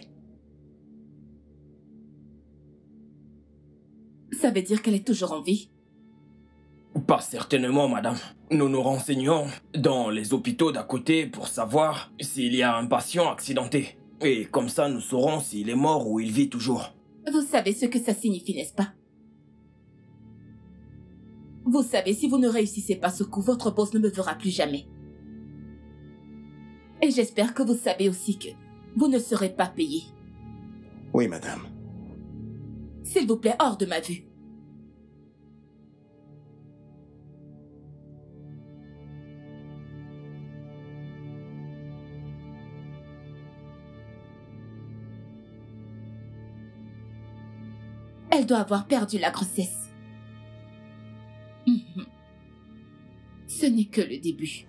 Ça veut dire qu'elle est toujours en vie? Pas certainement, madame. Nous nous renseignons dans les hôpitaux d'à côté pour savoir s'il y a un patient accidenté. Et comme ça, nous saurons s'il est mort ou il vit toujours. Vous savez ce que ça signifie, n'est-ce pas? Vous savez, si vous ne réussissez pas ce coup, votre boss ne me verra plus jamais. Et j'espère que vous savez aussi que vous ne serez pas payé. Oui, madame. S'il vous plaît, hors de ma vue. Elle doit avoir perdu la grossesse. Mhm. Ce n'est que le début.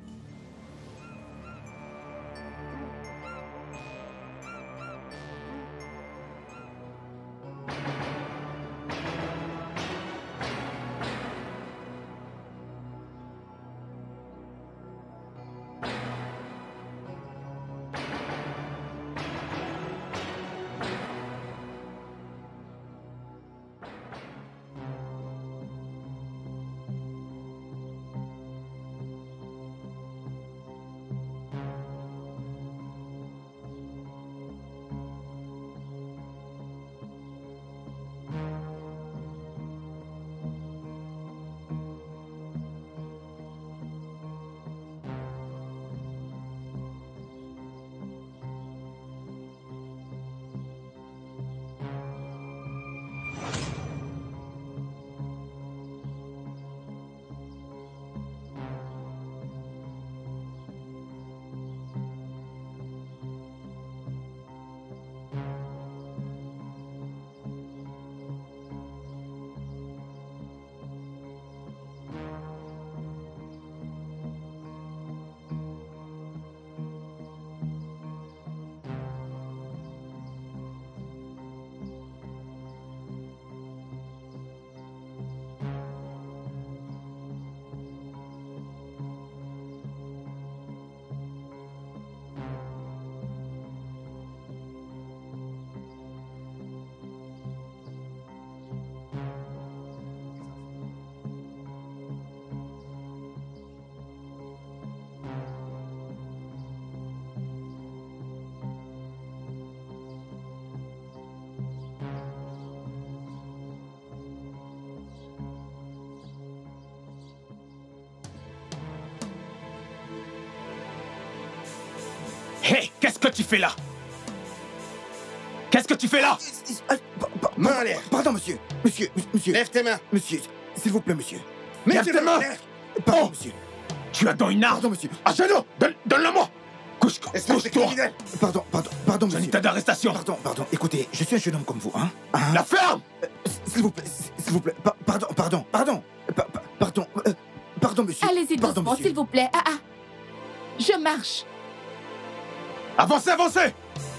Hé, hey, qu'est-ce que tu fais là? Qu'est-ce que tu fais là? Main en l'air. Pardon, monsieur. Monsieur, monsieur. Lève tes mains. Monsieur, s'il vous plaît, monsieur. Lève tes mains. Pardon, oh. monsieur. Tu as dans une arme. Pardon, monsieur. À genoux. Donne, donne-le-moi. Couche, couche-toi. Pardon, pardon, pardon, monsieur. Un état d'arrestation. Pardon, pardon. Écoutez, je suis un jeune homme comme vous, hein, hein? La ferme. euh, S'il vous plaît, s'il vous plaît. Pa pardon, pardon, pardon. Pa pa pardon, euh, pardon, monsieur. Allez-y Pardon, doucement, monsieur. s'il vous plaît. Ah, ah. Je marche. Avancez, avancez.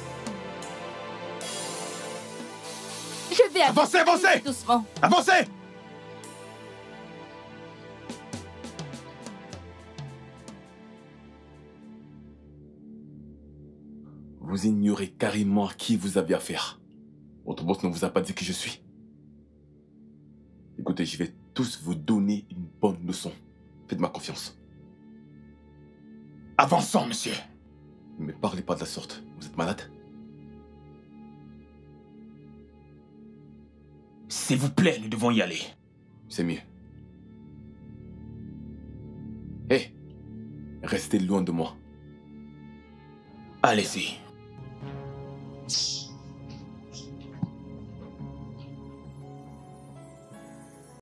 Je vais Avancez, avancez. doucement. Avancez. Vous ignorez carrément à qui vous avez affaire. Votre boss ne vous a pas dit qui je suis. Écoutez, je vais tous vous donner une bonne leçon. Faites-moi confiance. Avançons, monsieur. Ne me parlez pas de la sorte. Vous êtes malade? S'il vous plaît, nous devons y aller. C'est mieux. Hé, hey, restez loin de moi. Allez-y.